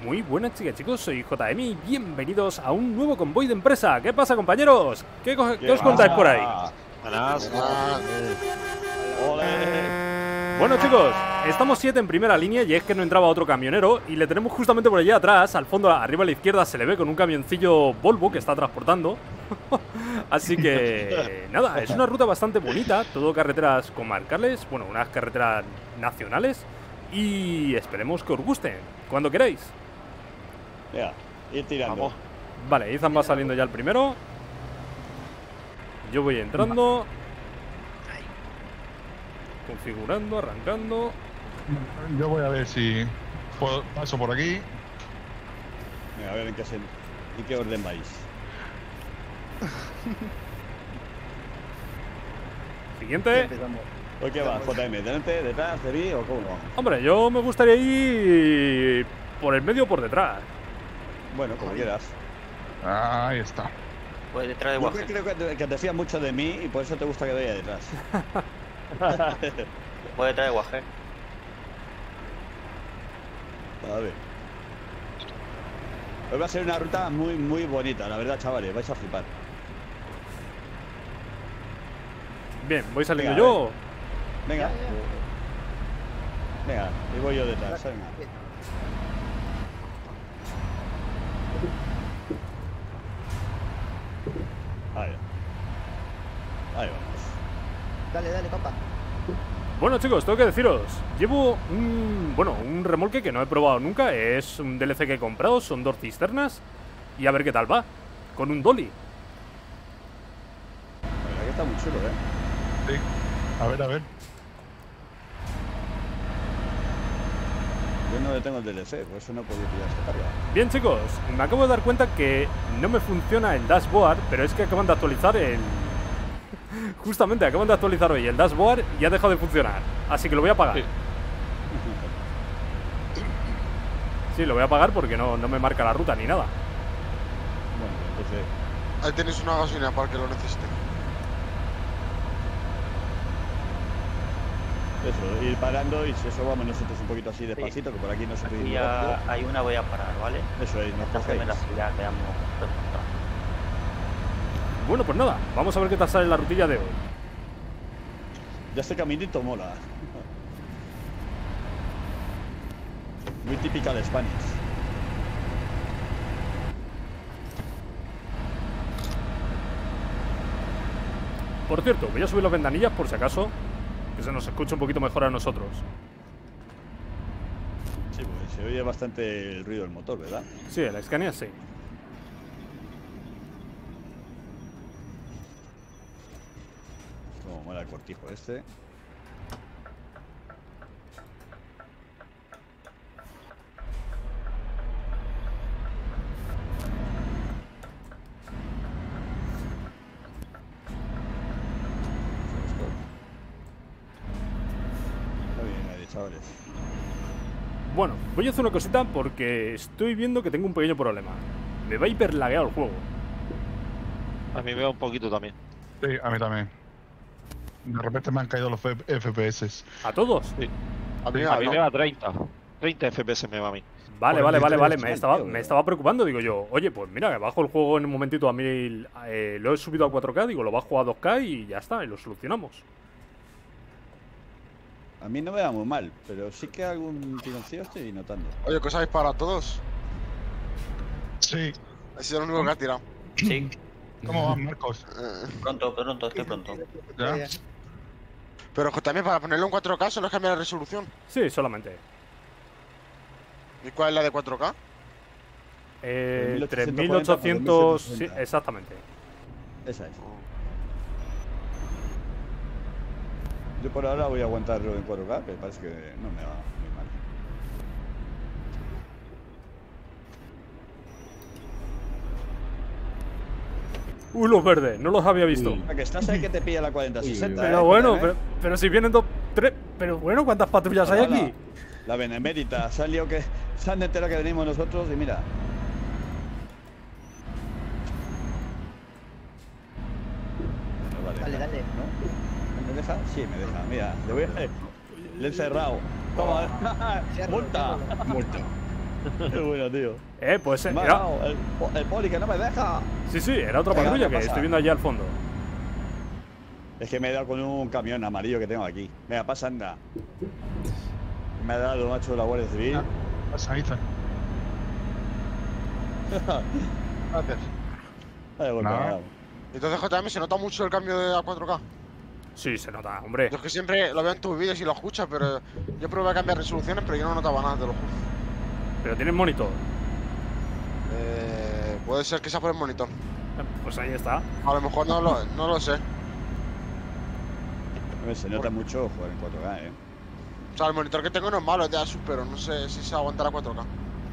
Muy buenas chicas, chicos, soy JM y bienvenidos a un nuevo convoy de empresa. ¿Qué pasa, compañeros? ¿Qué os contáis por ahí? Bueno, chicos, estamos 7 en primera línea y es que no entraba otro camionero y le tenemos justamente por allá atrás, al fondo, arriba a la izquierda, se le ve con un camioncillo Volvo que está transportando. Así que, nada, es una ruta bastante bonita, todo carreteras comarcales, bueno, unas carreteras nacionales y esperemos que os guste, cuando queráis. Venga, ir tirando. Vamos. Vale, Ethan va saliendo ya el primero. Yo voy entrando. Configurando, arrancando. Yo voy a ver si paso por aquí. Venga, a ver en qué orden vais. Siguiente. ¿Por qué vas, JM? ¿Delante, detrás, de mí o cómo va? Hombre, yo me gustaría ir por el medio o por detrás. Bueno, como quieras. Ahí está. Pues detrás de Yo Guaje. creo que te fías mucho de mí y por eso te gusta que vaya detrás. Pues detrás de Guaje. A ver. Hoy va a ser una ruta muy, muy bonita, la verdad, chavales. Vais a flipar. Bien, voy saliendo Venga, yo. Venga. Venga, y voy yo detrás. Venga. Ahí vamos. Dale, papá. Bueno, chicos, tengo que deciros, llevo un remolque que no he probado nunca. Es un DLC que he comprado, son 2 cisternas. Y a ver qué tal va, con un dolly. La verdad que está muy chulo, Sí. A ver. Yo no le tengo el DLC, por eso no he podido pillar esta carga. Bien, chicos, me acabo de dar cuenta que no me funciona el dashboard, pero es que acaban de actualizar el... Justamente, acaban de actualizar hoy el dashboard y ha dejado de funcionar. Así que lo voy a apagar. Sí, lo voy a apagar porque no me marca la ruta ni nada. Bueno, entonces... Ahí tenéis una gasolina para que lo necesite. Eso, ir parando y si eso vamos nosotros un poquito así despacito, que por aquí no se puede Aquí ir ya rápido. hay una, voy a parar, ¿vale? Eso es, nos Esta cogéis. primera ya quedamos desmontados. Bueno, pues nada, vamos a ver qué tal sale la rutilla de hoy. Ya este caminito mola. Muy típica de Spanish. Por cierto, voy a subir las ventanillas por si acaso, que se nos escuche un poquito mejor a nosotros. Sí, pues se oye bastante el ruido del motor, ¿verdad? Sí, el Scania sí. Como mola el cortijo este. Está bien ahí, chavales. Bueno, voy a hacer una cosita porque estoy viendo que tengo un pequeño problema. Me va hiperlagueado el juego. A mí me va un poquito también. Sí, a mí también. De repente me han caído los FPS. ¿A todos? Sí. A mí me va 30. 30 FPS me va a mí. Vale. Me tío. estaba preocupando. Digo yo, oye, pues mira, que bajo el juego en un momentito a mí. Lo he subido a 4K, digo, lo bajo a 2K y ya está, y lo solucionamos. A mí no me va muy mal, pero sí que algún tironcillo estoy notando. Oye, ¿qué os habéis para todos? Sí. He sido el único que ha tirado. Sí. ¿Cómo van, Marcos? Pronto, estoy pronto. ¿Ya? Pero también para ponerlo en 4K solo cambia la resolución. Sí, solamente. ¿Y cuál es la de 4K? 3800. Sí, exactamente. Esa es. Yo por ahora voy a aguantarlo en 4K, que parece que no me va muy mal. Los verdes, no los había visto. Que estás ahí que te pilla la 4060. Pero bueno, pero si vienen 2, 3. Pero bueno, ¿cuántas patrullas hay aquí? La benemérita, se han liado que se han enterado que venimos nosotros y mira. Dale. ¿No? ¿Me deja? Sí, me deja. Mira, le he encerrado. Toma, multa. Qué bueno, tío. Pues Me ha era... dado el poli que no me deja. Sí, sí, era otra Venga, patrulla ¿qué que pasa? estoy viendo allí al fondo. Es que me he dado con un camión amarillo que tengo aquí. Venga, pasa, anda. Me ha dado, macho, la Guardia Civil. Pasa, Ethan. Gracias. Vale, bueno, No. nada. Entonces, JM, se nota mucho el cambio de a 4K. Sí, se nota, hombre. Yo es que siempre lo veo en tus vídeos y lo escuchas, pero yo probé a cambiar resoluciones, pero yo no notaba nada, te lo juro. Pero tienes monitor. Puede ser que sea por el monitor. Pues ahí está. A lo mejor no lo sé. Hombre, se nota mucho jugar en 4K, ¿eh? O sea, el monitor que tengo no es malo, es de Asus, pero no sé si se aguantará 4K.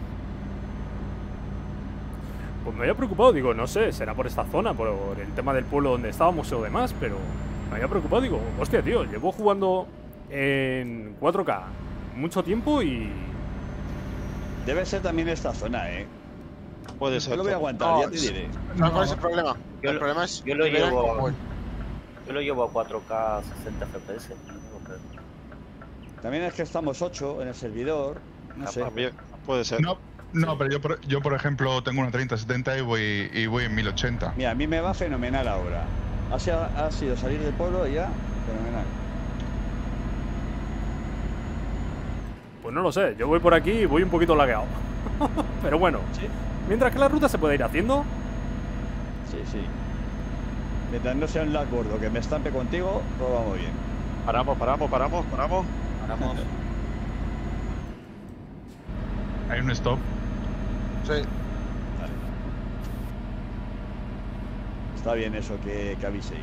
Pues me había preocupado, digo, no sé, será por esta zona, por el tema del pueblo donde estábamos o demás, pero me había preocupado, digo, hostia, tío, llevo jugando en 4K mucho tiempo y... Debe ser también esta zona, ¿eh? Puede Yo ser. lo voy a aguantar, No, ya te diré. ¿Sabes cuál es el problema? Yo El lo- problema es yo lo que vean llevo- cómo voy. Yo lo llevo a 4K 60 FPS. También es que estamos 8 en el servidor. No sé. También, puede ser. No, pero yo por ejemplo tengo una 3070 y voy en 1080. Mira, a mí me va fenomenal ahora. Ha sido salir del pueblo y ya, fenomenal. Pues no lo sé, yo voy por aquí y voy un poquito lagueado. Pero bueno, ¿Sí? mientras que la ruta se puede ir haciendo, Sí, sí. Mientras no sea un lag gordo que me estampe contigo, todo va muy bien. Paramos. Paramos. Hay un stop. Sí. Está bien eso que aviséis.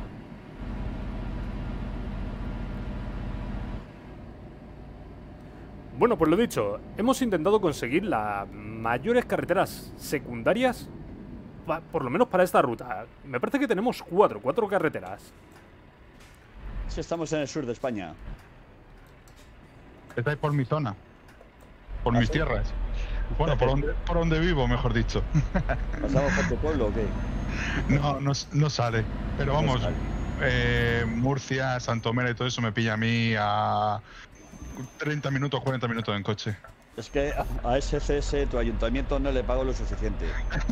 bueno, pues lo dicho, hemos intentado conseguir las mayores carreteras secundarias, por lo menos para esta ruta. Me parece que tenemos cuatro carreteras. Sí, estamos en el sur de España. Estáis por mi zona. Por ¿Ah, mis sí? tierras. Bueno, por donde vivo, mejor dicho. ¿Pasamos por tu pueblo o qué? No sale. Pero No vamos, sale. Murcia, Santomera y todo eso me pilla a mí a 30 minutos, 40 minutos en coche. Es que a SCS tu ayuntamiento no le pago lo suficiente.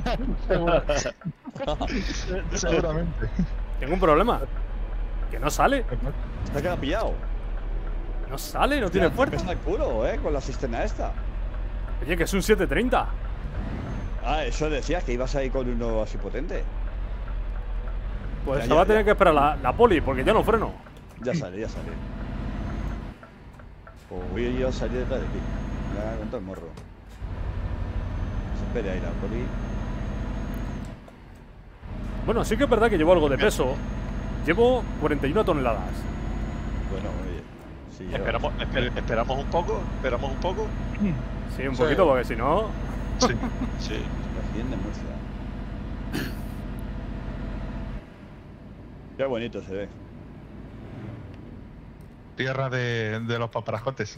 Seguramente. Tengo un problema. Que no sale. Está quedado pillado. No sale, no tiene Hostia, fuerza. pesa el culo, con la cisterna esta. Oye, que es un 730. Ah, eso decías, que ibas ahí con uno así potente. Pues Ya, se ya, va a tener ya. que esperar la poli, porque ya no freno. Ya sale, ya sale. Voy yo a salir detrás de ti. Ya con todo el morro. Se espere ahí la poli. Bueno, sí que es verdad que llevo algo de peso. Llevo 41 toneladas. Bueno, oye. Sí, yo- Esperamos un poco. Sí, un Sí. poquito, porque si no... Sí. Sí. Recién de Murcia. Qué bonito se ve. Tierra de los paparajotes.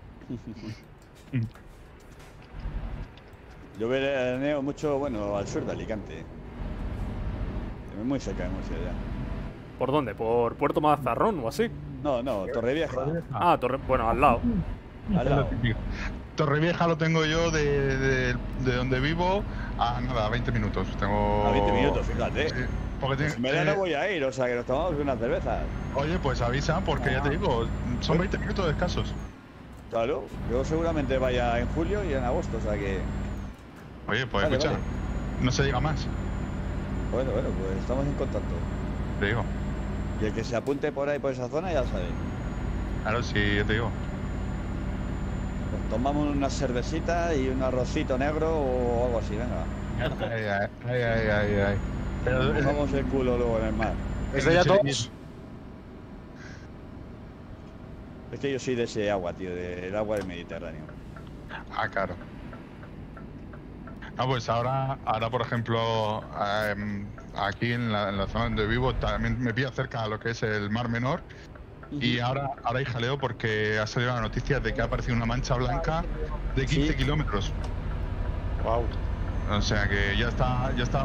Yo veraneo mucho, bueno, al sur de Alicante. Es muy cerca de Murcia ya. ¿Por dónde? ¿Por Puerto Mazarrón o así? No, Torrevieja. Bueno, al lado. Al Es lo lado. típico. Torrevieja lo tengo yo de donde vivo a nada, 20 minutos. Tengo... A 20 minutos, fíjate. Sí, porque Pues en verano voy a ir, o sea que nos tomamos unas cervezas. Oye, pues avisa, porque ya te digo, son 20 minutos escasos. Claro, yo seguramente vaya en julio y en agosto, o sea que. Oye, pues Vale, escucha, vale. no se diga más, Bueno, pues estamos en contacto. te digo. Y el que se apunte por ahí, por esa zona, ya sabe. Claro, sí, ya te digo. Pues tomamos una cervecita y un arrocito negro o algo así, venga. Ay. Pero, Nos mojamos el culo luego en el mar. ¿Es de ya todos? Es que yo soy de ese agua, tío, del agua del Mediterráneo. claro. Ah, pues ahora por ejemplo, aquí en la zona donde vivo también me pilla cerca a lo que es el Mar Menor. Y ahora hay jaleo porque ha salido la noticia de que ha aparecido una mancha blanca de 15 Sí. kilómetros. Wow. O sea que ya está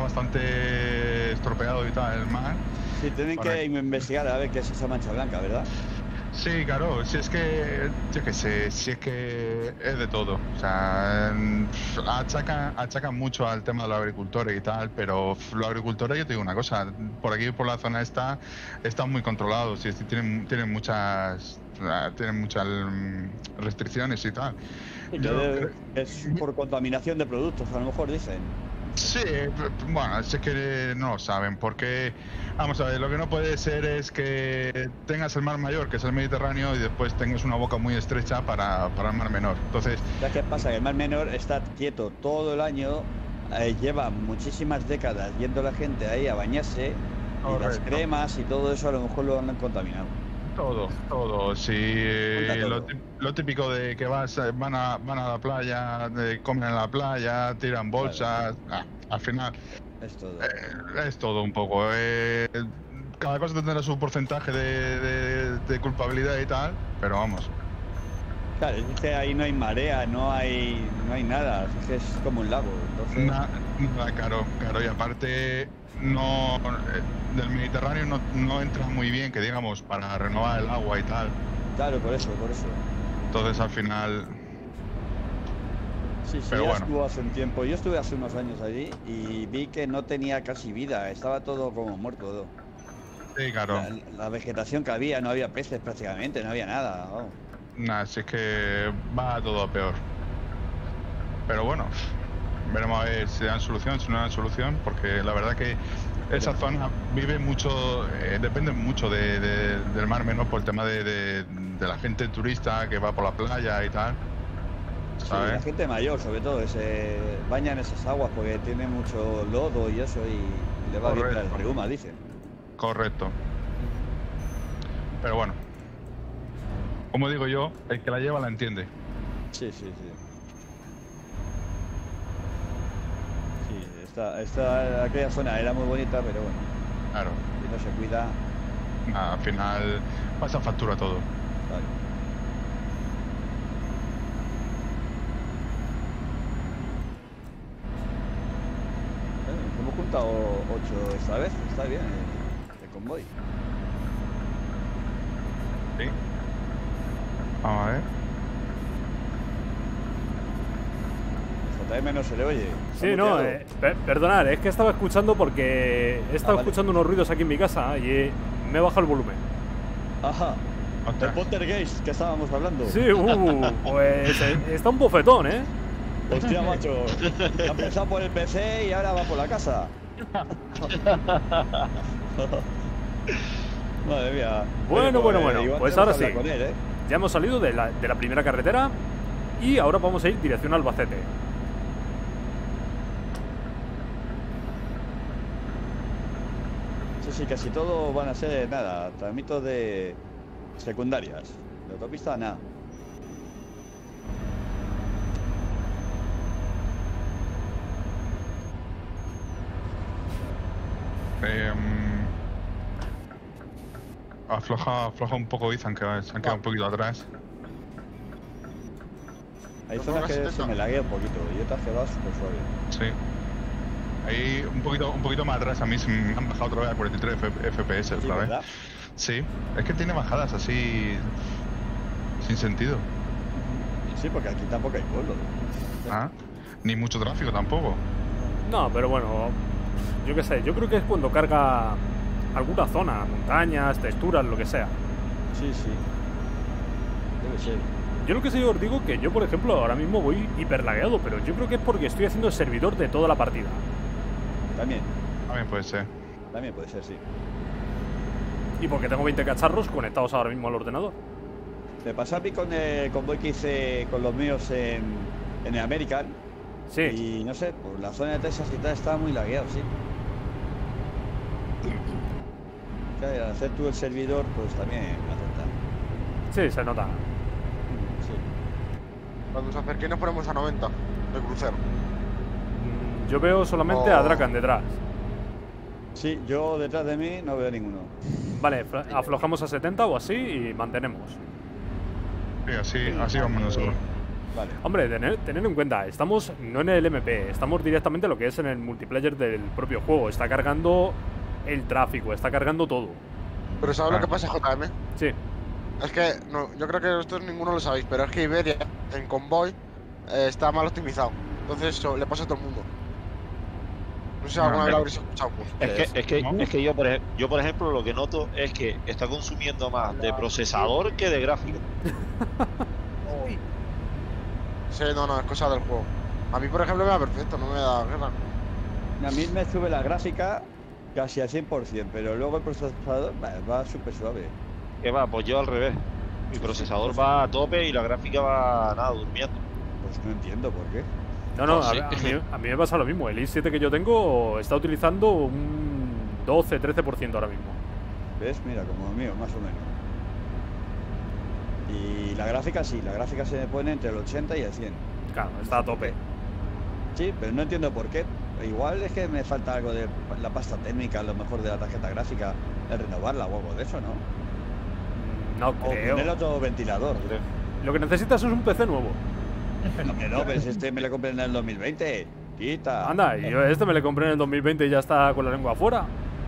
bastante estropeado y tal el mar. Sí, tienen Correcto. que investigar a ver qué es esa mancha blanca, ¿verdad? Sí, claro, si es que, yo qué sé, si es que es de todo. O sea, achacan mucho al tema de los agricultores y tal, pero los agricultores, yo te digo una cosa, por aquí, por la zona esta, están muy controlados y tienen muchas restricciones y tal. Es por contaminación de productos, a lo mejor dicen. Sí, bueno, es que no lo saben, porque, vamos a ver, lo que no puede ser es que tengas el mar mayor, que es el Mediterráneo, y después tengas una boca muy estrecha para el mar menor. Entonces, ¿Sabes qué pasa? Que el mar menor está quieto todo el año, lleva muchísimas décadas yendo la gente ahí a bañarse, y las Correcto. cremas y todo eso a lo mejor lo han contaminado. todo, sí, todo. lo típico de que van a la playa, comen en la playa, tiran bolsas, al final Es todo. es todo un poco. Cada cosa tendrá su porcentaje de culpabilidad y tal, pero vamos. Claro, es que ahí no hay marea, no hay nada, es que es como un lago. Entonces, Nada caro, y aparte no del Mediterráneo no entra muy bien, que digamos, para renovar el agua y tal. claro, por eso. Entonces al final, Sí, pero ya bueno. estuvo hace un tiempo. Yo estuve hace unos años allí y vi que no tenía casi vida, estaba todo como muerto. Todo. Sí, claro. La vegetación que había, no había peces prácticamente, no había nada. Vamos. Nada, si es que va todo a peor. Pero bueno, veremos a ver si dan solución, si no dan solución, porque la verdad que esa zona vive mucho, depende mucho del mar menor por el tema de la gente turista que va por la playa y tal. Sí, ¿Sabes? la gente mayor, sobre todo, que se baña en esas aguas porque tiene mucho lodo y eso y le va bien para el Correcto. reuma, dicen. Correcto. Pero bueno, como digo yo, el que la lleva la entiende. Sí. Sí, aquella zona era muy bonita, pero bueno, Claro, si no se cuida, nada, al final pasa factura todo. vale. Bueno, nos hemos juntado 8 esta vez, está bien el convoy. ¿Sí? Vamos a ver. JM no se le oye. Sí, está no, muteado. perdonad, es que estaba escuchando porque he estado vale. escuchando unos ruidos aquí en mi casa y me he bajado el volumen. Ajá, el Ostras. poltergeist que estábamos hablando. Sí, pues está un bofetón, ¿eh? Hostia, macho. Ha empezado por el PC y ahora va por la casa. Madre mía. Bueno, Oye, bueno, igual pues tenemos ahora que sí. hablar con él, ¿eh? Ya hemos salido de la primera carretera y ahora vamos a ir dirección a Albacete. Sí, casi todo van a ser nada, tramitos de secundarias. De autopista, nada. Afloja un poco Ethan, que se han quedado un poquito atrás. Hay ¿Lo zonas pongas que en se esto? me laguea un poquito y otras que va súper suave. Sí. Ahí un poquito más atrás a mí se me han bajado otra vez a 43 FPS Sí, otra vez. ¿verdad? Sí, es que tiene bajadas así sin sentido. Sí, porque aquí tampoco hay pueblo. Ah, ni mucho tráfico tampoco. No, pero bueno, yo qué sé, yo creo que es cuando carga alguna zona, montañas, texturas, lo que sea. Sí. Debe ser. Yo lo que sí os digo que yo, por ejemplo, ahora mismo voy hiperlagueado, pero yo creo que es porque estoy haciendo el servidor de toda la partida. También Puede ser. puede ser, sí. Y porque tengo 20 cacharros conectados ahora mismo al ordenador. Me pasó a mí con el convoy que hice con los míos en el American. Sí, Y no sé, por la zona de Texas y tal estaba muy lagueado, sí. Claro, al hacer tú el servidor, pues también afecta. sí, se nota. Sí. Cuando se acerque nos ponemos a 90 de crucero. Yo veo solamente a Drakan detrás. Sí, yo detrás de mí no veo ninguno. Vale, aflojamos a 70 o así y mantenemos. Sí, así vamos nosotros. Vale. Hombre, tener en cuenta, estamos no en el MP, estamos directamente en lo que es en el multiplayer del propio juego. Está cargando el tráfico, está cargando todo. Pero ¿sabes Ah. lo que pasa, JM? Sí, Es que no, yo creo que esto ninguno lo sabéis, pero es que Iberia en convoy está mal optimizado. Entonces eso le pasa a todo el mundo. No sé si alguna vez lo habréis escuchado. Es que yo, por ejemplo, lo que noto es que está consumiendo más de procesador que de gráfico. Uy. Sí, no, es cosa del juego. A mí, por ejemplo, me da perfecto, no me da guerra. A mí me sube la gráfica casi al 100%, pero luego el procesador va súper suave. ¿Qué va? Pues yo al revés. Mi procesador va a tope y la gráfica va nada, durmiendo. Pues no entiendo por qué. No, no, Pues sí. a mí me pasa lo mismo. El i7 que yo tengo está utilizando un 12-13% ahora mismo. ¿Ves? Mira, como el mío, más o menos. Y la gráfica sí, la gráfica se me pone entre el 80 y el 100. Claro, está a tope. Sí, pero no entiendo por qué. Igual es que me falta algo de la pasta térmica, a lo mejor de la tarjeta gráfica, el renovarla o algo de eso, ¿no? No O creo. poner otro ventilador. Lo que necesitas es un PC nuevo. No, pero si este me lo compré en el 2020. Quita. Anda, y yo este me le compré en el 2020 y ya está con la lengua afuera.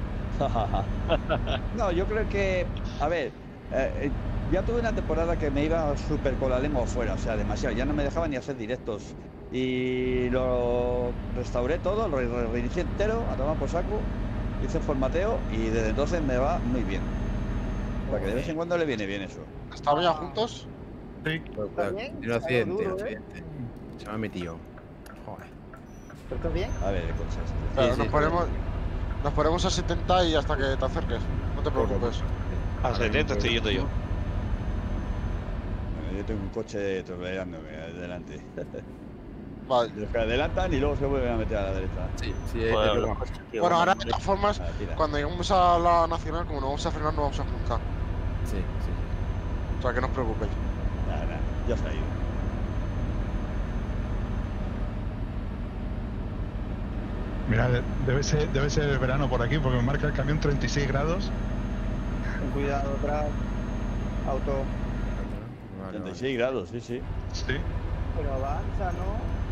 No, yo creo que, a ver, ya tuve una temporada que me iba súper con la lengua afuera, o sea, demasiado, ya no me dejaba ni hacer directos. Y lo restauré todo, lo reinicié entero, a tomar por saco, hice formateo y desde entonces me va muy bien. O sea, que de vez en cuando le viene bien eso. ¿Estamos ya juntos? Sí. ¿Está bien? Tiene un Está accidente, duro, un accidente. Se me ha metido. Joder. ¿Pero está bien? A ver, cosas. Claro, sí, nos ponemos a 70 y hasta que te acerques. No te preocupes. A 70 estoy yendo yo. Bueno, yo tengo un coche troleándome adelante. Vale. Los que adelantan y luego se vuelven a meter a la derecha. Sí, sí, Joder, es los broma. coches, tío, Bueno, ahora vamos, de todas formas, Ah, tira. cuando lleguemos a la nacional, como no vamos a frenar, no vamos a juntar. Sí, sí. O sea, que no os preocupéis. Nada, ya se ha ido. Mira, debe ser el verano por aquí porque me marca el camión 36 grados. Ten cuidado atrás. Auto. Vale, vale. 36 grados, sí, sí. Sí. Pero avanza, ¿no?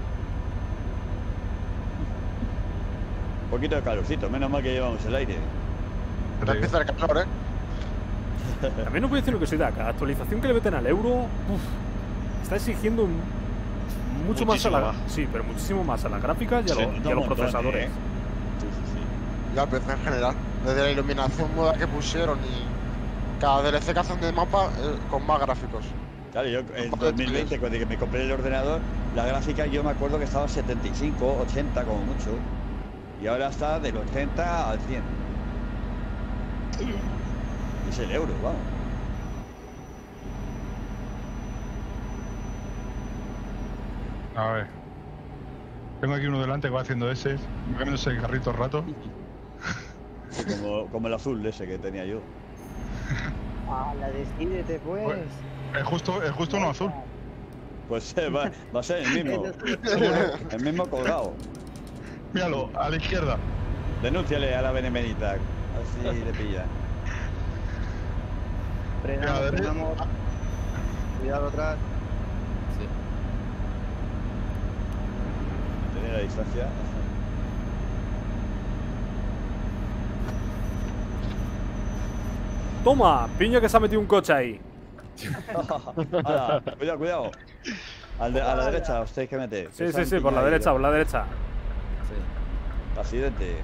Un poquito de calorcito, menos mal que llevamos el aire. Ya empieza el calor, ¿eh? También os voy a decir lo que soy de acá. La actualización que le meten al euro está exigiendo mucho más a Muchísimo la. más. Sí, pero muchísimo más a las gráficas y a, Sí, y a los procesadores. Sí, sí, sí. Y al PC en general. Desde la iluminación moda que pusieron y cada DLC que hacen de mapa con más gráficos. Claro, yo en 2020, cuando me compré el ordenador, la gráfica yo me acuerdo que estaba 75, 80 como mucho. Y ahora está del 80 al 100. Es el euro, vamos. A ver. Tengo aquí uno delante que va haciendo ese. Va cambiándose el carrito al rato. Como el azul ese que tenía yo. Ah, la decídete, pues. Pues, es justo uno azul. Pues va a ser el mismo. El mismo colgado. Míralo, a la izquierda. Denúnciale a la Benevenita. Así le pilla. Frenamos, Ya, frenamos. Cuidado atrás. Sí. Tener la distancia. Toma, piña que se ha metido un coche ahí. Hala, cuidado, cuidado. A la derecha os tenéis que meter. Sí, sí, sí, por la derecha, por la derecha. Sí. Accidente.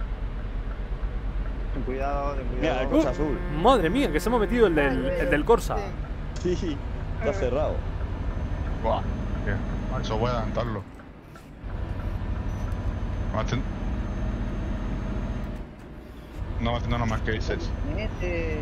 Ten cuidado, ten Mira, el cuidado. coche azul. Madre mía, que se me ha metido el del Corsa. Sí, está cerrado. Buah. Bien. Eso voy a adelantarlo. No va haciendo nada más que dices. Mete.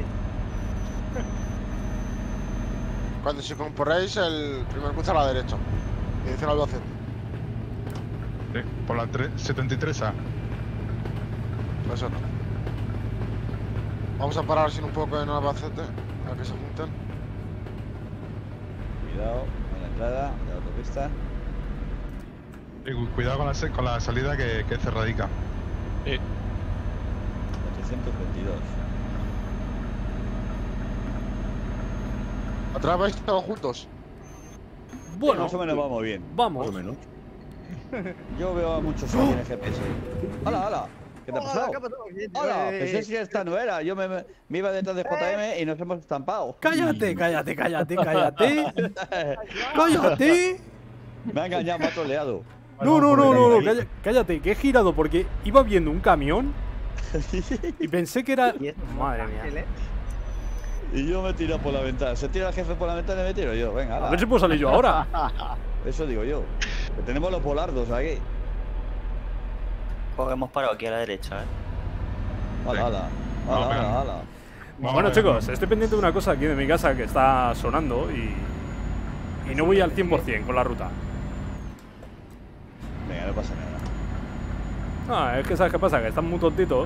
Cuando se componéis, el primer cruce a la derecha. Y dice Albacete. Sí, por la 73A. Eso no. Vamos a parar sin un poco en Albacete, a que se junten. Cuidado con la entrada de la autopista. Y cuidado con la salida que es cerradica. 822. ¿Atrás vais todos juntos? Bueno, Más o menos vamos bien. Más vamos. o menos. Yo veo a muchos aquí en el GPS. ¡Hala, hala! ¿Qué te ha Hola, pasado? ¿qué ha pasado? Hola, pensé que esta no era. Yo me iba detrás de JM y nos hemos estampado. Cállate, cállate, cállate, cállate. Cállate. Me ha engañado, me ha troleado. No, no, no, no, no, cállate, que he girado porque iba viendo un camión y pensé que era. Y esto es Madre fácil, mía. ¿eh? Y yo me tiro por la ventana. Se tira el jefe por la ventana y me tiro yo. Venga, A ala. ver si puedo salir yo ahora. Eso digo yo. Que tenemos los polardos aquí. Pues hemos parado aquí a la derecha, ¿eh? Ala, ala. Vamos, Ala, venga. ala, ala. Bueno, chicos, estoy pendiente de una cosa aquí de mi casa que está sonando y no voy al 100% con la ruta. Venga, no pasa nada. Ah, es que ¿sabes qué pasa? Que están muy tontitos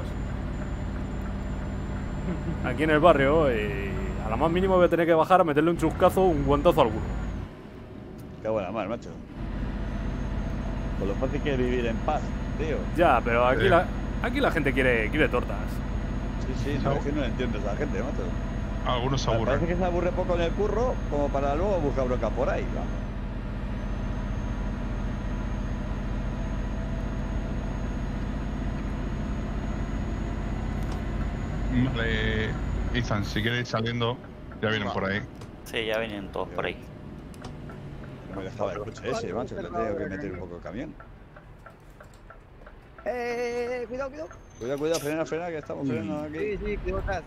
aquí en el barrio y a la más mínima voy a tener que bajar a meterle un chuscazo, un guantazo a alguno. Qué buena mar, macho. Con lo fácil que es vivir en paz, tío. Ya, pero aquí, Sí. aquí la gente quiere tortas. Sí, sí, no, es que no entiendo esa gente, macho. Algunos se Parece aburren. que se aburre poco en el curro, como para luego buscar bronca por ahí, va. Vale, Ethan, si quieres ir saliendo, ya vienen por ahí. Sí, ya vienen todos por ahí. No me dejaba el coche ese, macho. Le tengo que meter un poco el camión. Cuidado, cuidado. Cuidado, cuidado, frena, frena, que estamos frenando aquí. Sí, sí, cuidado atrás.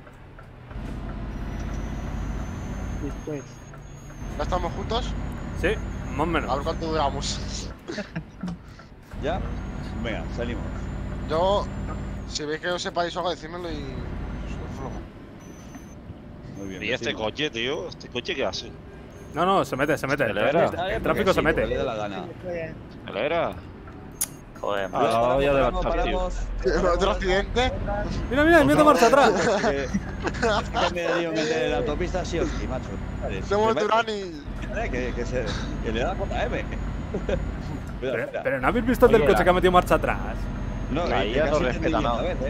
Después. ¿Ya estamos juntos? Sí, más o menos. A ver cuánto duramos. ¿Ya? Venga, salimos. Yo, si veis que os sepáis algo, decídmelo y os flojo. Muy bien. ¿Y este vecino. coche, tío? ¿Este coche qué hace? No, no, se mete, se mete. El, Acelera. el tráfico se Porque le mete. da la gana. ¿Acelera? Joder, Ah, macho. la voy a Paramos, levantar, tío. ¿Otro accidente? Mira, mira, mete marcha atrás. Es que me dio meter en la autopista sí o sí, macho. Vale, Somos se Durán mete- y... que le da JM. Cuidado, Pero, espera. pero no habéis visto el del Oye, coche que ha metido marcha atrás. No, la que IA no casi te respeta pillo nada. esta vez,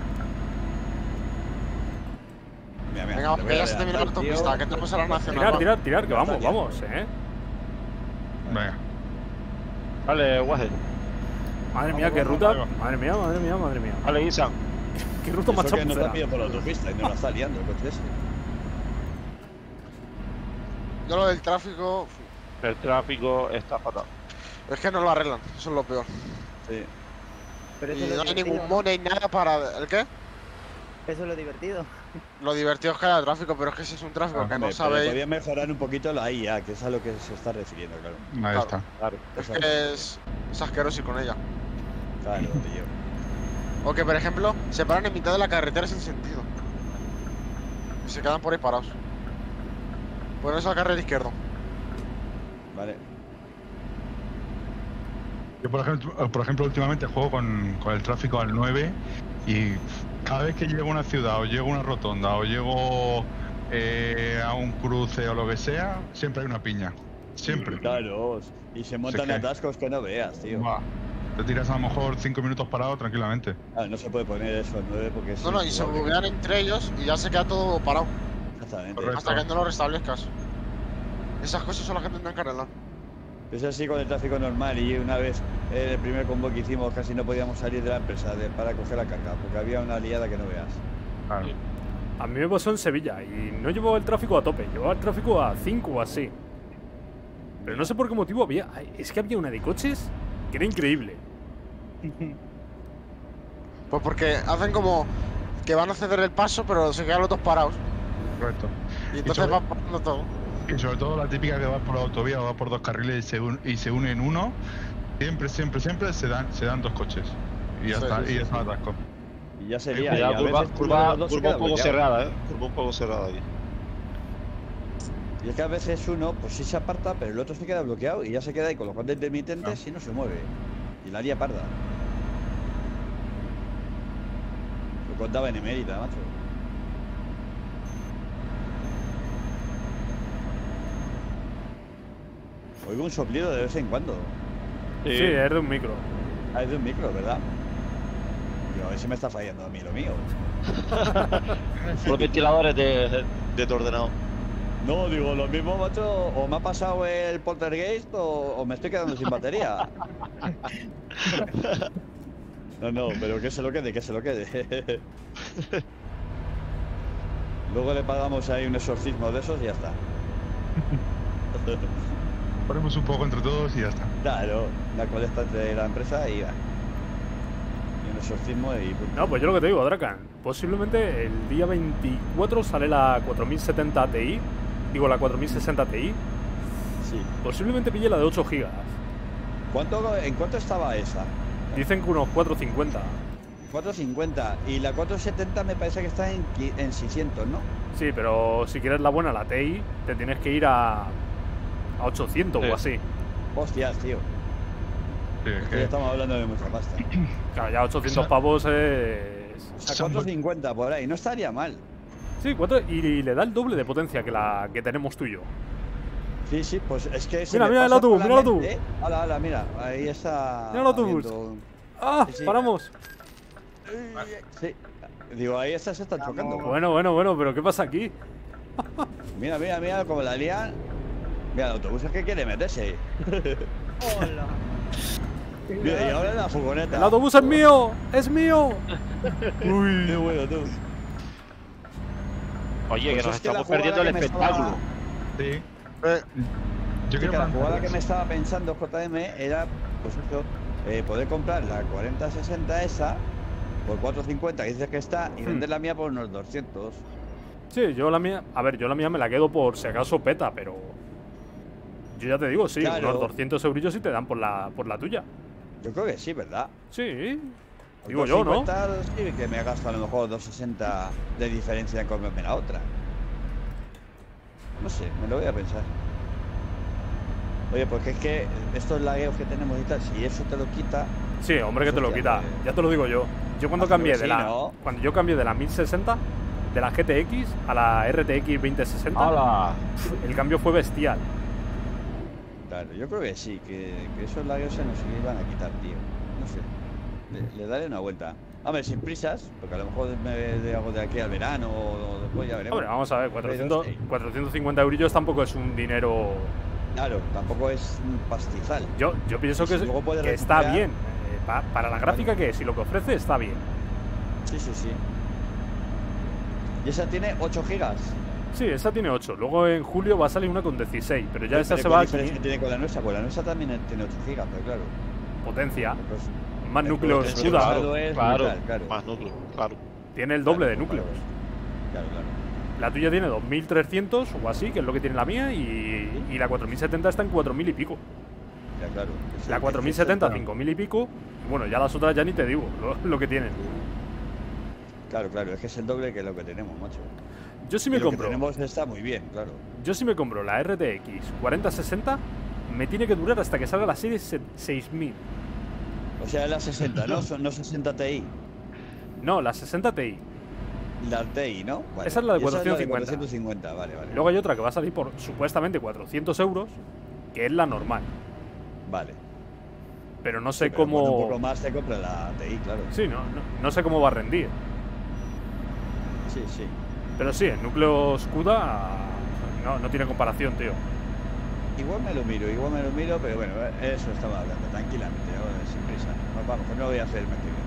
Mira, mira, Venga, te voy que a ya se termina la adelantar, autopista, tío. que tenemos a la nacional. Tirar, va. tirar, tirar, que vamos, Está bien. vamos, Venga. Dale, Waje. Madre mía, qué ruta. Madre mía, madre mía, madre mía. Dale, Isan. Qué ruta más Eso que no te ha chapucera. pillado por la autopista y no la está liando el coche ese. Yo lo del tráfico... El tráfico está fatal. Es que no lo arreglan, eso es lo peor. Sí. Pero Y eso es no lo hay divertido, ningún money, nada para... ¿El qué? Eso es lo divertido. Lo divertido es que haya tráfico, pero es que si es un tráfico que no Hombre, pero sabéis... podría mejorar un poquito la IA, que es a lo que se está refiriendo, claro. Ahí Claro. está. Claro. Es que es asqueroso ir con ella. Claro, tío. O que, por ejemplo, se paran en mitad de la carretera sin sentido. Y se quedan por ahí parados. Ponerse al carril izquierdo. Vale. Yo, por ejemplo, últimamente juego con el tráfico al 9 y cada vez que llego a una ciudad o llego a una rotonda o llego a un cruce o lo que sea, siempre hay una piña. Siempre. Claro. Y se montan que- atascos que no veas, tío. Buah. Te tiras a lo mejor 5 minutos parado tranquilamente. Ah, no se puede poner eso al 9 porque es. No, no, y se injugable. buguean entre ellos y ya se queda todo parado. Exactamente. Correcto. Hasta que no lo restablezcas. Esas cosas son las que tendrán que arreglar. Es así con el tráfico normal y una vez el primer combo que hicimos casi no podíamos salir de la empresa para coger la carga porque había una liada que no veas. Claro. A mí me pasó en Sevilla y no llevaba el tráfico a tope, llevaba el tráfico a 5 o así. Pero no sé por qué motivo había. Es que había una de coches que era increíble. Pues porque hacen como que van a ceder el paso, pero se quedan los dos parados. Correcto. Y entonces sobre- van parando todo. Y sobre todo la típica que va por la autovía o va por dos carriles y se une en uno, siempre se dan dos coches. Y ya Sí, está, sí, y sí, ya sí. está atasco. Y ya sería. y Cuidado, a curva, veces uno de curva, los dos se curva queda un poco bloqueado. cerrada, curva un poco cerrada aquí. Y es que a veces uno, pues sí se aparta, pero el otro se queda bloqueado y ya se queda ahí con los guantes intermitentes No. y no se mueve. Y la haría parda. Lo contaba en emérita, macho. Oigo un soplido de vez en cuando. Sí, es de un micro. Ah, es de un micro, ¿verdad? Digo, a ver si me está fallando a mí lo mío. Los ventiladores de tu ordenador. No, digo, lo mismo, macho, o me ha pasado el poltergeist o me estoy quedando sin batería. No, pero que se lo quede, que se lo quede. Luego le pagamos ahí un exorcismo de esos y ya está. Ponemos un poco entre todos y ya está. Claro, la colecta entre la empresa y va. Y un exorcismo y punto. No, pues yo lo que te digo, Drakan. Posiblemente el día 24 sale la 4070 Ti. Digo, la 4060 Ti. Sí. Posiblemente pille la de 8 GB. ¿En cuánto estaba esa? Dicen que unos 450. 450. Y la 470 me parece que está en 600, ¿no? Sí, pero si quieres la buena, la Ti, te tienes que ir a 800 Sí. o así. Hostias, tío. Sí, es Ya que estamos hablando de mucha pasta. Claro, ya 800 Esa- pavos es... O sea, 450 por ahí. No estaría mal. Sí, 4 y le da el doble de potencia que la que tenemos tú y yo. Sí, sí, pues es que se Mira, me mira el pasa por autobús, la mira el autobús. mente. Hala, hala, mira. Ahí está. Mira el autobús. habiendo- ¡Ah! Sí, sí. ¡Paramos! Sí. Digo, ahí estas se están chocando. Bueno, pero ¿qué pasa aquí? Mira, mira, mira cómo la lían. Mira, el autobús es que quiere meterse. Hola. Mira, y ahora la furgoneta. ¡El autobús es mío! ¡Es mío! Qué Uy. bueno, tú. Oye, Pues que nos es que la estamos perdiendo el jugada que me espectáculo. sí. Eh, Yo Sí, quiero que la jugada que me plantearles- estaba pensando JM era, pues eso, poder comprar la 4060 esa por 450 que dices que está y vender la mía por unos 200. Sí, yo la mía... A ver, yo la mía me la quedo por si acaso peta, pero... Yo ya te digo, sí, Claro. unos 200 eurillos sí te dan por la tuya. Yo creo que sí, ¿verdad? Sí. Por Digo yo, ¿no? 250 sí que me gasto a lo mejor 260 de diferencia en comprarme la otra. No sé, me lo voy a pensar. Oye, porque es que estos lagueos que tenemos y tal, si eso te lo quita, Sí, hombre, que te lo Hostia, quita. pues- Ya te lo digo yo. Yo cuando Ah, cambié pero de sí, la... ¿no? Cuando yo cambié de la 1060, de la GTX a la RTX 2060, ¡Hala! el cambio fue bestial. claro, yo creo que sí, que esos lagueos se nos iban a quitar, tío. No sé. Le daré una vuelta. A ver, sin prisas, porque a lo mejor me hago de aquí al verano o después ya veremos. Hombre, vamos a ver, Pero 400, sí. 450 eurillos tampoco es un dinero... Claro, tampoco es un pastizal. Yo pienso que, Si luego puedes que está recuperar- bien. Para la gráfica que es y lo que ofrece está bien. Sí, sí, sí. Y esa tiene 8 gigas. Sí, esa tiene 8. Luego en julio va a salir una con 16, pero ya esa Pero se ¿qué va a diferencia tiene con la nuestra? Pues la nuestra también tiene 8 gigas, pero claro. potencia. Pues, Más el núcleos potencia CUDA. usado es Claro, brutal, claro. más núcleos, claro. Tiene el doble de Claro, núcleos. Claro, claro. La tuya tiene 2300 o así, que es lo que tiene la mía, y la 4070 está en 4000 y pico. Ya, claro. Es La el 4070, 160. 5000 y pico. Y bueno, ya las otras ya ni te digo lo que tienen. Claro, claro, es que es el doble que lo que tenemos, macho. Yo sí Y me lo que compro. tenemos está muy bien, claro. Yo sí me compro la RTX 4060, me tiene que durar hasta que salga la serie 6000. O sea, es la 60, ¿no? No 60 Ti. No, la 60 Ti. La TI, ¿no? Vale. Esa es la de Y 450. 450, vale, vale. Luego hay otra que va a salir por supuestamente 400 euros, que es la normal. Vale. Pero no sé Sí, pero cómo... bueno, un poco más te compra la TI, claro. Sí, no sé cómo va a rendir. Sí, sí. Pero sí, el núcleo CUDA no tiene comparación, tío. Igual me lo miro, pero bueno, eso estaba hablando tranquilamente, ahora sin prisa. No, vamos, que no lo voy a hacer el mes que viene,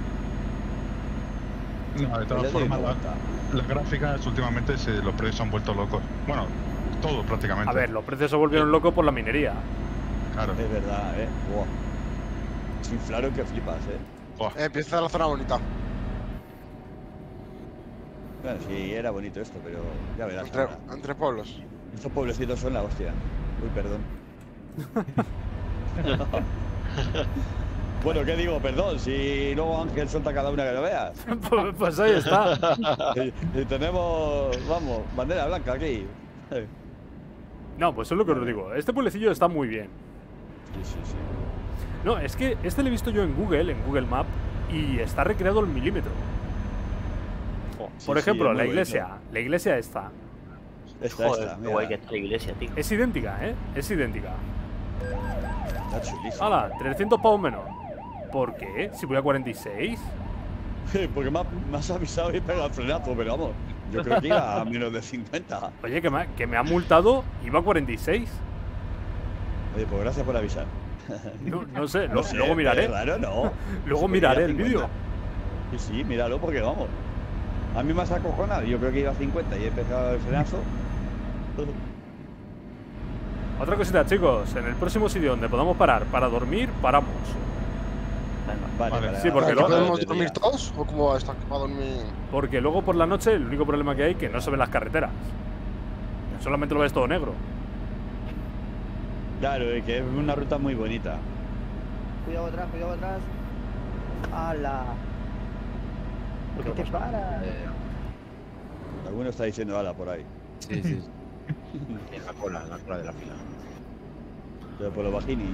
No, de no. todas Le doy una formas, vuelta. las gráficas últimamente los precios se han vuelto locos. Bueno, todo prácticamente. A ver, los precios se volvieron locos por la minería. Claro. Es verdad, Buah. Se inflaron que flipas, Buah. Empieza la zona bonita. Bueno, sí, era bonito esto, pero ya verás. Entre, ahora. entre pueblos. Estos pueblecitos son la hostia. Uy, perdón. Bueno, ¿qué digo? Perdón, si luego Ángel suelta cada una que lo veas. Pues ahí está. Y tenemos, vamos, bandera blanca aquí. No, pues es lo que os digo. Este pueblecillo está muy bien. Sí, sí, sí. No, es que este lo he visto yo en Google Map, y está recreado al milímetro. Por Sí, ejemplo, sí, es la muy iglesia esta. Esta, Joder, qué mira. guay que está la iglesia, tío. Es idéntica, ¿eh? Es idéntica. Está chulísima. ¡Hala! 300 pavos menos. ¿Por qué? Si voy a 46. Porque me has avisado y pegado el frenazo, pero vamos, yo creo que iba a menos de 50. Oye, que me ha multado, iba a 46. Oye, pues gracias por avisar. No sé, No sé, luego miraré. Claro, no. Luego Porque miraré iba el 50. vídeo. Sí, míralo porque vamos. A mí me has acojonado. Yo creo que iba a 50 y he empezado el frenazo. Otra cosita, chicos. En el próximo sitio donde podamos parar para dormir, paramos. Venga. Vale, Vale. Sí, porque ¿Pero luego- ¿podemos dormir todos? ¿O cómo va esto? ¿Va a dormir? Porque luego por la noche el único problema que hay es que no se ven las carreteras. Solamente lo ves todo negro. Claro, y que es una ruta muy bonita. Cuidado atrás, cuidado atrás. ¡Hala! ¿Por qué te paras? Alguno está diciendo ala por ahí. Sí, sí. En la cola de la fila. Pero por los bajini.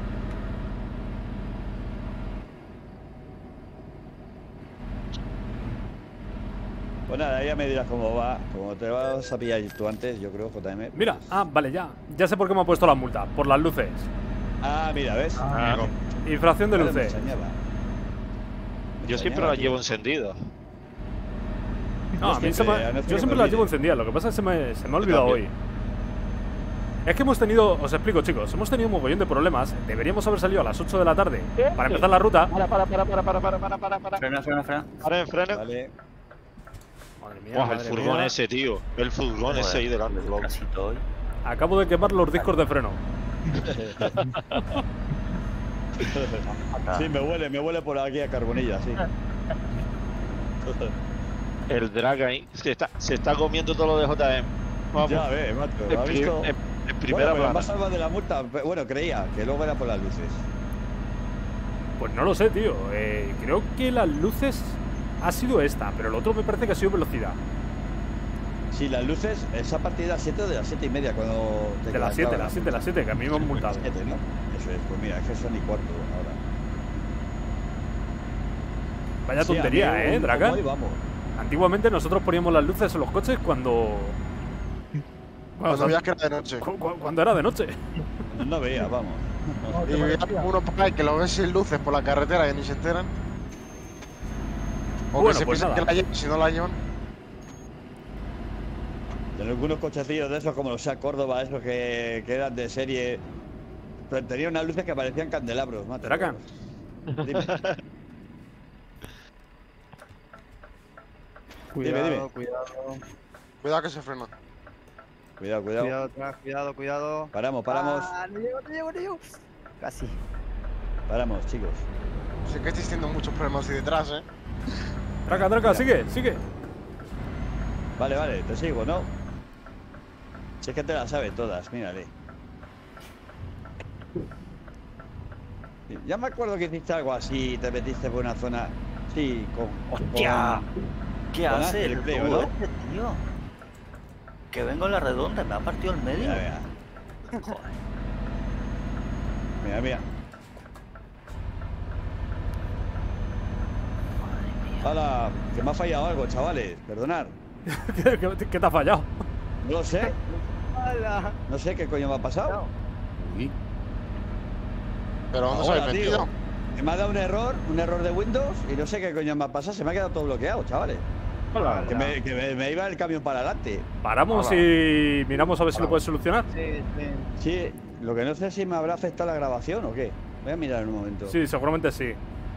Pues nada, ya me dirás cómo va. Como te vas a pillar tú antes, yo creo, JM. Mira, vale, ya. Ya sé por qué me ha puesto la multa. Por las luces. Ah, mira, ¿ves? Amigo. Infracción de Claro, me luces. extrañaba. Me Yo siempre extrañaba, las tío. llevo encendidas. No, a mí siempre, se a no me, ser yo que siempre me las llevo olvide. encendidas. Lo que pasa es que se me ha olvidado hoy. también. Es que hemos tenido, os explico, chicos, hemos tenido un mogollón de problemas. Deberíamos haber salido a las 8 de la tarde para empezar la ruta. Para. Frena, frena, frena. Frena. Vale. Madre mía, Buah, el madre furgón mía. ese, tío. El furgón ese ahí delante. loco. Casi todo. Acabo de quemar los discos de freno. Sí, me huele por aquí a carbonilla, sí. El drag ahí se está comiendo todo lo de JM. Vamos. Ya ves, macho. En, ¿Has pri- visto? en primera Bueno, pero me plana. has salvado de la multa. Bueno, creía que luego era por las luces. Pues no lo sé, tío. Creo que las luces ha sido esta, pero el otro me parece que ha sido velocidad. Sí, las luces es a partir de las 7 o de las 7 y media cuando te De las 7, clavan las 7, las 7, que a mí me han multado. 7, ¿no? Eso es, pues mira, es que son y cuarto ahora. Vaya Sí, tontería, amigo, un Dragan? convoy, vamos. Antiguamente nosotros poníamos las luces en los coches cuando Cuando veías que era de noche. cuando era de noche. No veía, vamos. Y veías uno por ahí que lo ves sin luces por la carretera y ni se enteran. O Bueno, que se pues piensan nada. que la llevan, si no la llevan. En algunos cochecillos de esos, como los SEAT Córdoba, esos que eran de serie, pero tenían unas luces que parecían candelabros, macho. Dragan. Dime. Dime. Cuidado que se frena. Cuidado. Cuidado atrás, cuidado. Paramos. Ah, no llego. Casi. Paramos, chicos. Sé que estáis teniendo muchos problemas ahí detrás, Draca, sigue. Vale, te sigo, ¿no? Si es que te las sabes todas, mírale. Ya me acuerdo que hiciste algo así, te metiste por una zona. Sí, ¡Hostia! ¿Qué con hace el el pleo, tubo ¿no? este, tío? Que vengo en la redonda, me ha partido el medio. Mira. Joder, Mira. madre mía. Hala, que me ha fallado algo, chavales. Perdonad. ¿Qué te ha fallado? No lo sé. ¡Hala! No sé qué coño me ha pasado. Uy, Pero ¿dónde Ahora, se habéis metido? tío, que me ha dado un error de Windows y no sé qué coño me ha pasado. Se me ha quedado todo bloqueado, chavales. Que me iba el camión para adelante. Paramos y miramos a ver si lo puedes solucionar. Sí. Sí, lo que no sé si me habrá afectado la grabación o qué. Voy a mirar en un momento. Sí, seguramente sí.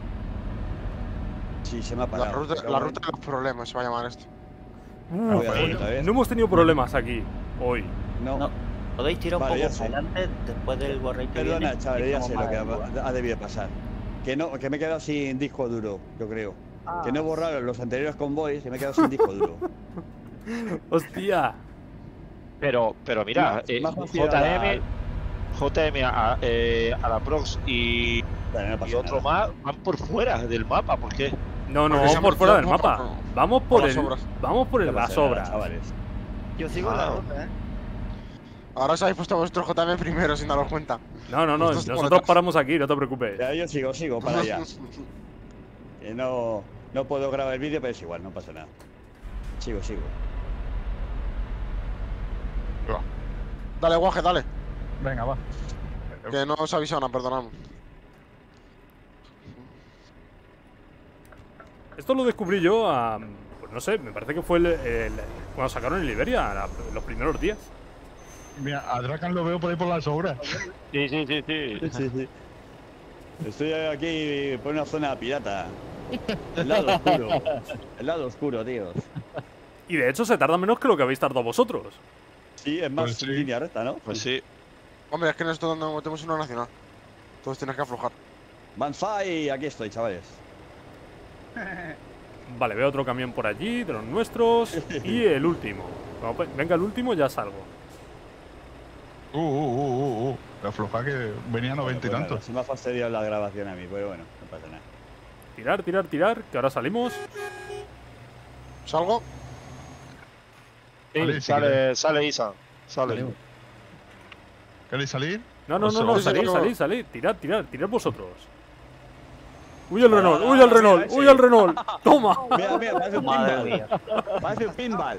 Sí, se me ha parado. La ruta de los problemas se va a llamar esto. Voy a ver otra vez. No hemos tenido problemas aquí hoy. No. No, podéis tirar un Vale, ya poco sé. para adelante después del guarrete que Perdona, viene. chavales, y ya como sé lo que para- ha debido pasar. Que me he quedado sin disco duro, yo creo. Que no he borrado los anteriores convoys y me he quedado sin disco duro. Hostia. Pero mira, Más fácil JM a la Prox y Vale, no pasa otro nada. más van por fuera del mapa, ¿por qué? No, Porque vamos se por han fuera del metido mapa. Vamos por las el. obras. Vamos por No las pasa nada, obras. chavales. Yo sigo la ruta, Ahora os habéis puesto vuestro JM primero sin daros cuenta. No, Nosotros por nosotros detrás. paramos aquí, no te preocupes. Ya, yo sigo para allá. Que no puedo grabar el vídeo, pero es igual, no pasa nada. Sigo. Dale, guaje, dale. Venga, va. Que no os he avisado nada, perdonadme. Esto lo descubrí yo pues no sé, me parece que fue cuando sacaron el Iberia, los primeros días. Mira, a Dracan lo veo por ahí por las obras. Sí. Sí. Estoy aquí por una zona pirata. El lado oscuro. El lado oscuro, tío. Y de hecho se tarda menos que lo que habéis tardado vosotros. Sí, es más Pues sí. línea recta, ¿no? Pues sí. Hombre, es que nosotros no metemos una nacional. Entonces tienes que aflojar. Banzai, aquí estoy, chavales. Vale, veo otro camión por allí, de los nuestros. Y el último. Cuando venga el último ya salgo. La floja que venía a 90 y Bueno, tantos. se me ha fastidiado la grabación a mí, pero bueno, no pasa nada. Tirar, tirar, tirar, que ahora salimos. ¿Salgo? Sí, Vale, si quieres. sale Isan. Sale. Salimos. ¿Queréis salir? No, no, O no, sea, no, sí, salid, sí, salid, salid. Tirad, tirad, tirad vosotros. ¡Uy el Renault! ¡Uy el Renault! ¡Uy el Renault! ¡Toma! Mira, mira, parece un Madre pinball. mía. Parece un pinball.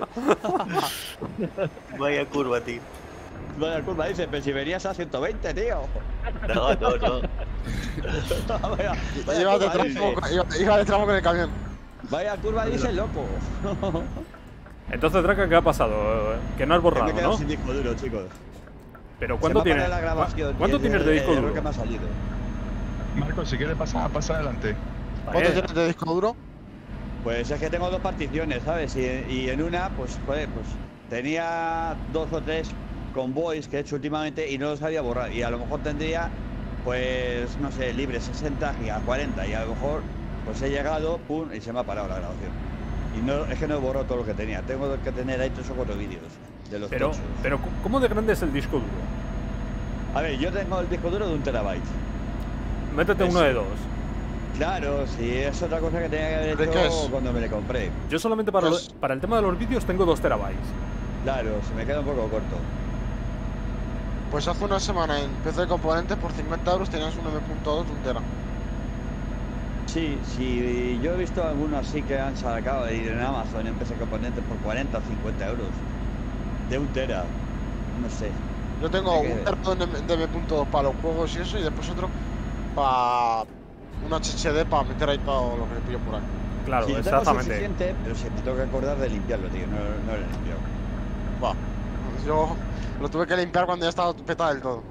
Vaya curva, tío. Vaya curva, dice, pero si venías a 120, tío. No, no, no. Vaya, vaya Iba curva, dice. iba de tramo con el camión. Vaya curva, dice el loco. Entonces, Draca, ¿qué ha pasado? Que no has Que me he borrado, quedado ¿no? sin disco duro, chicos. Pero Se ¿cuánto me ha tienes? parado la grabación ¿Cuánto y tienes de disco el error duro? que me ha salido. Marco, si quieres pasa adelante. ¿Cuánto tienes de disco duro? Pues es que tengo dos particiones, ¿sabes? Y en una, pues, joder, pues tenía 2 o 3 convoys que he hecho últimamente y no los había borrado. Y a lo mejor tendría, pues, no sé, libre 60 gigas, 40. Y a lo mejor, pues he llegado, pum, y se me ha parado la grabación. Y no, es que no he borrado todo lo que tenía. Tengo que tener ahí 3 o 4 vídeos de los Pero, tochos. pero, ¿cómo de grande es el disco duro? A ver, yo tengo el disco duro de 1 terabyte. Métete uno de 2. Claro, sí, es otra cosa que tenía que haber ¿De qué hecho es? cuando me le compré. Yo solamente para, Pues- para el tema de los vídeos tengo 2 terabytes. Claro, se me queda un poco corto. Pues hace una semana en PC de componentes por 50 euros tenías un M.2 de 1 tera. Sí, sí, yo he visto algunos así que han sacado ahí en Amazon en PC Componentes por 40 o 50 euros. De 1 tera. No sé. Yo tengo ¿De qué? un tera de M.2 para los juegos y eso, y después otro para un HHD para meter ahí todo lo que pillo por ahí. Claro, Sí, yo tengo exactamente. suficiente, pero si me tengo que acordar de limpiarlo, tío. No, no lo he limpiado. Va. Pues yo lo tuve que limpiar cuando ya estaba petado del todo.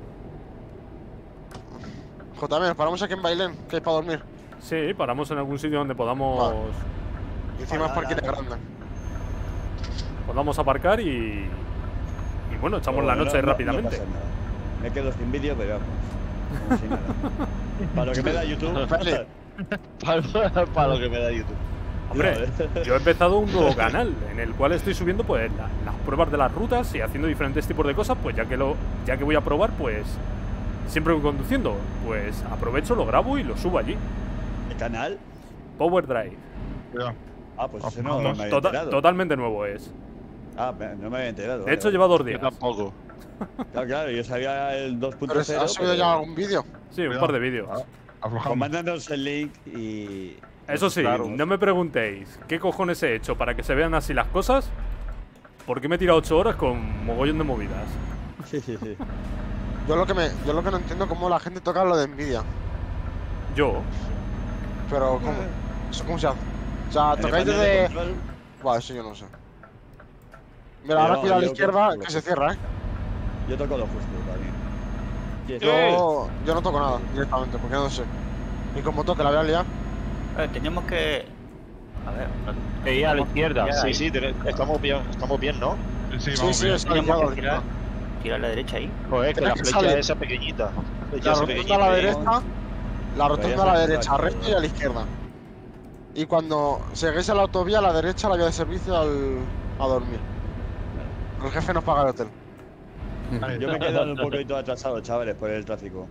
JM, nos paramos aquí en Bailén, que hay para dormir. Sí, paramos en algún sitio donde podamos, Y encima es parking grande. podamos aparcar y bueno, echamos la No, noche no, no rápidamente. pasa nada. Me quedo sin vídeo, pero vamos. Como si nada. Para lo que me da YouTube. Feli. Para lo que me da YouTube. Hombre, yo he empezado un nuevo canal en el cual estoy subiendo pues las pruebas de las rutas y haciendo diferentes tipos de cosas, pues ya que voy a probar, pues siempre voy conduciendo, pues aprovecho, lo grabo y lo subo allí. ¿El canal? Power Drive. Cuidado. Ah, pues eso no me había enterado. Totalmente nuevo es. Ah, no me había enterado. De hecho, vale. lleva 2 Yo días. tampoco. Claro, claro, yo sabía el 2.0. Pero ¿has subido ya algún vídeo? Sí, un par de vídeos. Aflojamos. Mándanos el link y. Eso sí, Claro. no me preguntéis qué cojones he hecho para que se vean así las cosas, porque me he tirado 8 horas con mogollón de movidas. Sí, sí, sí. Yo lo que no entiendo es cómo la gente toca lo de Nvidia. Yo, Pero ¿cómo? ¿Eso cómo se hace? O sea, En el tocáis panel de desde... control, Buah, eso yo no sé. Mira, ahora no, gira a la yo izquierda creo que que se sí. cierra, ¿eh? yo toco lo justo también. Sí, Yo no toco nada directamente, porque no sé. Ni como toque la voy a liar. Tenemos que. A ver. Ahí a la izquierda. Ya, Sí, ahí. sí, estamos bien, ¿no? Sí, Sí, vamos sí, bien. es Tenemos aliado. que girar a la derecha ahí. Joder, que Tienes la que flecha salir. esa pequeñita. La flecha La esa rotonda a pequeñita. la ahí. derecha, la rotonda a la derecha, a recta y a la izquierda. Y cuando lleguéis a la autovía, a la derecha, la vía de servicio a dormir. El jefe nos paga el hotel. Ahí. Yo me he quedado un poquito atrasado, chavales, por el tráfico.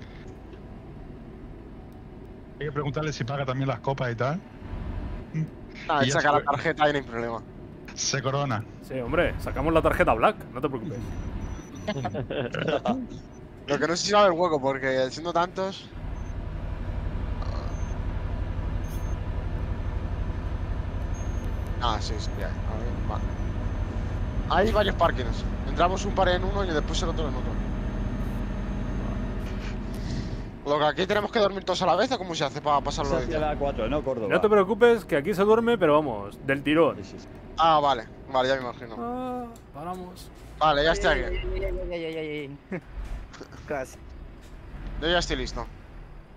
Hay que preguntarle si paga también las copas y tal. Nada, Y ya saca la se- tarjeta y no hay problema. Se corona. sí, hombre, sacamos la tarjeta Black, no te preocupes. Lo que no sé si va a haber hueco, porque siendo tantos. Ah, sí, sí, hay. A ver, vale. Hay varios parkings. Entramos un par en uno y después el otro en otro. Lo que aquí tenemos que dormir todos a la vez, ¿o cómo se hace para pasarlo Es de hacia día? la 4, ¿no? Córdoba. No te preocupes, que aquí se duerme, pero vamos, del tirón. Sí, sí, sí. Ah, vale, vale, ya me imagino. Ah, paramos. Vale, ya estoy aquí. Casi. Yo ya estoy listo.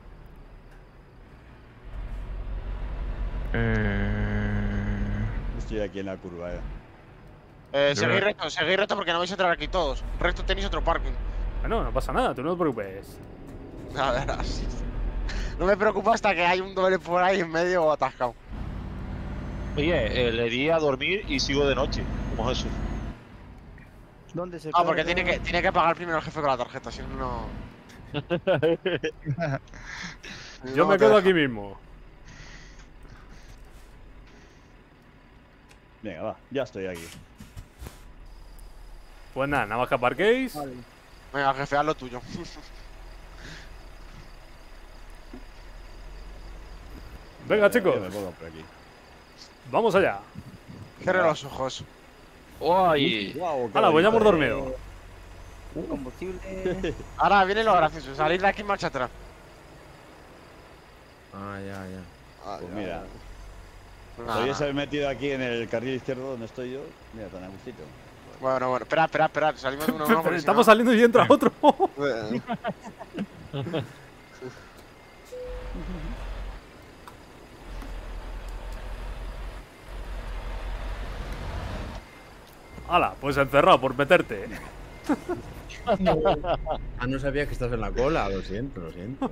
Estoy aquí en la curva, Seguid recto porque no vais a entrar aquí todos. Recto tenéis otro parking. Bueno, no pasa nada, tú no te preocupes. A ver, así. No me preocupa hasta que hay un doble por ahí en medio o atascado. Oye, le di a dormir y sigo de noche, como Jesús. ¿Dónde se Ah, porque carga? tiene que pagar primero el jefe con la tarjeta, si no. Yo no me te quedo deja. aquí mismo. Venga, va, ya estoy aquí. Pues nada más que aparquéis. Vale. Venga, jefe, haz lo tuyo. Venga, chicos, Yo me pongo por aquí. vamos allá. Cierre los ojos. ¡Uy! Guau, qué Hala, pues ya hemos bonito, dormido. Combustible. Ahora viene lo gracioso, salir de aquí y marcha atrás. Ah, ya, ya. Pues mira, Nada, podrías nada. haber metido aquí en el carril izquierdo donde estoy yo. Mira, tan a gustito. Bueno, espera, salimos de uno Pero porque si estamos no- saliendo y entra otro. Hala, pues encerrado por meterte. Ah, no sabía que estás en la cola. Lo siento, lo siento.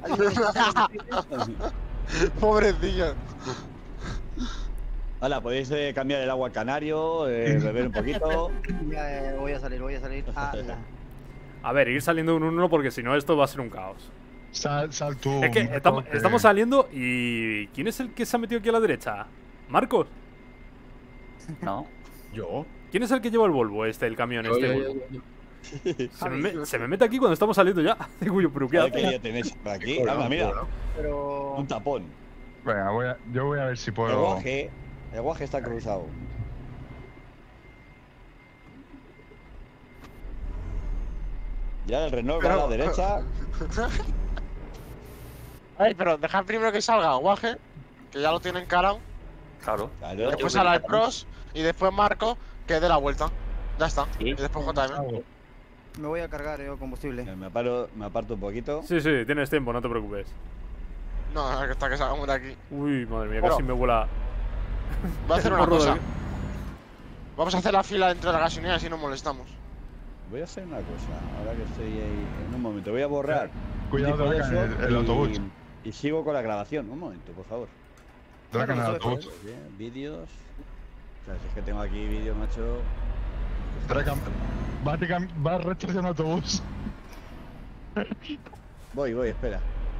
Pobrecillo. Hala, podéis cambiar el agua al canario, beber un poquito. Ya, voy a salir. Ala. A ver, ir saliendo un uno porque si no esto va a ser un caos. Sal tú. Es que Marco, estamos saliendo y... ¿Quién es el que se ha metido aquí a la derecha? ¿Marcos? No. ¿Yo? ¿Quién es el que lleva el Volvo el camión Yo, este yo, Volvo? yo. Se me mete aquí cuando estamos saliendo ya. Digo yo, pero ¿qué A ver qué hace? día tenéis por aquí. Anda, mira, Pero. un tapón. Venga, yo voy a ver si El puedo. guaje está cruzado. Ya el Renault va a la derecha. Ay, pero dejad primero que salga Guaje, que ya lo tienen encarado. Claro. Claro. Después sale el Pros y después Marco, que dé la vuelta. Ya está. Sí. Y después JM. Me voy a cargar yo combustible. Me aparto un poquito. Sí, sí, tienes tiempo, no te preocupes. No, hasta que salgamos de aquí. Uy, madre mía, Bueno. casi me vuela. Voy a hacer el una morro cosa. de- Vamos a hacer la fila dentro de la gasolinera así no molestamos. Voy a hacer una cosa. Ahora que estoy ahí. En un momento, voy a borrar. Cuidado, un tipo de Dracan, eso el autobús. Y sigo con la grabación. Un momento, por favor. Dracan, el Claro, autobús. Bien, vídeos. O sea, si es que tengo aquí vídeo, macho. Dracan, va recto hacia un autobús. Voy, espera.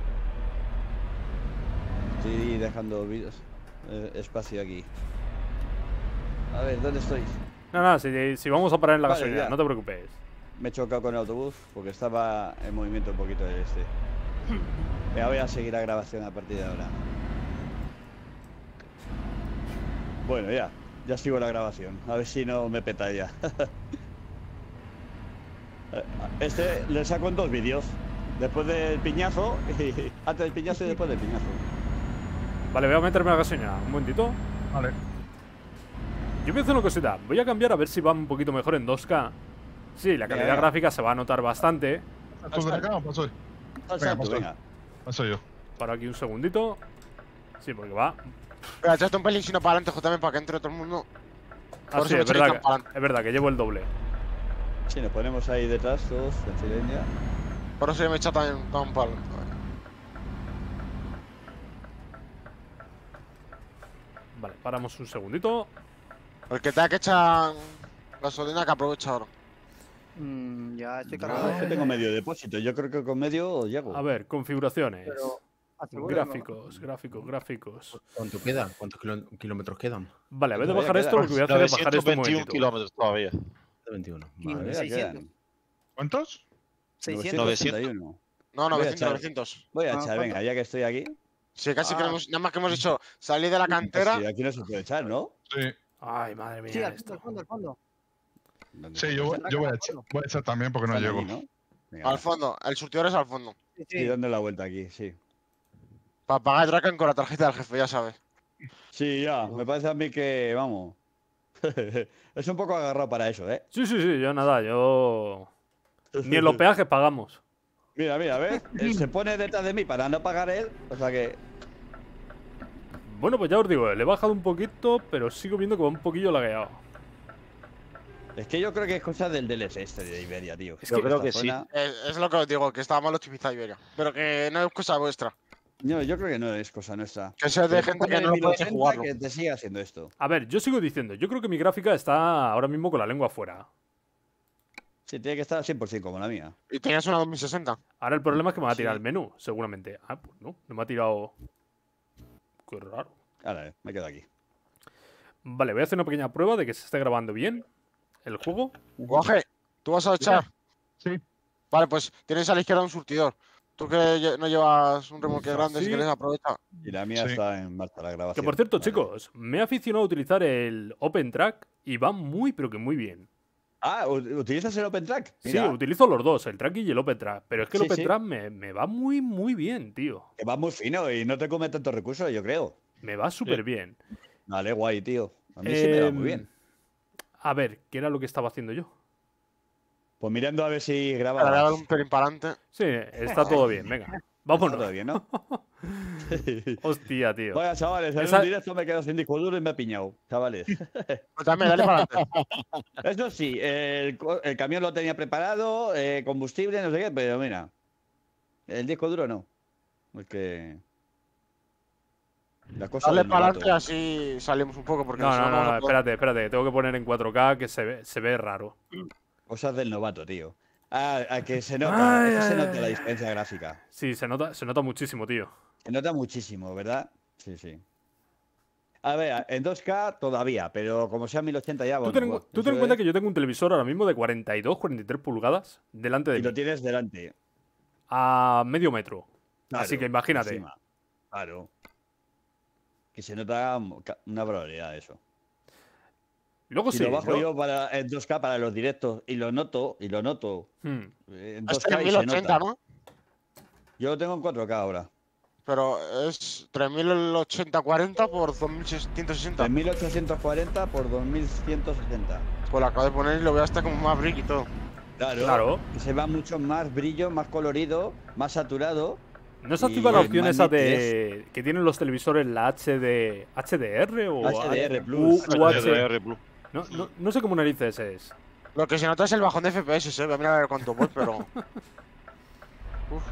Estoy dejando vídeos. Espacio aquí. A ver, ¿dónde estoy? Nada, si vamos a parar en la Vale, gasolina, ya. no te preocupes. Me he chocado con el autobús porque estaba en movimiento un poquito el este. Venga, voy a seguir la grabación a partir de ahora. Bueno, ya sigo la grabación. A ver si no me peta ya. Este le saco en 2 vídeos. Después del piñazo, y antes del piñazo y después del piñazo. Vale, voy a meterme a la gasolina. Un momentito. Vale. Yo voy a hacer una cosita. Voy a cambiar a ver si va un poquito mejor en 2K. Sí, la calidad Venga. gráfica se va a notar bastante. ¿Tú Dracan o paso? Salsa, paso. venga. Paso yo. Para aquí un segundito. Sí, porque va. Pero echaste un pelín sino para adelante, JM, para que entre todo el mundo. Ah, Por sí, eso es me verdad, echáis tan pa'lante. es verdad que llevo el doble. Si nos ponemos ahí detrás todos, en silencio. Por eso yo me he echado también tan palo. Vale, paramos un segundito. El que tenga que echar gasolina que aprovecha ahora. Ya estoy No, cargado. es que tengo medio depósito. Yo creo que con medio llego. A ver, configuraciones. Pero. asegúralo. Gráficos. ¿Cuánto queda? ¿Cuántos kilómetros quedan? Vale, a ver de Todavía bajar queda. esto, lo que voy a hacer es bajar esto un 921 momentito. kilómetros todavía. De 21. Quince. Vale. Todavía 600. quedan. ¿Cuántos? 600. 981. No, Voy a 900, echar. 900. Voy a Ah, echar, ¿cuánto? venga, ya que estoy aquí. Sí, casi que Ah. nada más que hemos hecho salir de la cantera. Sí, aquí no se puede echar, ¿no? Sí. Ay, madre Sí, mía, al esto. fondo. ¿Dónde Sí, se yo, puede voy- yo voy a echar también porque no echar? llego. Aquí, ¿no? Venga, Al va. fondo, el surtidor es al fondo. Sí, Sí, sí. dando la vuelta aquí, sí. Para pagar el Draken con la tarjeta del jefe, ya sabes. Sí, ya, me parece a mí que, vamos. Es un poco agarrado para eso, ¿eh? Sí, yo nada, yo. Ni en los peajes pagamos. Mira, ¿ves? Él se pone detrás de mí para no pagar él, o sea que. Bueno, pues ya os digo, le he bajado un poquito, pero sigo viendo que va un poquillo lagueado. Es que yo creo que es cosa del DLC este de Iberia, tío. Es Yo que creo que esta sí. zona- Es lo que os digo, que estaba mal optimizada Iberia. Pero que no es cosa vuestra. No, yo creo que no es cosa nuestra. Que sea de Pero gente póngale que no puede 1080 jugarlo. que te siga haciendo esto. A ver, yo sigo diciendo, yo creo que mi gráfica está ahora mismo con la lengua afuera. Sí, tiene que estar al 100% como la mía. Y tenías una 2060. Ahora el problema es que me va a tirar Sí. el menú, seguramente. Ah, pues no me ha tirado... Qué raro. Ahora, me quedo aquí. Vale, voy a hacer una pequeña prueba de que se esté grabando bien el juego. Guaje, ¿tú vas a echar? Sí. Vale, pues tienes a la izquierda un surtidor. Tú que no llevas un remolque grande, Sí. si quieres aprovecha. Y la mía Sí. está en marcha la grabación. Que por cierto, Vale. chicos, me he aficionado a utilizar el Open Track y va muy, pero que muy bien. Ah, ¿utilizas el OpenTrack? Sí, utilizo los dos, el Track y el Open Track. Pero es que el Sí, Open sí. Track me va muy, muy bien, tío. Que va muy fino y no te come tantos recursos, yo creo. Me va súper bien. Vale, guay, tío. A mí sí me va muy Em, bien. A ver, ¿qué era lo que estaba haciendo yo? Pues mirando a ver si Para dar grabas. un pelín para adelante. Sí, está todo bien, venga. Vámonos. Todo bien, ¿no? Hostia, tío. Vaya, chavales, en Esa- un directo me he quedado sin disco duro y me ha piñado, chavales. Pues también, dale para adelante. Eso sí, el camión lo tenía preparado, combustible, no sé qué, pero mira, el disco duro no. Es que... La cosa Dale del para novato. adelante, así salimos un poco. Porque No, si no, vamos no, a poder- espérate, tengo que poner en 4K que se ve raro. Cosas del novato, tío. A que se nota, Ay, es que se ay, nota ay. la diferencia gráfica. Sí, se nota muchísimo, tío. Se nota muchísimo, ¿verdad? Sí, sí. A ver, en 2K todavía, pero como sea 1080 ya... Tú ten en cuenta que yo tengo un televisor ahora mismo de 42, 43 pulgadas delante de Y lo mí, tienes delante. a medio metro. Así Claro, que imagínate. encima. Claro. Que se nota una barbaridad eso. Luego Si sí. lo bajo ¿no? yo en 2K para los directos y lo noto, Hmm. en Has 2K y se 3080, nota. ¿no? Yo lo tengo en 4K ahora. Pero es 3080-40 por 2160. 3840 por 2160. Pues lo acabo de poner y lo veo hasta como más brick y todo. Claro. Claro. Que se va mucho más brillo, más colorido, más saturado. ¿No se Y activa la el opción esa Magnet de que tienen los televisores, la HDR o HDR Plus. HDR Plus. No sé cómo narices es. Lo que se nota es el bajón de FPS, voy a mirar a ver cuánto voy, pero. Uf.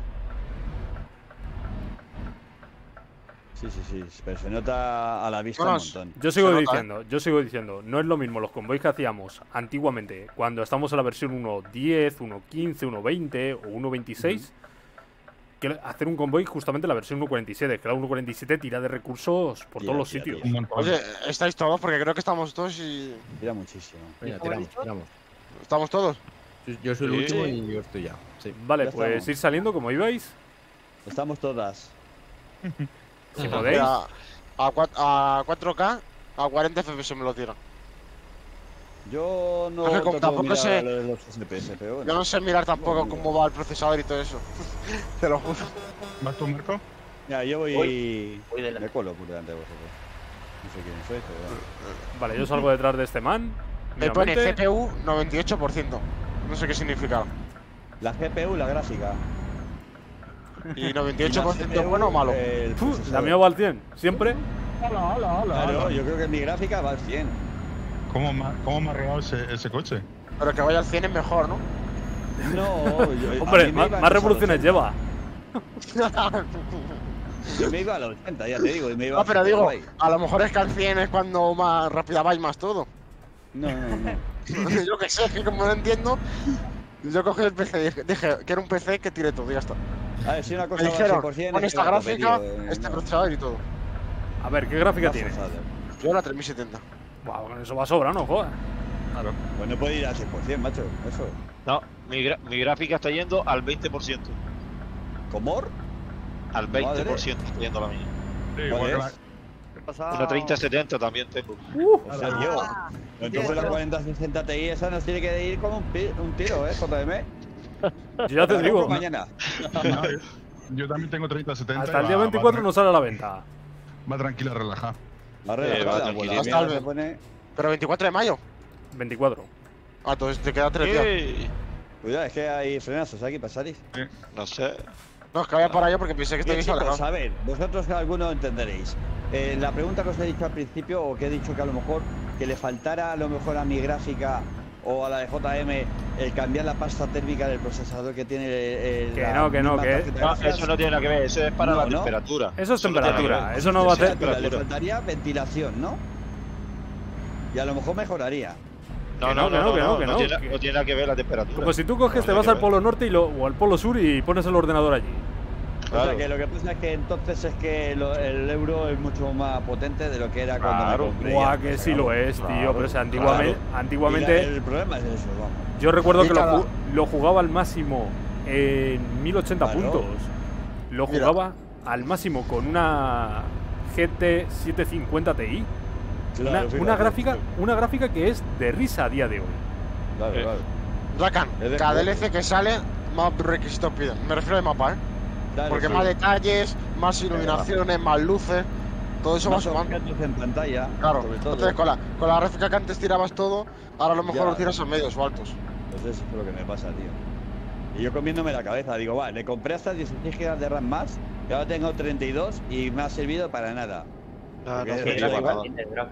Sí, sí, sí. Pero se nota a la vista un Vamos. montón. Yo sigo Se nota, diciendo, no es lo mismo los convoys que hacíamos antiguamente, cuando estamos en la versión 1.10, 1.15, 1.20 o 1.26, que hacer un convoy justamente en la versión 1.47, que la 1.47 tira de recursos por Tira, todos los tira, sitios. Un montón. Oye, ¿estáis todos? Porque creo que estamos todos y. Mira muchísimo. Venga, ¿Cómo has tiramos, dicho? tiramos. ¿Estamos todos? Yo soy el Sí. último y yo estoy ya. Sí. Vale, Ya pues estamos. ir saliendo como ibais, Estamos todas. si podéis. A 4K, a 40 FPS me lo tira. Yo no Es que como toco tampoco mirar sé- lo de los FPS, pero bueno. Yo no sé mirar tampoco cómo va el procesador y todo eso. Te lo juro. ¿Vas tú, Marco? Mira, yo voy... Voy delante. Me cuelo por delante de vosotros. No sé quién sois, pero bueno. Vale, yo salgo detrás de este man. Me pone mínimamente. CPU 98%. No sé qué significa. La GPU, la gráfica. ¿Y Y la 98% CPU, bueno o malo? el Uf, la procesador. mía va al 100, siempre. Claro, yo creo que mi gráfica va al 100. ¿Cómo me ha regado ese coche? Pero que vaya al 100 es mejor, ¿no? No, yo, Hombre, a mí me más, iba más a revoluciones lleva. Yo me iba a los 80, ya te digo. Y me iba No, pero súper digo, guay. a lo mejor es que al 100 es cuando más rápida va y más todo. No, no, no. Yo que sé, que como no entiendo, yo cogí el PC, dije que era un PC que tire todo y ya está. A ver, si una Me cosa va al dijeron, 100%, con es esta que va a tope, gráfica, tío, este no. procesador y todo. A ver, ¿qué gráfica Va tiene? forzado. Yo la 3070. Buah, con eso va a sobra, ¿no? Joder. Pues no puede ir al 100%, macho. Eso. No, mi gráfica está yendo al 20%. ¿Comor? Al 20% está yendo la mía. Sí, igual que la- ¿Qué pasa? Una 3070 también tengo. O sea, yo. Entonces la 4060 Ti esa nos tiene que ir como un tiro, JM. Yo ya te La digo, compro mañana. Yo también tengo 30-70. hasta el día 24 no sale a la venta. Va tranquila, relajada. Va va relajada, tranquilo. pues la Hasta mía el- se pone... Pero 24 de mayo. 24. Ah, entonces te queda 3 días. Sí. Cuidado, es que hay frenazos aquí para salir. No sé. No, es que vaya para allá porque pensé que Bien, estabais chicos, alejados. a ver, vosotros algunos entenderéis. La pregunta que os he dicho al principio, o que he dicho que a lo mejor que le faltara a lo mejor a mi gráfica o a la de JM el cambiar la pasta térmica del procesador que tiene Que no, que No, eso no tiene nada que ver, eso es para No, la ¿no? temperatura. Eso es no tiene nada que temperatura, ver. eso no va a hacer. Le faltaría ventilación, ¿no? Y a lo mejor mejoraría. No, Que no, no, no, que no, no, que no no, tiene, que- no tiene nada que ver la temperatura. Como si tú coges, No te tiene vas que al ver. polo norte o al polo sur y pones el ordenador allí. O Claro. sea, que lo que pasa es que entonces es que el euro es mucho más potente de lo que era cuando Claro. me compré. Guau, ya, que pues, sí lo vamos. es, tío. Claro, Pero o sea, claro. antiguamente Y el problema es eso, vamos. yo recuerdo Y que cada- lo jugaba al máximo en 1080 Claro. puntos. Lo Mira. jugaba al máximo con una GT 750 Ti. Claro, fíjate. Una gráfica que es de risa a día de hoy. Claro, claro. Rakan, Es de cada juego. DLC que sale, más requisitos piden. Me refiero al mapa, ¿eh? Claro, Porque sí. más detalles, más iluminaciones, más luces, todo eso va Más sumando. objetos en pantalla, Claro, sobre todo. entonces con la gráfica que antes tirabas todo, ahora a lo mejor Ya. lo tiras a medios o altos. Pues eso es lo que me pasa, tío. Y yo comiéndome la cabeza, digo, va, le compré hasta 16 GB de RAM más, y ahora tengo 32 y me ha servido para nada. No, Porque no es sirve da para igual. nada.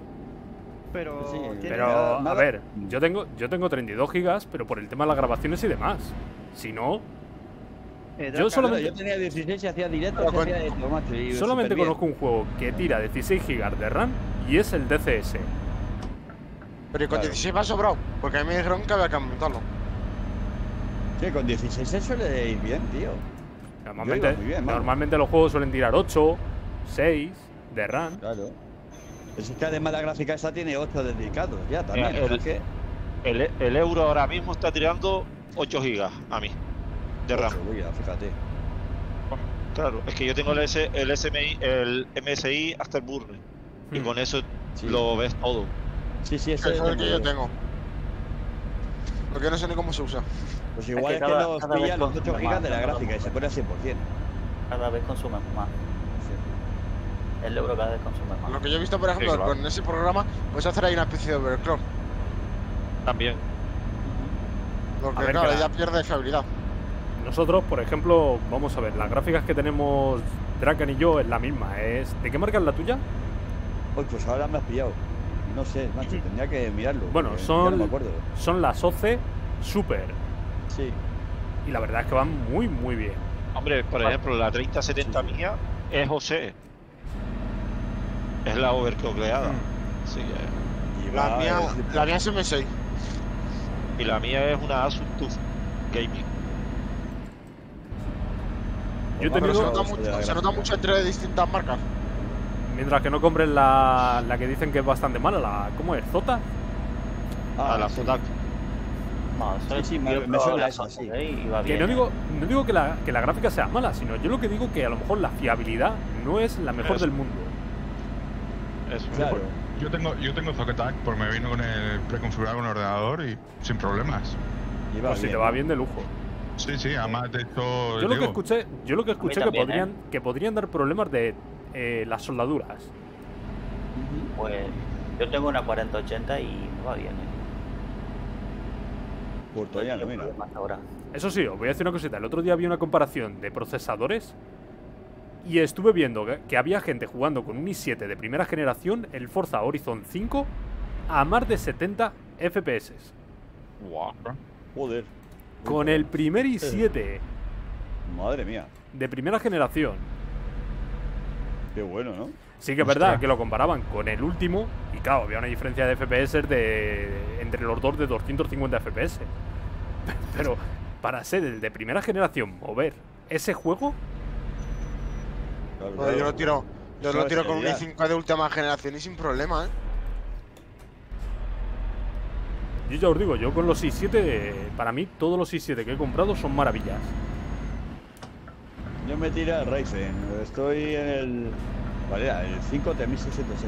Pero. Sí, tiene- Pero, nada. a ver, yo tengo 32 gigas, pero por el tema de las grabaciones y demás. Si no, yo Dracan, solamente- Yo tenía 16 y hacía directos, Pero y hacía de todo, macho, y solamente superbién. conozco un juego que tira 16 gigas de RAM y es el DCS. Pero y con Claro. 16 va sobrado, porque a mí me dijeron que había que aumentarlo. Sí, con 16 se suele ir bien, tío. Normalmente, Yo iba muy bien, vamos. normalmente los juegos suelen tirar 8, 6 de RAM. Claro. Es que además la gráfica esta tiene 8 dedicados, ya también. Mira, o sea que El euro ahora mismo está tirando 8 gigas a mí de RAM. 8, uy, ya, fíjate. Claro, es que yo tengo el SMI, el MSI Afterburner. Y Hmm. con eso Sí. lo ves todo. Sí, sí, Eso eso es el que yo tengo. Lo que no sé ni cómo se usa. Pues Es igual que es que cada- nos cada pilla vez los consume 8 gigas más, de la cada gráfica y vez se pone a 100%. Cada vez consume más. El euro cada vez consume Lo más. que yo he visto, por ejemplo, Sí, claro. con ese programa, pues hacer ahí una especie de overclock. También. Porque A ver, claro, que ya pierde fiabilidad. Nosotros, por ejemplo, vamos a ver, las gráficas que tenemos Draken y yo es la misma. ¿De qué marca es la tuya? Uy, pues ahora me has pillado. No sé, macho, tendría que mirarlo. Bueno, porque son- ya no me acuerdo. Son las OC Super. Sí. Y la verdad es que van muy, muy bien. Hombre, por ejemplo, la 3070 mía es OC. Es la overclockeada. Así que- Y La va, mía es M6. Y la mía es una Asus TUF Gaming. Yo he Pero Pero tenido, se nota mucho entre distintas marcas. mientras que no compres la que dicen que es bastante mala, ¿cómo es? ¿Zota? A la sí. Zotac. No, eso Sí, es- sí, me yo suena probaba la eso, Samsung, sí. y va Que bien. no digo que la gráfica sea mala, sino yo lo que digo que a lo mejor la fiabilidad no es la mejor Eso. del mundo. Eso. Claro. Yo tengo Zotac porque me vino con el preconfigurado con el ordenador y sin problemas. Y va Pues si bien. te va bien de lujo. Sí, sí, además de hecho. Yo lo que digo, escuché que también, podrían dar problemas de las soldaduras. Ujú. Pues yo tengo una 4080 y me va bien. Pues todavía no, mira. Hasta ahora. Eso sí, os voy a decir una cosita. El otro día vi una comparación de procesadores y estuve viendo que había gente jugando con un i7 de primera generación, el Forza Horizon 5, a más de 70 FPS. Joder. Con el primer i7 Madre mía. de primera generación. Qué bueno, ¿no? Sí que es verdad que lo comparaban con el último y claro, había una diferencia de FPS entre los dos de 250 FPS. Pero para ser el de primera generación, mover ese juego, Claro, Joder, claro. yo Eso lo es tiro con un genial. i5 de última generación y sin problema, ¿eh? yo ya os digo, yo con los i7, para mí todos los i7 que he comprado son maravillas. Yo me tiré al Ryzen. Estoy en el. ¿Cuál era? El 5 3600X.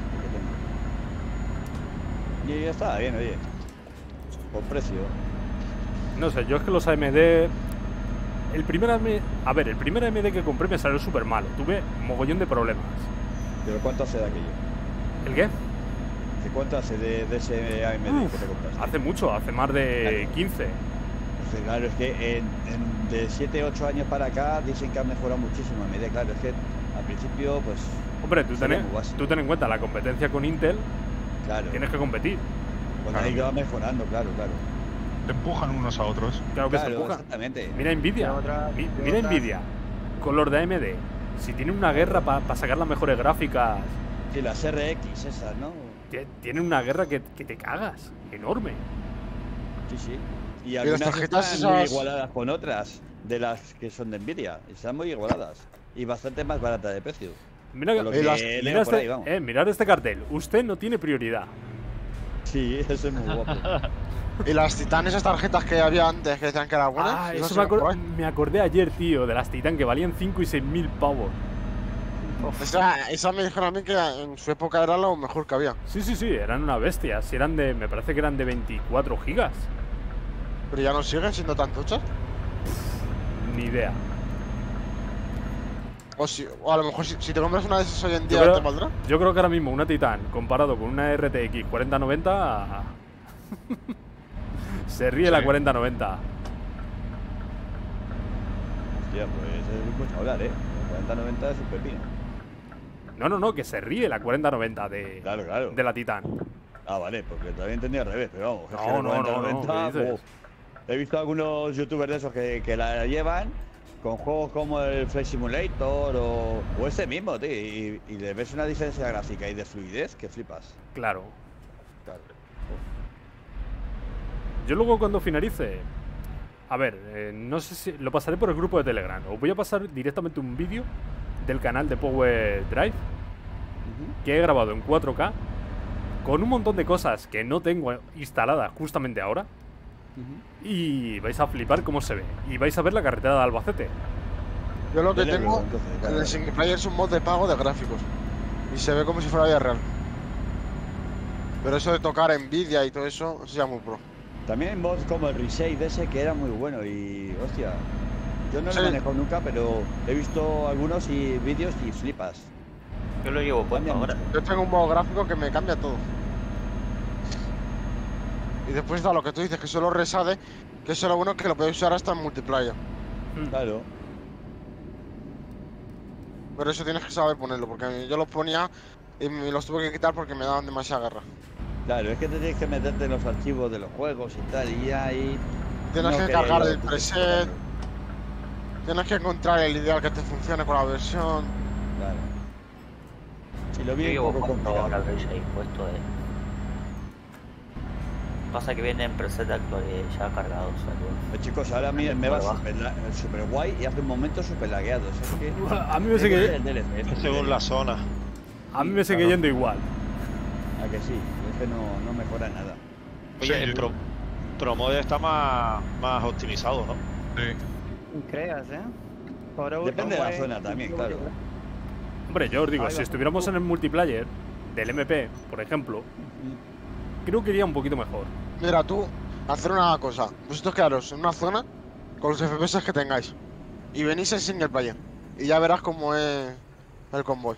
Que tengo. Y ya está, bien, oye. Por precio. No sé, yo es que los AMD... El primer AMD que compré me salió súper malo. Tuve un mogollón de problemas. ¿Pero cuánto hace de aquello? ¿El qué? ¿De cuánto hace de ese AMD Uf, que te compraste? Hace mucho, hace más de 15. Pues claro, es que de 7-8 años para acá dicen que ha mejorado muchísimo. A medida, claro, es que al principio, pues. Hombre, tú sería muy básico. ten en cuenta la competencia con Intel. Claro. Tienes que competir. Pues ahí va mejorando, claro. Te empujan unos a otros. Claro que se Claro, empuja. exactamente. Mira Nvidia. Mira Nvidia. Con los de AMD. Si tienen una guerra para sacar las mejores gráficas. Sí, las RX esas, ¿no? Tienen una guerra que te cagas. Enorme. Sí. Y las algunas tarjetas están muy esas- igualadas con otras de las que son de Nvidia. Están muy igualadas. Y bastante más baratas de precio. Mira, Por lo que leo por ahí, vamos. mirad este cartel. Usted no tiene prioridad. Sí, eso es muy guapo. Y las Titan, esas tarjetas que había antes que decían que eran buenas. Ah, esas eso siguen me acordé ayer, tío, de las Titan que valían 5 y 6 mil pavos. por ahí. Esa me dijeron a mí que en su época era lo mejor que había. Sí, eran una bestia. Si eran me parece que eran de 24 gigas. Pero ya no siguen siendo tan tochas. Ni idea. O a lo mejor si te compras una de esas hoy en Yo día creo, te valdrá. yo creo que ahora mismo una Titan comparado con una RTX 4090 se ríe la Sí. 4090. Hostia, pues es mucho hablar, ¿eh? El 4090 es un pepino. No, que se ríe la 4090 Claro. de la Titan. Ah, vale, porque también entendía al revés, pero vamos. es que No, el no, 4090, ¿qué dices? He visto algunos youtubers de esos que la llevan con juegos como el Flight Simulator o ese mismo, tío, y le ves una diferencia gráfica y de fluidez que flipas. Claro. Claro. Yo luego cuando finalice, a ver, no sé si lo pasaré por el grupo de Telegram. Os voy a pasar directamente un vídeo del canal de Power Drive que he grabado en 4K con un montón de cosas que no tengo instaladas justamente ahora. Y vais a flipar cómo se ve. Y vais a ver la carretera de Albacete. Yo lo que Yo le tengo veo, entonces, claro. en el single player es un mod de pago de gráficos. Y se ve como si fuera vida real. Pero eso de tocar Nvidia y todo eso se llama muy pro. También hay mods como el Reshape ese que era muy bueno y, hostia, yo no lo Sí. he manejado nunca, pero he visto algunos y vídeos y flipas. Yo lo llevo puesto Cambia ahora. mucho. Yo tengo un modo gráfico que me cambia todo. Y después da lo que tú dices, que solo resade, que eso es lo bueno que lo puedes usar hasta en multiplayer. Claro. Pero eso tienes que saber ponerlo, porque yo los ponía y me los tuve que quitar porque me daban demasiada guerra. Claro, es que te tienes que meterte en los archivos de los juegos y tal, y ahí. Tienes no que quería cargar yo el que- preset, tienes que encontrar el ideal que te funcione con la versión. Claro. Y lo Yo vi un llevo poco puesto ahora complicado. el Reshape puesto Pasa que viene en preset ya cargados. Chicos, ahora me va Por super guay y hace un momento super lagueado. Es que A mí me sigue, Según la zona. a mí me sigue yendo igual. A que sí, es que no mejora nada. Oye, Sí, el yo- Promode está más optimizado, ¿no? Sí. Creas, ¿eh? Ahora Depende de la guay. zona también, claro. Hombre, yo os digo, Ahí si va. estuviéramos en el multiplayer del MP, por ejemplo, creo que iría un poquito mejor. Mira, tú, hacer una cosa. Vosotros quedaros en una zona con los FPS que tengáis. Y venís en single player. Y ya verás cómo es el convoy.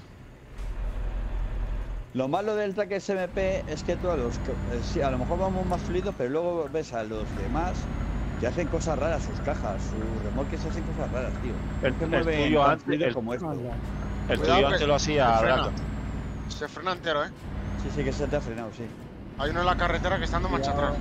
Lo malo del track SMP es que tú sí, a lo mejor vamos más fluidos, pero luego ves a los demás que hacen cosas raras, sus cajas, sus remolques hacen cosas raras, tío. El- No se el mueven tuyo tan antes- fluidos el- como esto. El Cuidado tuyo que antes lo hacía se frena. Braco. Se frena entero, ¿eh? Sí, que se te ha frenado, sí. Hay uno en la carretera que está dando marcha atrás.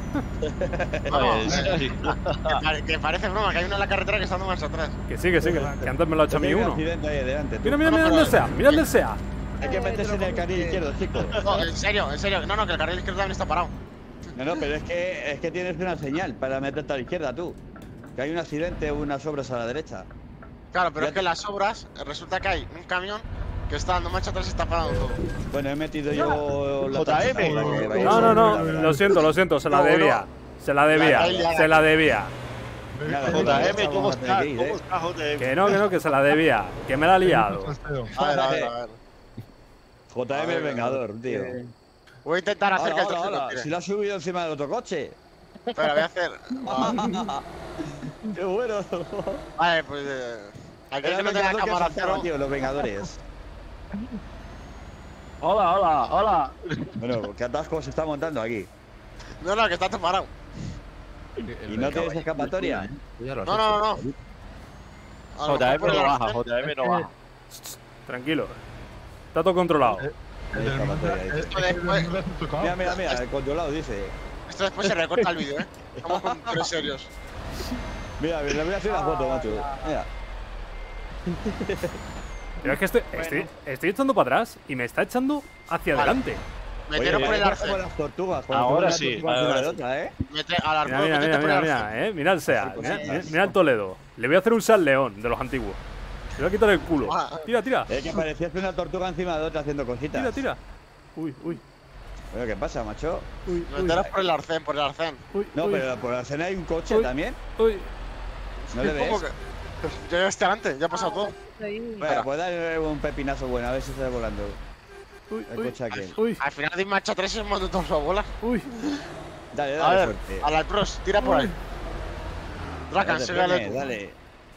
Sí. Que parece broma, que hay uno en la carretera que está dando marcha atrás. Que sí, que antes me lo ha hecho a mí Hay un uno. accidente ahí delante, tú. Mira, mira, mira No, dónde pero- sea, mira dónde sea. Hay que meterse en el carril izquierdo, chicos. No, en serio. No, no, que el carril izquierdo también está parado. No, pero es que tienes una señal para meterte a la izquierda, tú. Que hay un accidente o unas obras a la derecha. Claro, pero Ya es que las obras, resulta que hay un camión que está dando marcha atrás y está parado todo. Bueno, he metido yo la JM. tarjeta para que vayáis No, no, no, a- lo siento, se la No, debía. Se la debía, La- se la debía. Nada, JM, ¿cómo vamos a tener está? que ir, ¿Cómo está JM? Que no, que se la debía. Que me la ha liado. A ver. JM el Vengador, tío. Voy a intentar hacer que el Hola, trocito hola, tire. si lo has subido encima del otro coche. Espera, voy a hacer. Qué bueno. Vale, pues. Aquí Era que no el tenga Vengador que cámara asustaba, cero. tío, los Vengadores. Hola. Bueno, ¿qué atasco se está montando aquí? No, no, que está todo parado. ¿Y no tienes escapatoria? No. A lo mejor JM por no el baja, arcén. JM no baja. Tranquilo. Está todo controlado. El del escapatoria, el esto del después- Mundial se ha tocado. Mira, el controlado dice. Esto después se recorta el vídeo, Estamos con tres serios. Mira, le voy a hacer una foto, macho. Mira. Pero es que estoy echando para atrás y me está echando hacia Vale. adelante. Meteros por el como arcén. las tortugas. Ahora una sí, tortuga encima ahora de sí. otra, Mete al arcén. Mira, Métete por el arcén. mira el SEA. Sí, Mira el Toledo. Le voy a hacer un San León de los antiguos. Le voy a quitar el culo. Tira. Que parecías una tortuga encima de otra haciendo cositas. Tira. Uy. Bueno, ¿qué pasa, macho? Meteros por el arcén, por el arcén. No, pero por la escena hay un coche Uy. también. Uy. ¿No le ¿Cómo ves? que? Yo ya estoy delante, ya ha pasado todo. Bueno, pues dale un pepinazo bueno, a ver si sale volando. Uy. El coche aquel. Uy. Al final de marcha 3 hemos mandado todos a bola. Uy. Dale, A dale ver, fuerte. a la pros, tira por ahí. Dracan, Dale, sígale Pene, tú. dale.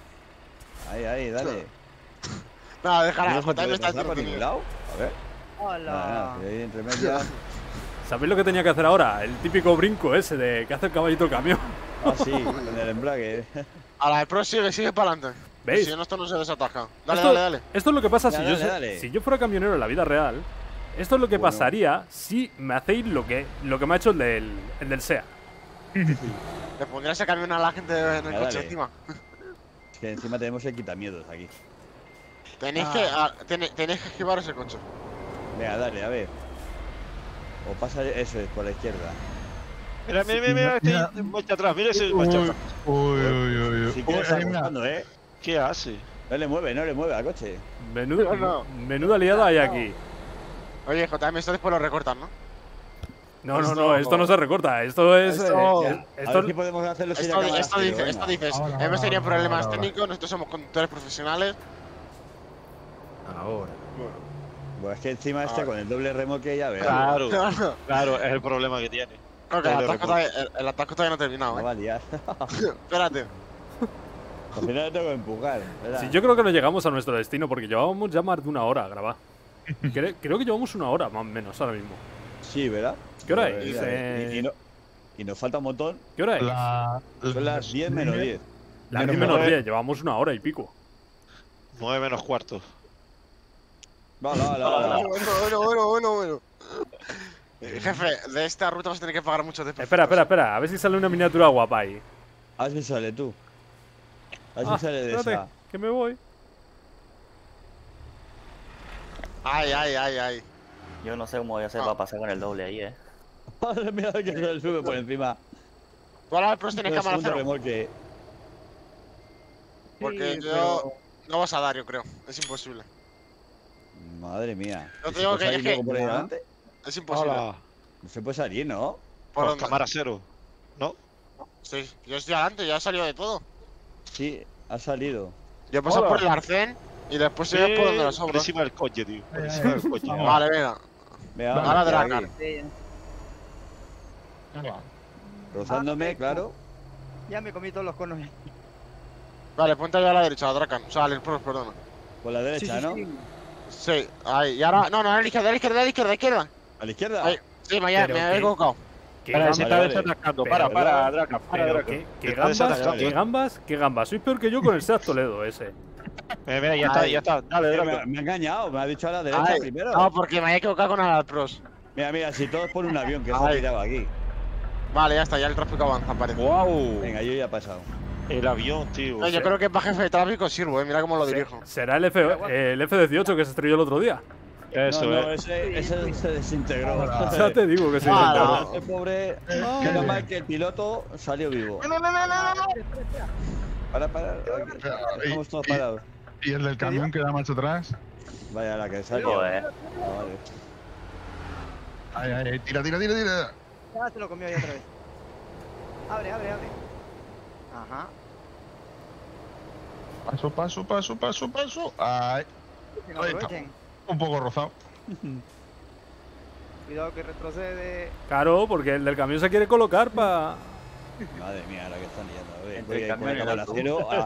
Ahí, dale. Nada, déjala, ¿No se JM puede está pasar por ningún entretenido. lado? A ver. Hola. Que ahí entre medias. ¿Sabéis lo que tenía que hacer ahora? El típico brinco ese de que hace el caballito el camión. Ah, sí, con el embrague. A la de pros sigue para adelante. ¿Veis? Si no, esto no se desatasca. Dale, Esto- dale. Esto es lo que pasa si, Dale, dale. si yo fuera camionero en la vida real. Esto es lo que Bueno. pasaría si me hacéis lo que me ha hecho el del SEA. Le pondrías ese camión a la gente en el Ya, coche dale. encima. Es que encima tenemos el quitamiedos aquí. Tenéis que esquivar ese coche. Venga, dale, a ver. O pasa eso, es por la izquierda. Mira, este marcha atrás, mira ese marcha atrás. Uy. Si quieres, Ahí, mira. apostando, ¿Qué hace? No le mueve al coche. Menuda liada hay aquí. Oye, JM, esto después lo recortan, ¿no? No, esto no se recorta. Esto es. Esto- A ver si podemos hacerlo sin Esto acabar a cero, dices, Ahora, hemos tenido ahora, problemas ahora. técnicos, nosotros somos conductores profesionales. Ahora. Pues es que encima este con el doble remolque ya ves. Claro, Claro, claro, es el problema que tiene. que el atasco todavía no ha terminado, No va a liar. Espérate. Al final le tengo que empujar, ¿verdad? Sí, yo creo que no llegamos a nuestro destino porque llevábamos ya más de una hora a grabar. Creo que llevamos una hora más o menos ahora mismo. Sí, ¿verdad? ¿Qué hora Pero, es? mira, y nos falta un montón. ¿Qué hora es? Son las 10 menos 10. Las 10 menos menos 9. 10, llevamos una hora y pico. 9 menos cuarto. Vale. Bueno. Jefe, de esta ruta vas a tener que pagar mucho de Espera, a ver si sale una miniatura guapa ahí. A ver si sale tú. A ver si sale de espérate, esa. que me voy. Ay. Yo no sé cómo voy a hacer para pasar con el doble ahí, Madre mía, que se le sube por encima. Tú ahora pros tienes cámara Segundo cero. remolque. Porque Sí, yo no vas a dar, yo creo. Es imposible. Madre mía. No ¿Y te si digo puede que- salir es que- luego por ahí delante? Es imposible. Hola. No se puede salir, ¿no? ¿Por Por dónde? cámara cero. ¿No? Sí, yo estoy adelante, ya he salido de todo. Sí, ha salido. Yo he pasado Hola. por el arcén y después he ido por donde las Por obras. encima del coche, tío. Por encima del coche. Vale, venga. Venga, Ahora vamos, Dracar. aquí. Sí, Rozándome, claro. ya me comí todos los conos. Vale, ponte allá a la derecha, a Dracan. O sea, al pros, perdona. Por la derecha, ¿no? Sí, ahí. Y ahora. No, a la izquierda, a la izquierda. ¿A la izquierda? Ahí. Sí, me había Pero qué- equivocado. ¿Qué Espera, gambas? se está vale. desatascando. Pero, Para, Dracan. Para, Pero Dracan. qué Te está desatascando. qué gambas. Sois peor que yo con el SEAT Toledo ese. Mira, ya está. Dale, Dracan. Me ha engañado, me ha dicho a la derecha Ay, primero. No, porque me había equivocado con el pros. Mira, si todos ponen un avión que se ha Ay. tirado aquí. Vale, ya está, ya el tráfico avanza, parece. Wow. Venga, yo ya he pasado. El avión, tío. No, yo creo que para jefe de tráfico sirvo, mira cómo lo dirijo. Será el F-18 que se estrelló el otro día. Eso no, es. ese se desintegró. Ya te digo que sí. Ah, Ese pobre. Menos mal que el piloto salió vivo. No. Para. Y- Estamos todos y- parados. ¿Y el del camión que da marcha atrás? Vaya, la que salió. Joder. Ah, vale. Ay, tira. Ya se lo comió ahí otra vez. Abre. Ajá. Paso. Ay, Que no Ahí está. aprovechen. un poco rozado. Cuidado que retrocede. Claro, porque el del camión se quiere colocar para. Madre mía, la que están liando. A ver, Entre voy el a poner camión y el cámara cero a.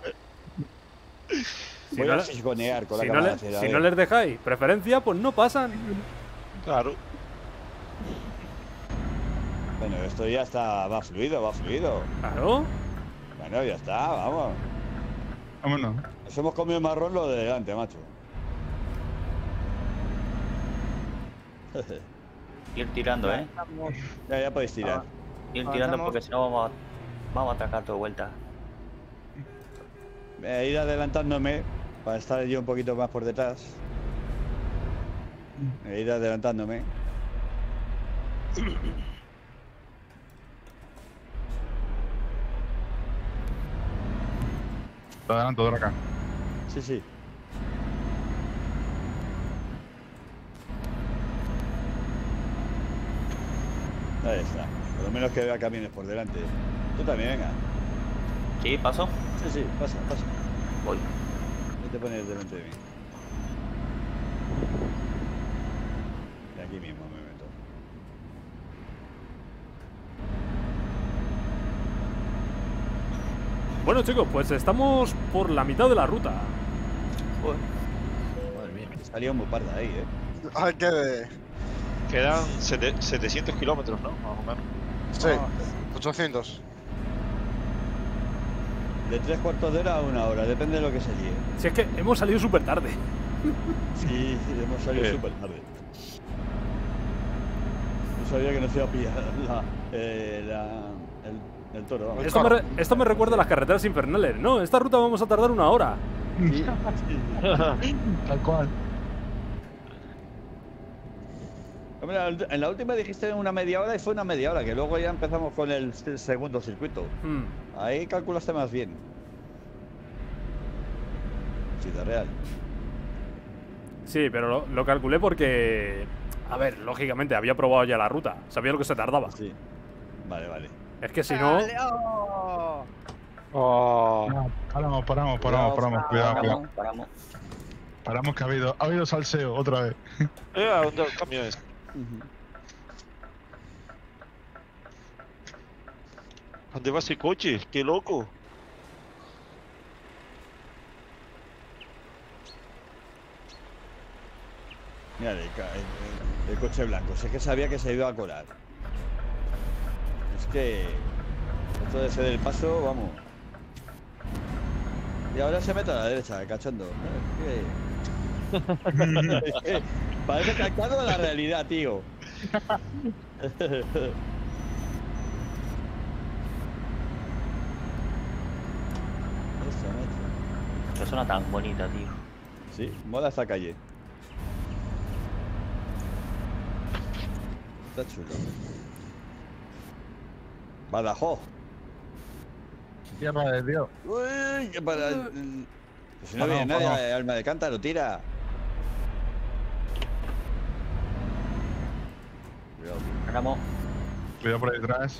Voy no a le- fisgonear con la Si no, cámara cero. a si ver. no les dejáis preferencia, pues no pasan. Claro. Bueno, esto ya está, va fluido, va fluido. Claro. Bueno, ya está, vamos. Vámonos. Nos hemos comido marrón lo de delante, macho. Ir tirando, ¿eh? Ya podéis tirar. Ir tirando porque si no vamos a atacar todo vuelta. Ir adelantándome para estar yo un poquito más por detrás. Ir adelantándome. Te adelanto, Draca. Sí, sí. Ahí está. Por lo menos que vea camiones por delante. Tú también, venga. ¿Sí? ¿Paso? Sí, sí, pasa, pasa. Voy. ¿Qué te pones delante de mí? De aquí mismo me meto. Bueno, chicos, pues estamos por la mitad de la ruta. Madre mía. Salía muy parda ahí, Hay que. Quedan 700 kilómetros, ¿no? Más o menos. Sí, 800. De 3/4 de hora a 1 hora, depende de lo que se líe. Si es que hemos salido súper tarde. Sí, hemos salido Sí. súper tarde. No sabía que nos iba a pillar el toro. Vamos. Esto me recuerda a las carreteras infernales. No, esta ruta vamos a tardar 1 hora. Sí, sí. Tal cual. Hombre, en la última dijiste una media hora y fue una media hora, que luego ya empezamos con el segundo circuito. Ahí calculaste más bien. Ciudad Real. Sí, pero lo calculé porque... A ver, lógicamente, había probado ya la ruta. Sabía lo que se tardaba. Sí. Vale, vale. Es que si no... Dale, oh. Oh. No, paramos. Cuidado. Paramos que ha habido salseo otra vez. ¿Dónde el camión es? ¿Dónde va ese coche? ¡Qué loco! Mira, el coche blanco. Sé que sabía que se iba a colar. Es que... Esto de ceder el paso, vamos. Y ahora se mete a la derecha, el cachondo. Es que parece calcado de la realidad, tío. Qué zona tan bonita, tío. Sí, mola esta calle. Está chulo. Badajoz. Tierra de Dios. Uy, que para... Pues si no viene nadie, alma de cántaro, tira. Cuidado. Paramos. Cuidado por detrás.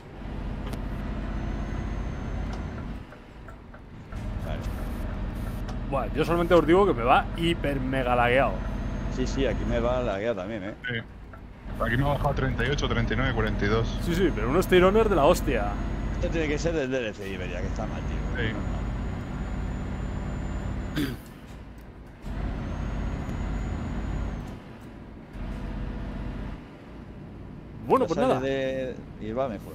Vale. Bueno, yo solamente os digo que me va hiper mega lagueado. Sí, aquí me va la guía también, ¿eh? Sí. Aquí me ha bajado 38, 39, 42. Sí, pero unos tirones de la hostia. Esto tiene que ser del DLC Iberia, que está mal, tío. Sí. Bueno, pues nada. Y va mejor.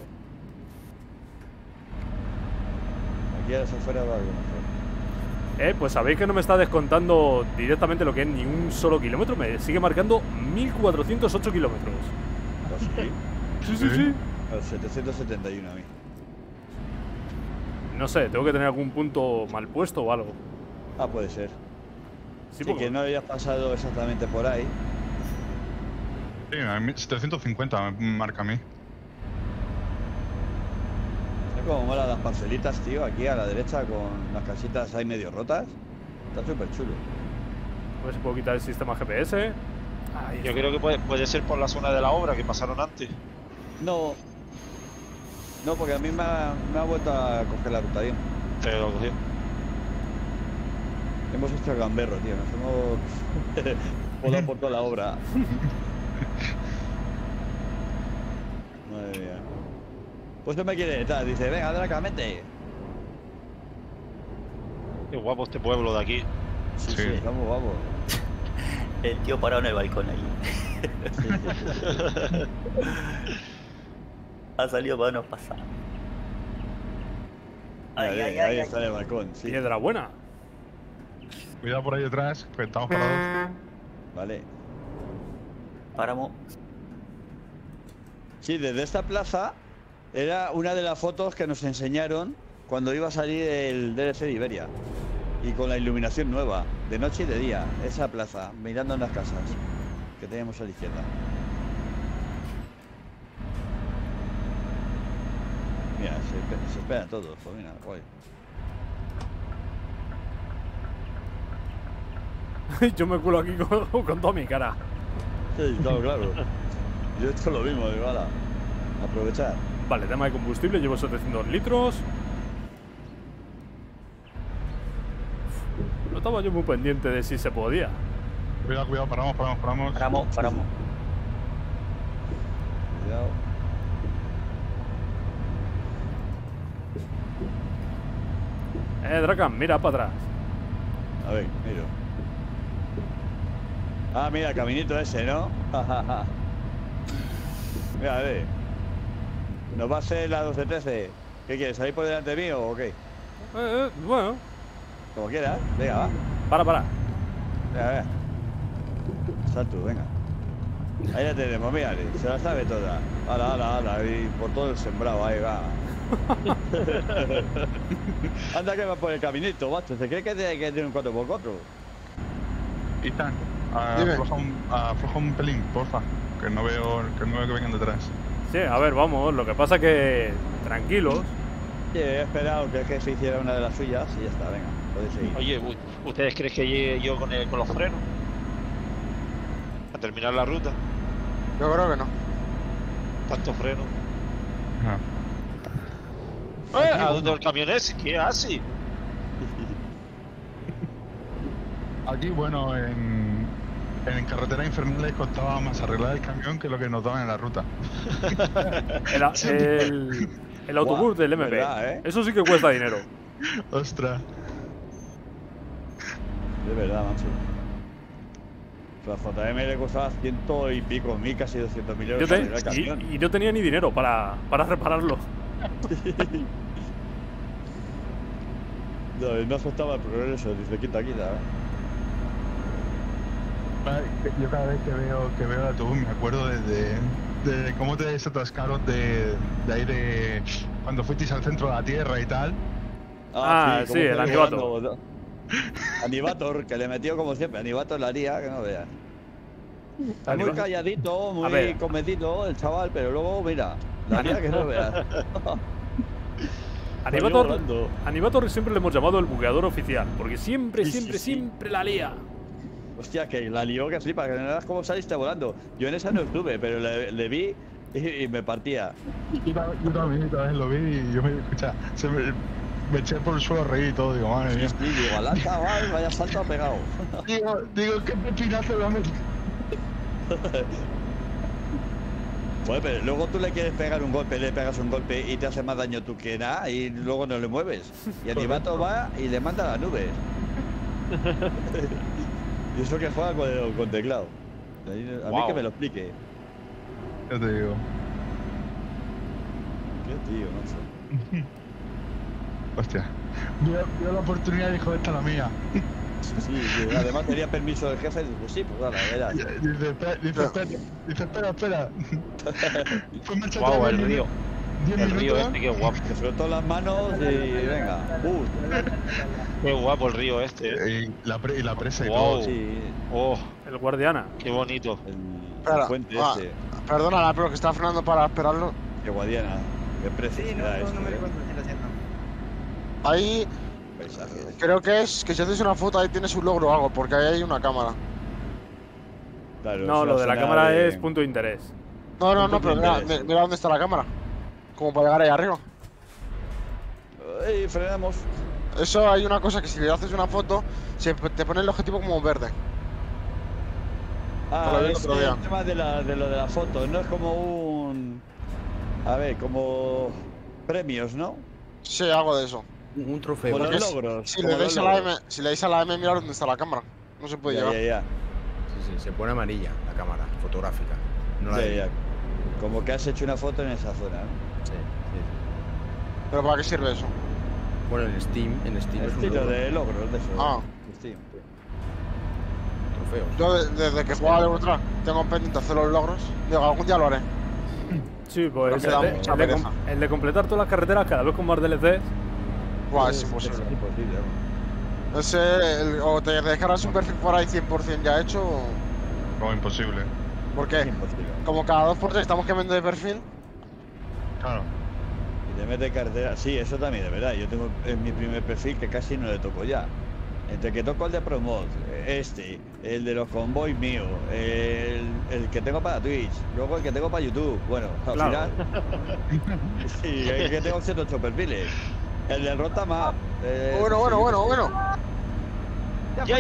Aquí a las afueras va algo mejor. Pues sabéis que no me está descontando directamente lo que es ni un solo kilómetro. Me sigue marcando 1408 kilómetros. ¿Sí? Sí. A los 771 a mí. No sé, tengo que tener algún punto mal puesto o algo. Ah, puede ser. Sí, Sí, porque... que no habías pasado exactamente por ahí. Sí, a mí 750 me marca a mí. Es como mola las parcelitas, tío, aquí a la derecha con las casitas ahí medio rotas. Está súper chulo. A ver si puedo quitar el sistema GPS. Ahí Yo está. creo que puede ser por la zona de la obra que pasaron antes. No. No, porque a mí me ha vuelto a coger la ruta bien. Te lo cogió. Hemos hecho el gamberro, tío. Nos hemos volado por toda la obra. Madre mía. Pues no me quiere detrás. Dice, venga, Draca, mete. Qué guapo este pueblo de aquí. Sí, Sí. vamos. El tío parado en el balcón ahí. Ha salido para no pasar. Ahí está el balcón, sí. Piedra buena. Cuidado por ahí detrás, que estamos parados. Vale. Paramos. Sí, desde esta plaza era una de las fotos que nos enseñaron cuando iba a salir el DLC de Iberia. Y con la iluminación nueva, de noche y de día. Esa plaza, mirando en las casas que teníamos a la izquierda. Mira, se esperan todos, pues mira, guay. Yo me cuelo aquí con toda mi cara. Sí, claro. Yo he hecho lo mismo, digo, ala, aprovechar. Vale, tema de combustible, llevo 700 litros. No estaba yo muy pendiente de si se podía. Cuidado, paramos. Paramos. Cuidado. Drakan, mira para atrás. A ver, miro. Ah, mira, el caminito ese, ¿no? Mira, a ver. ¿Nos va a hacer la 12-13? ¿Qué quieres? ¿Salir por delante mío o qué? Bueno. Como quieras. Venga, va. Para. Venga. Sal tú, venga. Ahí la tenemos, mira, se la sabe toda. Ala. Y por todo el sembrado, ahí va. Anda que va por el caminito, macho. ¿Se cree que tiene un 4x4? Ethan, afloja un pelín, porfa. Que no veo que vengan detrás. Sí, a ver, vamos. Lo que pasa que... Tranquilos. Sí, he esperado que el jefe hiciera una de las suyas y ya está, venga. Podéis seguir. Oye, ¿ustedes creen que llegue yo con los frenos? A terminar la ruta. Yo creo que no. Tanto freno. No. ¿A dónde el camión ese? ¿Qué hace? Aquí, bueno, en carretera infernales costaba más arreglar el camión que lo que nos daban en la ruta. El autobús del MP. ¿Verdad, Eso sí que cuesta dinero. Ostras. De verdad, macho. La JM le costaba 100 y pico mil, casi 200.000 euros arreglar el camión. Y no tenía ni dinero para repararlo. No aceptaba el progreso, dice quita. Yo cada vez que veo el autobús me acuerdo de cómo te desatascaron de ahí de cuando fuisteis al centro de la Tierra y tal. Sí, el Anivator. Anivator, que le metió como siempre. Anivator la haría, que no veas. Está muy calladito, muy cometido el chaval, pero luego, mira, la haría que no veas. Anivator siempre le hemos llamado el bugueador oficial, porque siempre la lía. Hostia, que la lió que flipa, que no veas cómo saliste volando. Yo en esa no estuve, pero le vi y me partía. Yo también lo vi y yo me eché por el suelo a reír y todo, digo, madre mía. Sí, digo, al chaval, vaya salto ha pegado. digo, qué pepinazo lo han metido. Pues, pero luego tú le quieres pegar un golpe, le pegas un golpe y te hace más daño tú que nada y luego no le mueves. Y Anivator va y le manda a las nubes. Y eso que juega con teclado. A mí que me lo explique. Yo te digo. Qué tío, macho. Hostia. Vio la oportunidad y dijo, esta es la mía. Sí, además tenía permiso del jefe y dijo, sí, pues dale, verás. Dice, espera. Pues me Guau, el río. El río este, qué guapo. Que soltó las manos y venga. Qué guapo el río este. Y la presa y Wow. todo. Sí. Oh, El Guardiana. qué bonito. El puente este. Perdona, pero que estaba frenando para esperarlo. Qué Guadiana. Qué Sí, preciosidad no esto, me recuerdo, sí, lo siento. Ahí Paisajes. creo que es que si haces una foto ahí tienes un logro o algo, porque ahí hay una cámara. Claro, No, es lo de la zona cámara es punto de interés. No, pero mira, interés. mira dónde está la cámara. Como para llegar ahí arriba. ¡Ey, frenamos! Eso hay una cosa que si le haces una foto, te pone el objetivo como verde. Ah, Lo vi el es otro día. el tema de lo de la foto. No es como un... A ver, como... Premios, ¿no? Sí, algo de eso. Un trofeo. Como Porque los logros. Si como le dais los a la logros. M, si le dais a la M, mira dónde está la cámara. No se puede llegar. Ya. Sí, se pone amarilla la cámara fotográfica. No la Ya, de- ya. Como que has hecho una foto en esa zona, ¿no? Sí, sí. ¿Pero para qué sirve eso? Bueno, en Steam es un Estilo logro, de logros de eso. Ah. Steam. trofeos. Yo desde que jugaba de Ultra tengo pendiente hacer los logros. Digo, algún día lo haré. Sí, pues Porque da mucha pereza. el de completar todas las carreteras cada vez con más DLCs. Buah, es imposible. Es imposible, ¿no? O te descargas un perfil por ahí 100% ya hecho. No, imposible. ¿Por Es qué? imposible. Como cada 2x3 estamos cambiando de perfil. Claro. Y te mete cartera. Sí, eso también, de verdad. Yo tengo en mi primer perfil que casi no le toco ya. Entre que toco el de Promod, el de los convoys mío, el que tengo para Twitch, luego el que tengo para YouTube. Bueno, al Claro. final. Sí, el que tengo 7 8 perfiles. El del Rotamap. Bueno. Ya,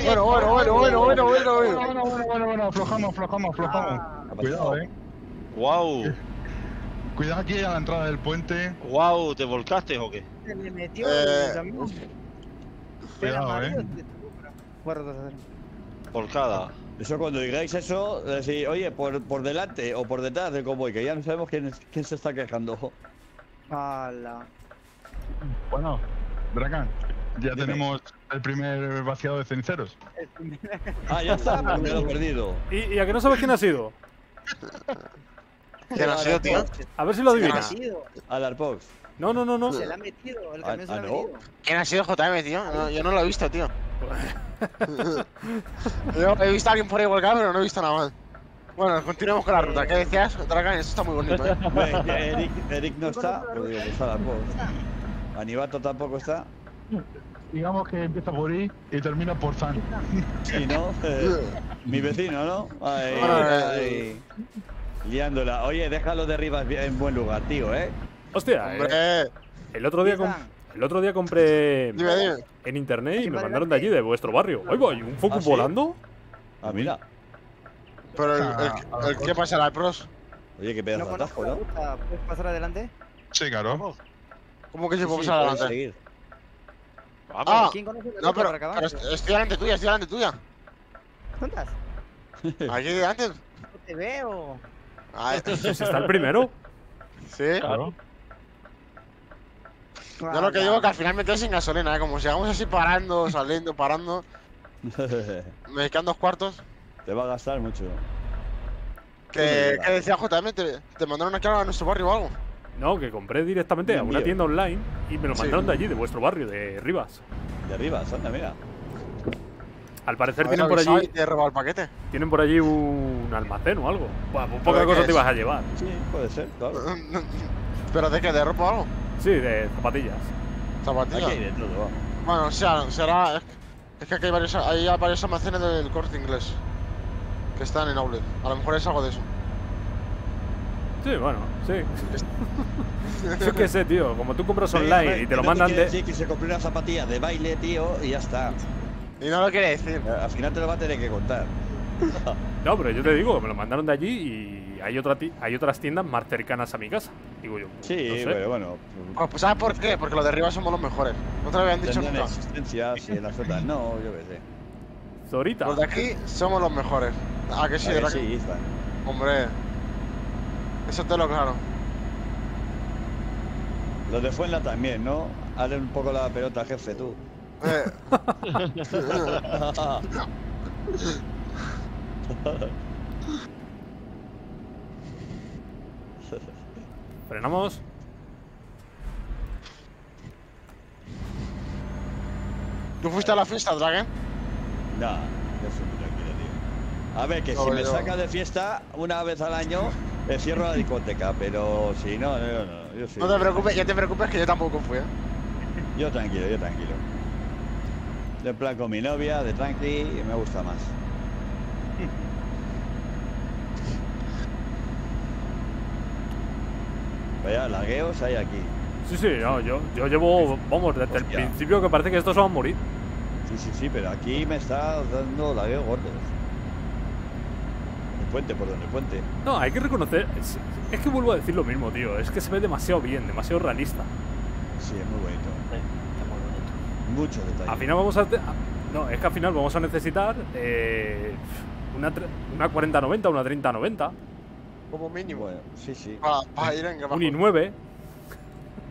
Bueno. Aflojamos. Cuidado, Wow, Cuidado aquí a la entrada del puente. wow, ¿te volcaste o qué? se le metió el camión. Cuidado, Bueno, Volcada. Eso cuando digáis eso, decir, oye, por delante o por detrás del convoy, que ya no sabemos quién se está quejando. ala. Bueno, Dracan, ya Dime. tenemos el primer vaciado de ceniceros. Ah, ya está, me lo he perdido. ¿Y a que no sabes quién ha sido? ¿Quién ha sido, tío? A ver si lo Se la ha adivinas. metido. Al Arpox. No. Se la ha metido. El camión se la ha ¿no? metido. ¿Quién ha sido JM, tío? Yo no lo he visto, tío. Yo he visto a alguien por ahí volcado, pero no he visto nada más. Bueno, continuemos con la ruta. ¿Qué decías, Dragan? Eso está muy bonito, ¿eh? Ve, que Eric no está, pues digo, pues al Arpox. Anibato tampoco está. Digamos que empieza por I y termina por San. Sí, ¿no? Mi vecino, ¿no? Ay, Bueno, ay. Liándola. Oye, déjalo de arriba en buen lugar, tío, ¿eh? Hostia, Hombre, el otro día compré dime. en internet y Aquí me para mandaron de allí, de vuestro barrio. Oiga, ¿hay un Focus ¿Ah, sí? volando? Ah, mira. Pero el que pasará al pros. Oye, qué pedazo No de conozco atajo, la ¿no? ruta. ¿Puedes pasar adelante? Sí, claro. ¿Cómo que se puede Sí, pasar puedes adelante? seguir. Vamos. Ah, ¿Quién conoce la no, ruta pero para acabar? estoy delante tuya. ¿Dónde estás? Aquí delante. No te veo. Ahí. Pues está el primero. Sí. Claro. Yo lo que digo es que al final me quedo sin gasolina, ¿eh? Como sigamos así parando, saliendo, parando. Me quedan 2 cuartos. Te va a gastar mucho. ¿Qué decía JM? ¿Te mandaron aquí a nuestro barrio o algo? No, que compré directamente a una Envío. tienda online y me lo Sí. mandaron de allí, de vuestro barrio, de Rivas. De arriba, anda, mira. Al parecer A ver, tienen por avisado allí, y te he robado el paquete. tienen por allí un almacén o algo. Buah, pues poca ¿Pero cosa qué te es? ibas a llevar. Sí, puede ser, claro. ¿Pero de qué? ¿De ropa o algo? Sí, de zapatillas. Aquí Zapatillas. hay de todo, va. Bueno, será. Es que aquí hay varios almacenes del Corte Inglés que están en Outlet. A lo mejor es algo de eso. Sí, bueno, sí. Yo qué sé, tío. Como tú compras Pero, online y te lo mandan quiere de. decir que se compró una zapatilla de baile, tío, y ya está. Y no lo quiere decir. Al final te lo va a tener que contar. No, pero yo te digo, me lo mandaron de allí y hay otras tiendas más cercanas a mi casa. Digo yo. Sí, no sé. pero bueno. Pues ¿sabes por qué? Porque los de arriba somos los mejores. ¿No te lo habían dicho Tendrán nunca? existencia, si en las otras no, yo qué sé. Zorita. Los de aquí somos los mejores. ¿A que sí? ¿A que Drac? sí, Isla? Hombre. Eso te lo claro. Los de Fuenla también, ¿no? Hazle un poco la pelota, jefe, tú. Eh, Frenamos. ¿Tú fuiste a la fiesta, Dragon? Nah, yo soy muy tranquilo, tío. A ver, que No, si me yo- saca de fiesta una vez al año, cierro la discoteca, pero si no, yo sí. No te preocupes, ya te preocupes que yo tampoco fui, ¿eh? Yo tranquilo, yo tranquilo. De plan con mi novia, de tranqui, y me gusta más. Vaya, lagueos hay aquí. Sí, sí, no, yo llevo, vamos, desde el Hostia. principio que parece que estos se van a morir. Sí, pero aquí me está dando lagueos gordos. El puente, por donde el puente. No, hay que reconocer. Es que vuelvo a decir lo mismo, tío. Es que se ve demasiado bien, demasiado realista. Sí, es muy bonito. Sí, está muy bonito. Mucho detalle. Al final vamos a. No, es que al final vamos a necesitar una 4090, una 3090, Como mínimo. Bueno, sí. Para ir en un i9.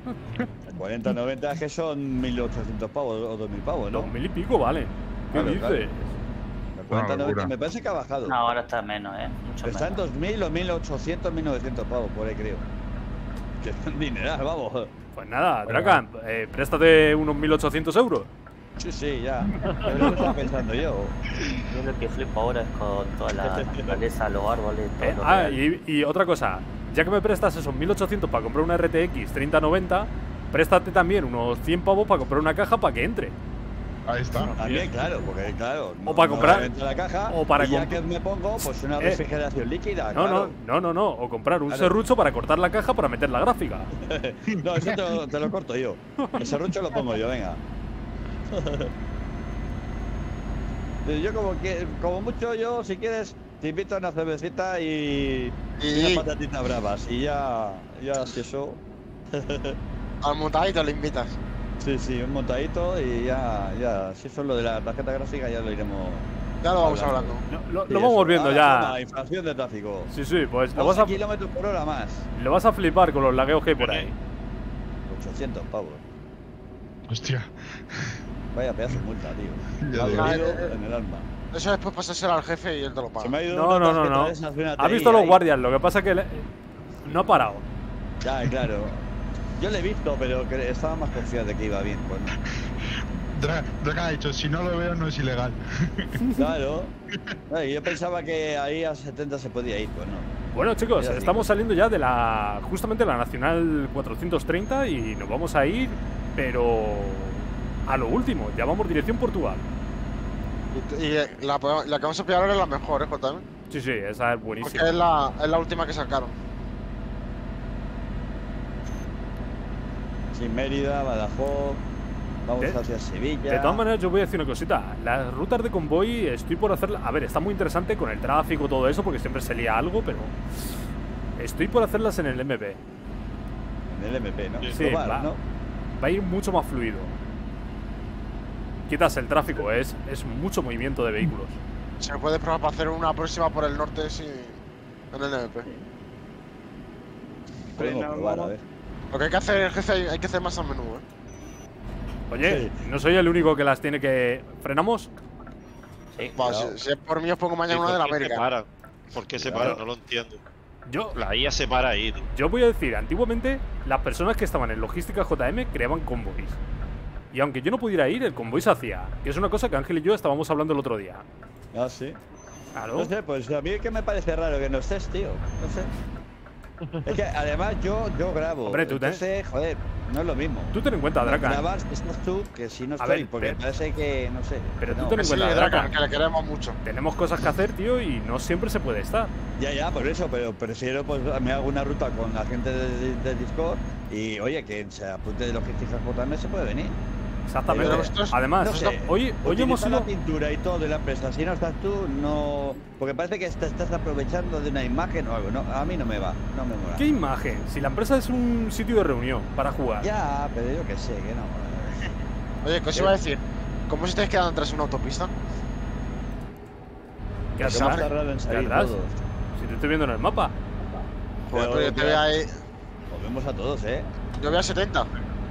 El 40-90 es que son 1.800 pavos o 2.000 pavos, ¿no? 2.000 y pico, vale. ¿Qué Claro, dices? claro. El Una 40-90 locura. me parece que ha bajado. No, ahora está menos, mucho Está en menos. 2.000 o 1.800, 1.900 pavos, por ahí creo. Que es un dineral, vamos. Pues nada, Dracan, préstate unos 1.800 euros. Sí, sí, ya. Es lo que estaba pensando yo. Yo lo que flipo ahora es con toda la naturaleza, los árboles, todo lo real. Y otra cosa, ya que me prestas esos 1.800 para comprar una RTX 3090, préstate también unos 100 pavos para comprar una caja para que entre. Ahí está. También, claro, porque claro. O para comprar- entra la caja, o para y ya comp- que me pongo, pues una refrigeración líquida. No, claro. no. O comprar un Claro. serrucho para cortar la caja para meter la gráfica. No, eso te lo corto yo. Ese rucho lo pongo yo, venga. Yo como mucho yo, si quieres, te invito a una cervecita y unas patatitas bravas. Y ya si eso. Al montadito le invitas. Sí, un montadito y ya. Si eso es lo de la tarjeta gráfica, ya lo iremos. Ya lo vamos hablando. Lo Sí, vamos eso. viendo Ahora, ya. toma, inflación de tráfico. Sí, pues lo 11 kilómetros por hora más. vas a flipar con los lagueos que hay por ahí. 800 pavos. Hostia. Vaya pedazo de multa, tío. Ya Me digo. ha dolido en el alma. Eso después pasárselo al jefe y él te lo paga. Se me ha ido No. una tarjeta de esas de una Ha TI visto los ahí. guardias, lo que pasa es que no ha parado. Ya, claro. Yo le he visto, pero estaba más confiado de que iba bien. Pues no. Dracan ha dicho, si no lo veo no es ilegal. Claro. Ay, yo pensaba que ahí a 70 se podía ir, pues no. Bueno, chicos, Ya estamos digo. saliendo ya de justamente la Nacional 430 y nos vamos a ir, pero a lo último, ya vamos dirección Portugal. Y la que vamos a pillar ahora es la mejor, JM. Sí, esa es Porque buenísima. es la última que sacaron. Sin Mérida, Badajoz, vamos De- hacia Sevilla. De todas maneras, yo voy a decir una cosita. Las rutas de convoy estoy por hacerlas. A ver, está muy interesante con el tráfico, todo eso, porque siempre se lía algo, pero estoy por hacerlas en el MP. En el MP, ¿no? Sí, Probar, va. ¿no? Va a ir mucho más fluido. Quitas el tráfico, es mucho movimiento de vehículos. Se puede probar para hacer una próxima por el norte en el MP. Podemos probar, a ver. Lo que hay que hacer, el jefe, hay que hacer más a menudo, Oye, Sí. no soy el único que las tiene que. ¿Frenamos? Sí. Va, Claro. si es por mí os pongo mañana una de la América. ¿Por qué se Claro. para? No lo entiendo. Yo, La IA se para ahí, tío. yo voy a decir, antiguamente las personas que estaban en logística JM creaban convoys. Y aunque yo no pudiera ir, el convoy se hacía. Que es una cosa que Ángel y yo estábamos hablando el otro día. Ah, sí. Claro. No sé, pues a mí es que me parece raro que no estés, tío. No sé. Es que además yo grabo. Hombre, tú entonces, joder, no es lo mismo. Tú ten en cuenta, Dracan. Grabas, estás tú, que si no A estoy, ver, porque pero- parece que, no sé. pero tú no. ten en Sí, cuenta, Dracan, Dracan. que le queremos mucho. Tenemos cosas que hacer, tío, y no siempre se puede estar. Ya, por eso, pero prefiero, pues me hago una ruta con la gente de Discord y, oye, que se apunte de logística JM se puede venir. Exactamente. Pero nosotros- Además, no sé, hoy hemos Utiliza ido. la pintura y todo de la empresa. Si no estás tú, no. Porque parece que te estás aprovechando de una imagen o algo. No, a mí no me va, no me mola. ¿Qué imagen? Si la empresa es un sitio de reunión para jugar. Ya, pero yo que sé, que no. Oye, ¿qué os iba a decir? ¿Cómo se estáis quedando tras una autopista? ¿Qué Porque atrás? hemos tardado en ¿Qué salir atrás? todos. Si te estoy viendo en el mapa. Joder, Pero pero yo te veo ahí. Volvemos a todos, ¿eh? Yo veo a 70.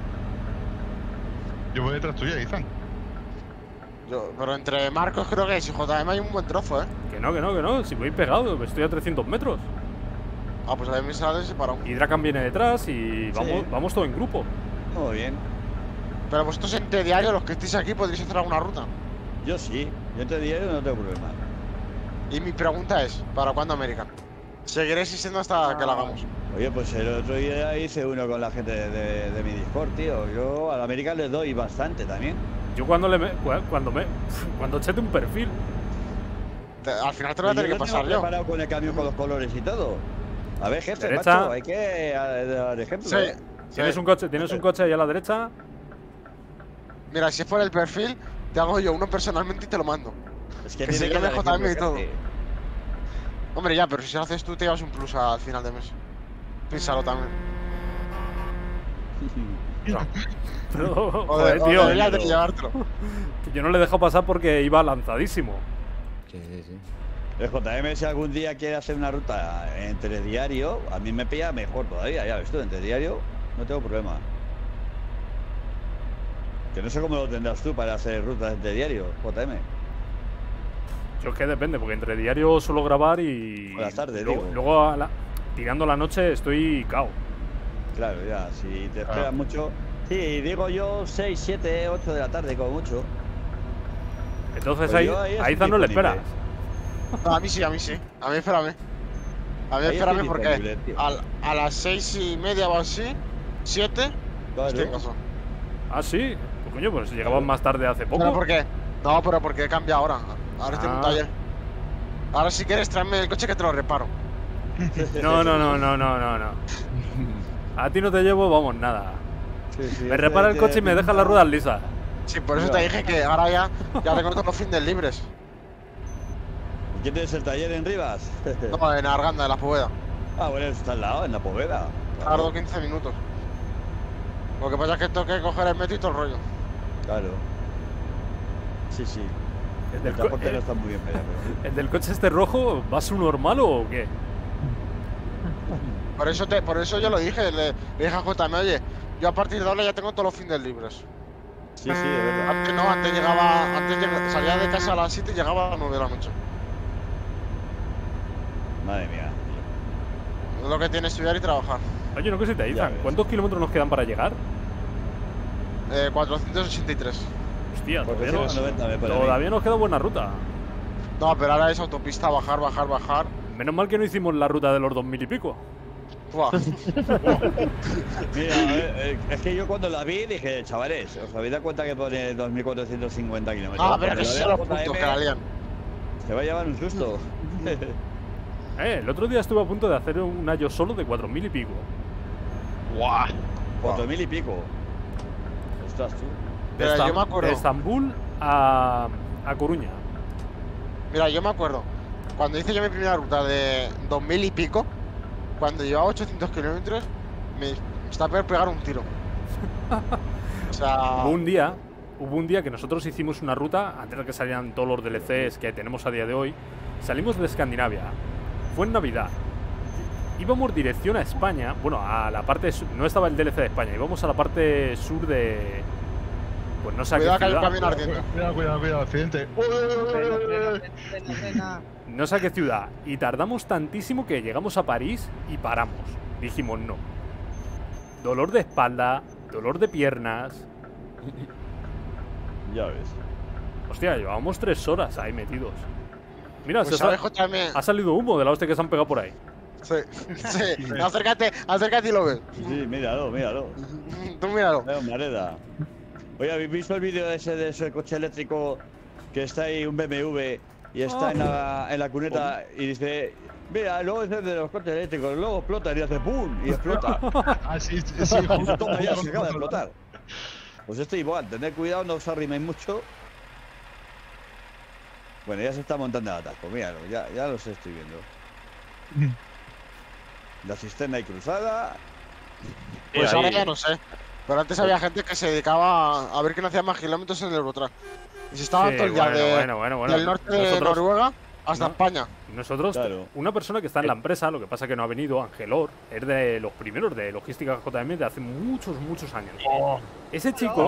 Yo voy detrás tuya, Izan. Pero entre Marcos creo que es y JM hay un buen trozo, Que no. Si voy pegado, estoy a 300 metros. Ah, pues a mí me sale separado. Y Dracan viene detrás y vamos, Sí. vamos todo en grupo. Muy bien. Pero vosotros entre diario, los que estéis aquí, podréis hacer alguna ruta. Yo sí. Yo te diario no tengo problema. Y mi pregunta es, ¿para cuándo América? Seguiréis insistiendo hasta que la hagamos. Oye, pues el otro día hice uno con la gente de mi Discord, tío. Yo a la América le doy bastante también. Yo cuando chete un perfil. Al final te lo voy a tener Yo que lo tengo pasar yo. preparado con el cambio con los colores y todo. A ver, jefe, Derecha. macho, hay que dar ejemplo. Sí. ¿eh? ¿Tienes un coche ahí a la derecha? Mira, si es por el perfil, te hago yo uno personalmente y te lo mando. Es Que tiene se llame dar ejemplo, JM y todo. jefe. Hombre, ya, pero si lo haces tú, te llevas un plus al final de mes. Piénsalo también. Pero, joder, tío. Deberías de llevártelo. Que yo no le he dejado pasar porque iba lanzadísimo. Sí. El JM, si algún día quiere hacer una ruta entre diario, a mí me pilla mejor todavía, ya ves tú, entre diario no tengo problema. Que no sé cómo lo tendrás tú para hacer rutas de diario, JM. Yo es que depende, porque entre diario suelo grabar y. Por las tardes, luego, digo. luego tirando la noche estoy cao. Claro, ya, si te esperas mucho. Sí, digo yo 6, 7, 8 de la tarde, como mucho. Entonces Pues yo ahí ahí estoy no le disponible. esperas. No, a mí sí, a mí sí. A mí espérame. A mí Ahí espérame estoy porque disponible, tío. a las 6:30 o así, 7, Claro. estoy en casa. Ah, sí. Pues coño, pues llegaban más tarde hace ¿Pero poco. por qué? No, pero porque he cambiado ahora. Ahora estoy en un Ah. taller. Ahora si quieres tráeme el coche que te lo reparo. No. A ti no te llevo, vamos, nada. Sí, sí, Me repara el coche y me deja las ruedas lisas. Sí, por eso te dije que ahora ya tengo todos los fines libres. ¿Quién tienes el taller en Rivas? No, en Arganda, en la Poveda. Ah, bueno, eso está al lado, en la Poveda. Tardo 15 minutos. Lo que pasa es que tengo que coger el metro y todo el rollo. Claro. Sí, sí. El El del, transporte no está muy bien, pero. el del coche este rojo, ¿va su normal o qué? Por eso yo lo dije, le dije a JM, oye, yo a partir de ahora ya tengo todos los fines libres. Sí, sí, de verdad. Antes no, salía de casa a las 7 y llegaba a las 9 de la noche. Madre mía. Es lo que tiene estudiar y trabajar. Oye, una cosita, Ya Izan, ves. ¿cuántos kilómetros nos quedan para llegar? 483. Hostia, Porque todavía, son 90, me parece. todavía nos queda buena ruta. No, pero ahora es autopista, bajar. Menos mal que no hicimos la ruta de los 2000 y pico. Buah. Mira, es que yo cuando la vi dije, chavales, ¿os habéis dado cuenta que pone 2.450 kilómetros? Ah, pero que Cuando esos lo son los vea puntos JM, que la lían. Se va a llevar un susto. El otro día estuve a punto de hacer un año solo de 4000 y pico. ¡Guau! 4.000 y pico. Ostras, tú. De, Mira, yo me acuerdo. de Estambul a Coruña. Mira, yo me acuerdo. Cuando hice yo mi primera ruta de 2000 y pico, cuando llevaba 800 kilómetros, me estaba por pegar un tiro. O sea. Hubo un día que nosotros hicimos una ruta, antes de que salieran todos los DLCs que tenemos a día de hoy. Salimos de Escandinavia. Fue en Navidad. Íbamos dirección a España. Bueno, a la parte sur. No estaba el DLC de España. Íbamos a la parte sur de. Pues no sé a qué Cuidado que hay un ciudad. camión ardiendo. Cuidado, accidente. Frena. No sé a qué ciudad. Y tardamos tantísimo que llegamos a París y paramos. Dijimos no. Dolor de espalda, dolor de piernas. Ya ves. Hostia, llevábamos 3 horas ahí metidos. Mira, Pues se sabes, JM. ha salido humo de la hostia que se han pegado por ahí. Sí, sí. Acércate y lo ves. Sí, míralo. Tú míralo. Veo Mareda. Oye, ¿habéis visto el vídeo ese de ese coche eléctrico que está ahí, un BMW, y está en la cuneta y dice, mira, luego es de los coches eléctricos, luego explota y hace ¡pum! Y explota. Ah, sí. Y toma, ya se acaba de explotar. Pues esto igual, tened cuidado, no os arriméis mucho. Bueno, ya se está montando el atasco, míralo, ya los estoy viendo. La cisterna ahí cruzada. Pues ahí. ahora ya no sé. Pero antes había gente que se dedicaba a ver quién hacía más kilómetros en el Eurotrack. Y se estaban Sí, todo el día bueno. del norte de Nosotros- Noruega hasta No. España. Nosotros, Claro. una persona que está en la empresa, lo que pasa que no ha venido, Angelor, es de los primeros de logística JM de hace muchos años. Ese chico,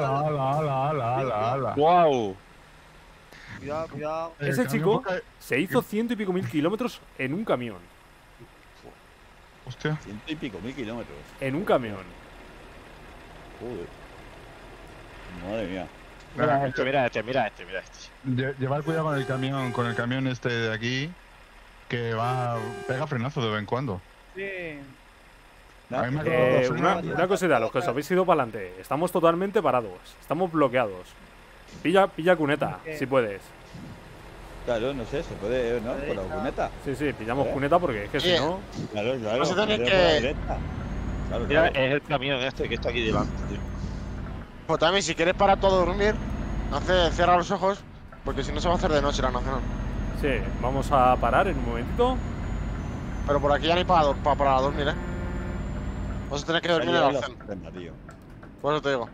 ¡Guau! Cuidado. ese chico se hizo 100 y pico mil kilómetros en un camión. Hostia. 100 y pico mil kilómetros. En un camión. Joder. Madre mía. Mira este. Llevar cuidado con el camión este de aquí, que pega frenazo de vez en cuando. Sí. A mí me ha acabado Una cosita, los que os habéis ido para adelante. Estamos totalmente parados. Estamos bloqueados. Pilla cuneta, si puedes. Claro, no sé, se puede, ¿no? Por la cuneta. Sí, pillamos cuneta porque es que si no. Claro. Vas a tener por que- la derecha. Claro, Mira, claro. es el camión este que está aquí delante, tío. JM, si quieres para todo dormir, cierra los ojos, porque si no se va a hacer de noche la nacional. Sí, vamos a parar en un momentito. Pero por aquí ya ni para dormir, Vas a tener que dormir en el Ahí la alcén. cisterna, tío. Por eso te digo.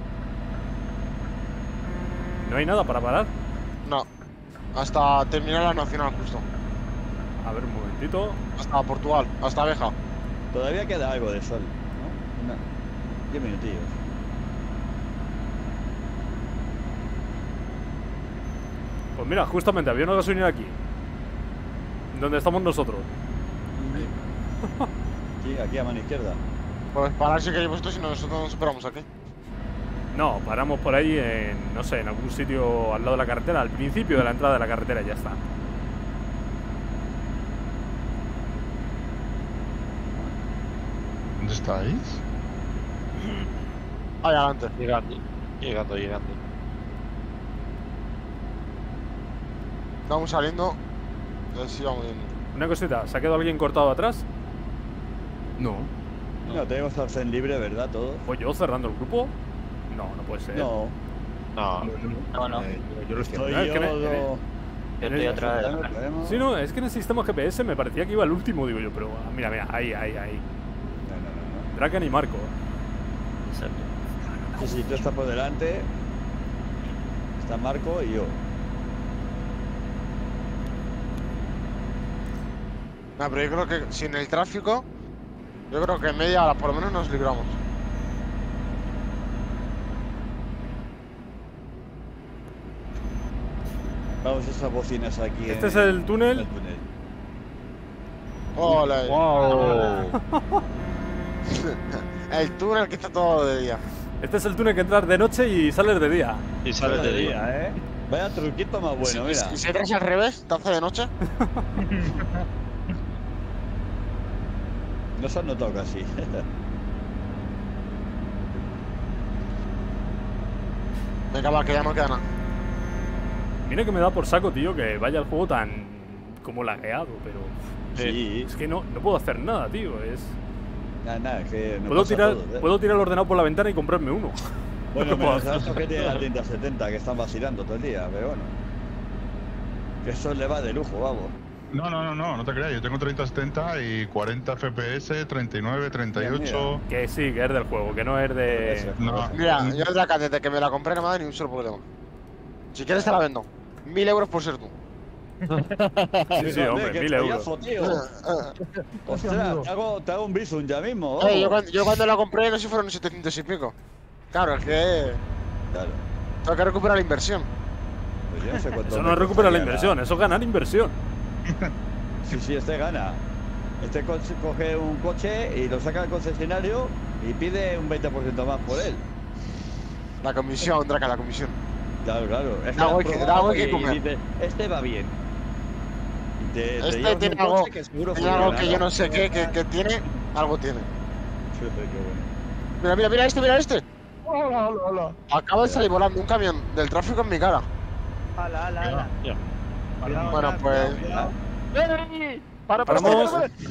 No hay nada para parar. No. Hasta terminar la nacional justo. A ver, un momentito. Hasta Portugal, hasta Abeja. Todavía queda algo de sol, ¿no? 10 minutillos. Pues mira, justamente había una gasolinera aquí. Donde estamos nosotros. Sí, aquí a mano izquierda. Pues parar si queréis vosotros y nosotros nos esperamos aquí. No, paramos por ahí en, no sé, en algún sitio al lado de la carretera, al principio de la entrada de la carretera y ya está. ¿Dónde estáis? Ahí adelante. Llegando. Vamos saliendo. Sí, vamos bien. Una cosita, ¿se ha quedado alguien cortado atrás? No. No, tenemos al Zen libre, ¿verdad? Todos. ¿O yo cerrando el grupo? No, no puede ser. No. No, No. Yo lo estoy Estoy es que yo. no- Yo estoy atrás de la cara. Sí, no, es que en el sistema GPS me parecía que iba el último, digo yo, pero mira, ahí. No. Draken y Marco. Exacto. Sí, tú estás por delante. Está Marco y yo. No, pero yo creo que sin el tráfico, yo creo que en media hora por lo menos nos libramos. Vamos a esas bocinas aquí. Este es el túnel. el túnel. ¡Ole! wow. El túnel que está todo de día. Este es el túnel que entras de noche y sales de día. Y sales de día. ¿eh? Vaya truquito más bueno, mira. ¿Y si entras al revés, te hace de noche? No se han notado casi. Venga, va, que ya no queda nada. Mira que me da por saco, tío, que vaya el juego tan como lagueado, pero Sí. es que no puedo hacer nada, tío. Es Nada, es que no pasa todo, ¿eh? puedo tirar el ordenador por la ventana y comprarme uno. Bueno, ¿Qué puedo menos a hacer? estos que tienen la 3070 que están vacilando todo el día, pero bueno. Que eso le va de lujo, vamos. No te creas. Yo tengo 30-70 y 40 FPS, 39, 38. Que sí, que es del juego, que no es de... No, Mira, yo Draken, desde que me la compré no me da ni un solo problema. Si quieres te la vendo. 1000 euros por ser tú. Sí, hombre, qué 1000 euros. chollazo, tío. Ostras, te hago un Bizum ya mismo. Yo cuando la compré no sé si fueron 700 y pico. Claro, es que Claro. tengo que recuperar la inversión. Pues yo no sé cuánto Eso me no es recuperar la costaría inversión, eso es ganar inversión. Sí, este gana. Este coge un coche y lo saca al concesionario y pide un 20% más por él. La comisión, Draken, la comisión. Claro. Es Da algo has que- probado da algo que y comer. dices, este va bien. Y te Este llevas tiene un algo, coche que seguro tiene algo que funciona. yo no sé qué, que tiene, algo tiene. Qué bueno. Mira este. Hola. Acaba de salir volando un camión del tráfico en mi cara. Ala. Ya. Bueno, pues. Paramos.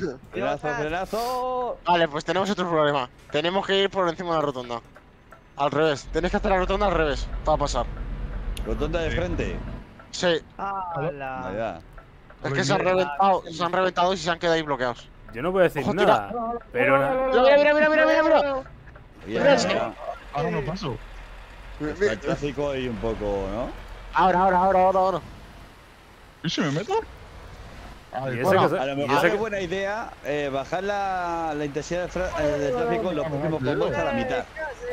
Frenazo. Vale, pues tenemos otro problema. Tenemos que ir por encima de la rotonda. Al revés. Tenéis que hacer la rotonda al revés para pasar. Rotonda de frente. Sí, Ala. Allá. es que se han reventado y se han quedado ahí bloqueados. Yo no puedo decir Ojo, nada, pero... Mira. Ya, ahora no paso. está el tráfico ahí un poco, ¿no? Ahora. ¿Y si me meto? Y ese bueno, que se- A lo y mejor ese es que- buena idea bajar la intensidad del tráfico en los próximos combos a la mitad.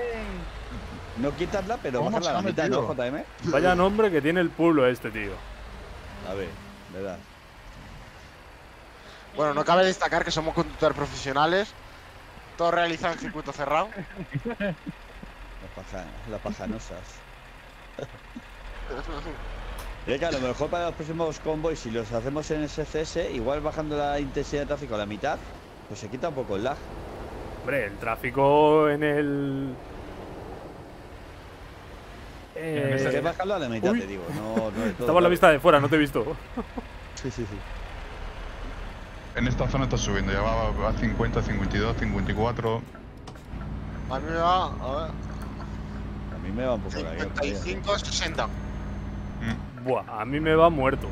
No quitarla, pero ¿Cómo bajarla a la se ha mitad, ¿no, metido? JM? Vaya nombre que tiene el pueblo este, tío. A ver, ¿verdad? Bueno, no cabe destacar que somos conductores profesionales. Todo realizado en circuito cerrado. Las pajanosas. Y es que a lo mejor para los próximos convoys, si los hacemos en SCS, igual bajando la intensidad de tráfico a la mitad, pues se quita un poco el lag. Hombre, el tráfico en el... Es que bajarlo a la mitad, uy. te digo. No de todo, Estaba a la claro. vista de fuera, no te he visto. Sí. En esta zona está subiendo, ya va a 50, 52, 54. A mí me va, a ver, A mí me va un poco la guerra. 55, 60. Buah, a mí me va muerto.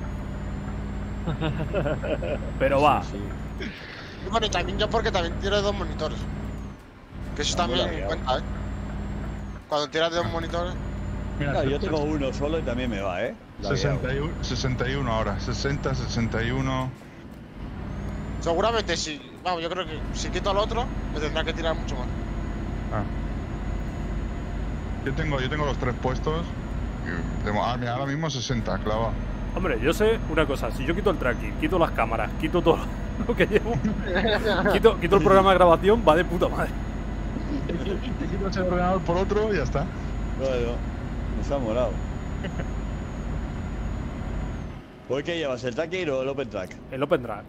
Pero va. Sí. Y bueno, y también yo porque también tiro 2 monitores. Que eso Vamos, también la cuenta, ¿eh? Cuando tiras de 2 monitores. Claro, yo tengo uno solo y también me va, ¿eh? La 61 ahora, 60, 61. Seguramente si, vamos, yo creo que si quito al otro, me tendrá que tirar mucho más. Ah. Yo tengo los 3 puestos. Mira, ahora mismo 60, clava. Hombre, yo sé una cosa, si yo quito el tracking, quito las cámaras, quito todo lo que llevo, quito el programa de grabación, va de puta madre. Te quitas el ordenador por otro y ya está. Bueno, nos ha molado. ¿Por qué llevas el tracker o el open track? El Open Track.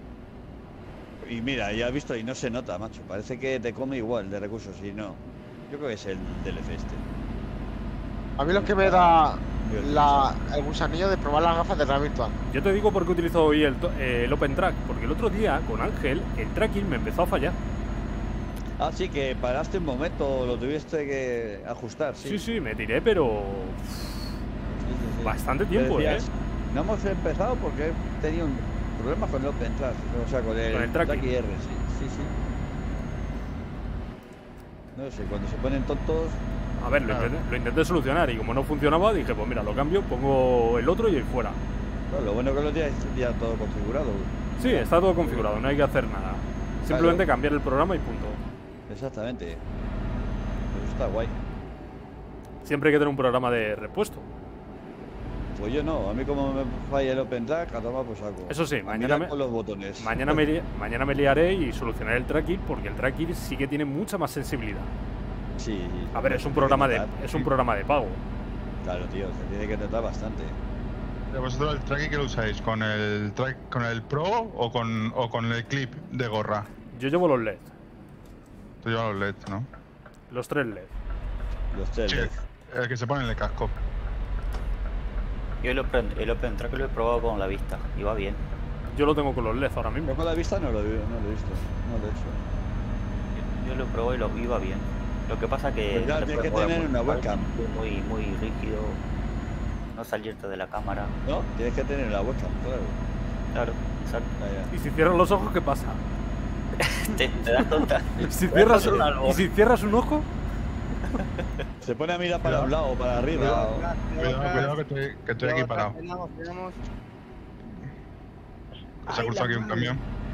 Y mira, ya has visto y no se nota, macho. Parece que te come igual de recursos y no. Yo creo que es el DLC este. A mí lo que me da el gusanillo de probar las gafas de realidad virtual. Yo te digo por qué utilizo hoy el Open Track, porque el otro día con Ángel el tracking me empezó a fallar. Ah, sí, que paraste un momento, lo tuviste que ajustar, sí. Sí, sí, me tiré, pero Sí. bastante Te tiempo, decías, no hemos empezado porque he tenido un problema con el open track, o sea, con el tracking. track IR, sí. No sé, cuando se ponen tontos. A ver, lo intenté solucionar y como no funcionaba, dije, pues mira, lo cambio, pongo el otro y ahí fuera. Bueno, lo bueno que lo tienes ya todo configurado. Sí, está todo configurado, no hay que hacer nada. Simplemente cambiar el programa y punto. Exactamente. Eso está guay. Siempre hay que tener un programa de repuesto. Pues yo no, a mí como me falla el open track, a tomar pues saco. Eso sí, mañana con los botones. mañana me liaré y solucionaré el tracking, porque el tracking sí que tiene mucha más sensibilidad. Sí. A ver, es un programa de pago. Claro, tío, se tiene que tratar bastante. ¿Vosotros el tracking que lo usáis? ¿Con el Pro o con el clip de gorra? Yo llevo los LED, Tú llevas los LED, ¿no? los 3 LED. Los tres. Sí, el que se pone en el casco. Yo el Open Track lo he probado con la vista y va bien. Yo lo tengo con los LED ahora mismo. Yo con la vista no lo he visto, no lo he hecho. Yo lo probé y va bien. Lo que pasa que Pues ya no te tienes que puedes tener mover una webcam. muy rígido, no salirte de la cámara. No, tienes que tener la webcam, claro. Claro, exacto. Ya. Y si cierras los ojos, ¿qué pasa? Te das tonta. ¿Y si cierras un ojo? Se pone a mirar para un lado o para arriba. Cuidado que estoy aquí parado. Frenamos. Se ha cruzado aquí un camión.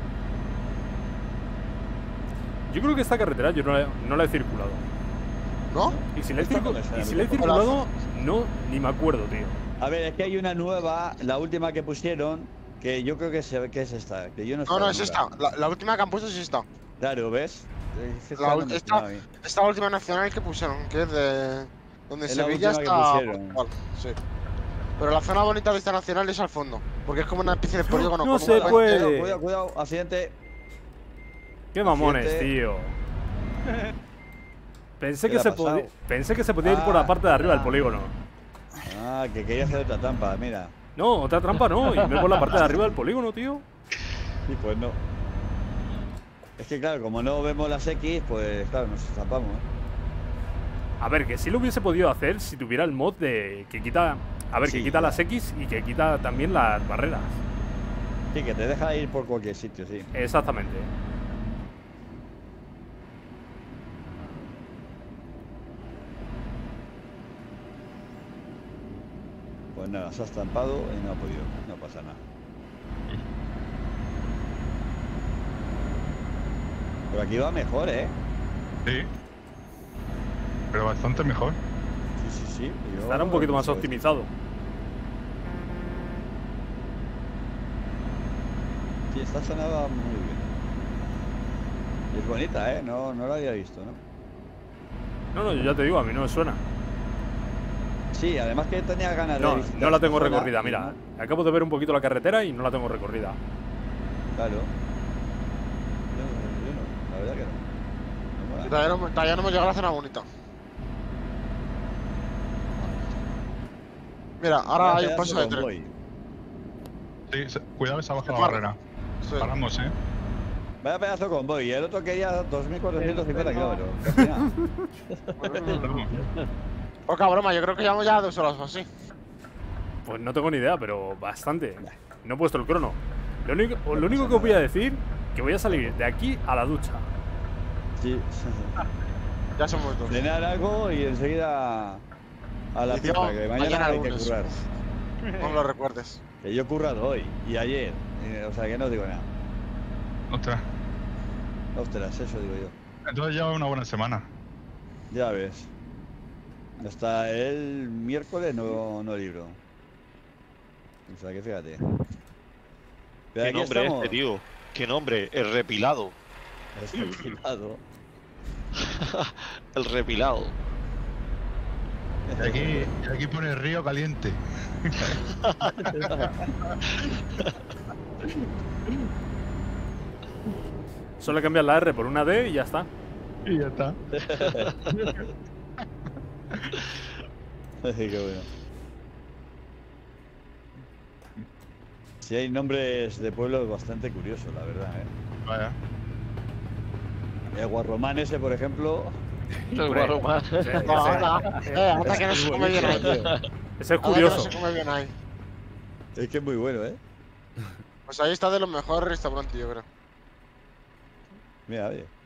Yo creo que esta carretera yo no la he circulado. ¿No? Y si la he, Esta no me suena, y si la he mira. circulado, no, ni me acuerdo, tío. A ver, es que hay una nueva, la última que pusieron, que yo creo que es esta. Que yo no No, sé es esta. La última que han puesto es esta. Claro, ¿ves? Es que La no me suena a mí. Esta última nacional que pusieron, que es de donde Es la Sevilla última que está pusieron. Portugal, sí. Pero la zona bonita de esta nacional es al fondo, porque es como una especie de polígono. No con se un- puede. Cuidado, accidente. Qué mamones, Accidente. tío. Pensé ¿Qué que, le ha pasado? pensé que se podía ir por la parte de arriba del polígono. Ah, que quería hacer otra trampa, mira. No, otra trampa no, irme por la parte de arriba del polígono, tío. Sí, pues no. Es que claro, como no vemos las X, pues claro, nos estampamos. A ver, que sí lo hubiese podido hacer si tuviera el mod de que quita. A ver, Sí, que quita ya. las X y que quita también las barreras. Sí, que te deja ir por cualquier sitio, sí. Exactamente. Pues nada, se ha estampado y no ha podido. No pasa nada. Pero aquí va mejor, ¿eh? Sí. Pero bastante mejor. Sí. Yo Estará un poquito más no sé. optimizado. Sí, esta zona va muy bien. Y es bonita, ¿eh? No la había visto, ¿no? No, yo ya te digo, a mí no me suena. Sí, además que tenía ganas de visitar No la esta tengo zona, recorrida, mira. Acabo de ver un poquito la carretera y no la tengo recorrida. Claro. Yo no, la verdad que no. No mola. Todavía no hemos llegado a la zona bonita. Mira, ahora hay un Pedazo paso de tren. convoy. Sí, cuidado que se ha bajado la Para. barrera. Sí. Paramos, ¿eh? Vaya pedazo de convoy. Y el otro quería 2.450 kilómetros. Casi nada. Paramos. Poca broma, yo creo que llevamos ya 2 horas o así. Pues no tengo ni idea, pero bastante. No he puesto el crono. Lo único que os voy a decir, que voy a salir de aquí a la ducha. Sí. Ya somos 2. Cenar algo y enseguida a la Y yo, fiesta, que mañana hay que lunes. currar. No me lo recuerdes. Que yo he currado hoy y ayer. O sea que no digo nada. Ostras. Ostras, eso digo yo. Entonces lleva una buena semana. Ya ves. Hasta el miércoles no libro. O sea que fíjate. ¿Qué Pero aquí nombre estamos. este, tío? ¿Qué nombre? El repilado. Es repilado. El repilado. Y aquí pone Río Caliente. Solo cambias la R por una D y ya está. Y ya está. Qué bueno. Sí, hay nombres de pueblos bastante curiosos, la verdad, ¿eh? Vaya. El Guarromán ese, por ejemplo. El Guarromán. Sí, No, anda que no se come bien ahí. ese es Anda que no curioso. se come bien ahí. Es que es muy bueno, ¿eh? Pues ahí está de los mejores restaurantes, yo creo. Mira, oye.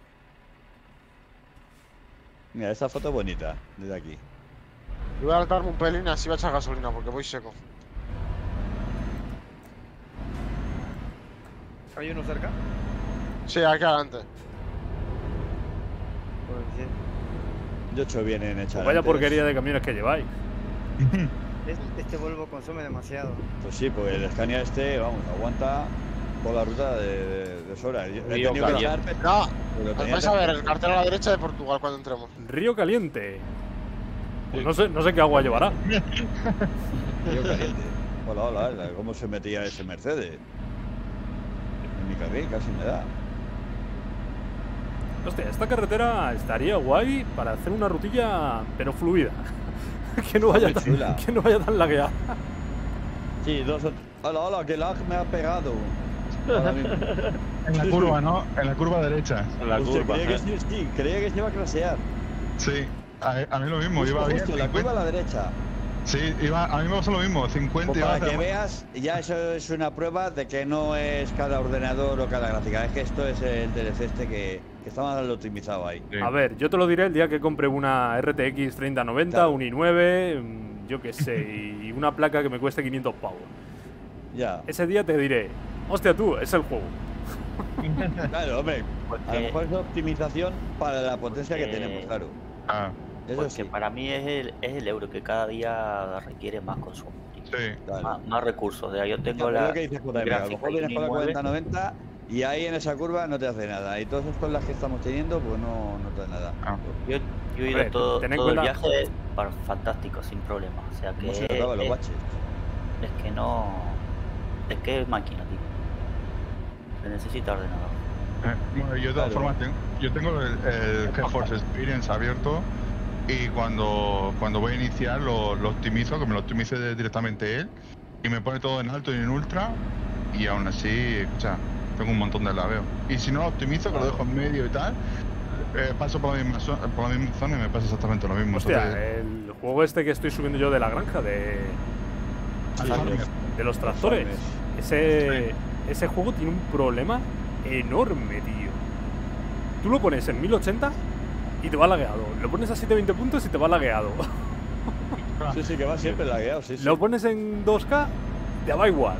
Mira, esta foto es bonita, desde aquí. Yo voy a saltarme un pelín y así va a echar gasolina porque voy seco. ¿Hay uno cerca? Sí, aquí adelante. Pues sí. Yo he hecho bien en echar. Pues vaya antes. porquería de camiones que lleváis. Este Volvo consume demasiado. Pues sí, pues el Scania este, vamos, aguanta por la ruta de sobra. Yo he Río tenido que Caliente. bajar, No, pero tenía vais a ver el cartel a la derecha de Portugal cuando entremos. Río Caliente. Pues no sé qué agua llevará. Río Caliente. Hola, hola, ¿cómo se metía ese Mercedes? En mi carril casi me da. Hostia, esta carretera estaría guay para hacer una rutilla, pero fluida. que no vaya tan lagueada. Sí, Hola, hola, que lag me ha pegado. Ahora mismo. En la curva, ¿no? En la curva derecha. En la Hostia, curva. creía que se iba a crasear. Sí, a mí lo mismo, Justo, iba bien. justo, la curva a la derecha. Sí, a mí me pasó lo mismo, 50 Pues iba para a que veas, ya eso es una prueba de que no es cada ordenador o cada gráfica, es que esto es el DLC este que está mal optimizado ahí. Sí. A ver, yo te lo diré el día que compre una RTX 3090, Claro. un i9, yo qué sé, y una placa que me cueste 500 pavos. Ya. Ese día te diré, hostia tú, es el juego. Claro, hombre. Porque, A lo mejor es optimización para la potencia que Porque- tenemos, claro. Ah, Eso porque sí. para mí es el euro que cada día requiere más consumo. tío. sí. Claro. Más recursos. O sea, yo tengo Ya, pero la lo que dices, JM, a lo gráfica mejor y vienes con la un i9. 4090 y ahí en esa curva no te hace nada. Y todas con las que estamos teniendo, pues no te hace nada. Ah. Yo he ido Hombre, todo ten en el cuenta- viaje fantástico, sin problema. O sea que ¿Cómo se notaban los baches? es que no. Es que es máquina, tío. Se necesita ordenador. Bueno, yo de todas Claro. formas yo tengo el GeForce Experience abierto y cuando voy a iniciar lo optimizo, que me lo optimice directamente él y me pone todo en alto y en ultra y aún así, escucha, tengo un montón de laveo. Y si no lo optimizo, que lo dejo en medio y tal, paso por la misma zona y me pasa exactamente lo mismo. Hostia, Entonces, el juego este que estoy subiendo yo de la granja, de los tractores, ese juego tiene un problema enorme, tío. Tú lo pones en 1080 y te va lagueado. Lo pones a 720 puntos y te va lagueado. Sí, sí, que va siempre lagueado, sí, sí. Lo pones en 2K, te va igual.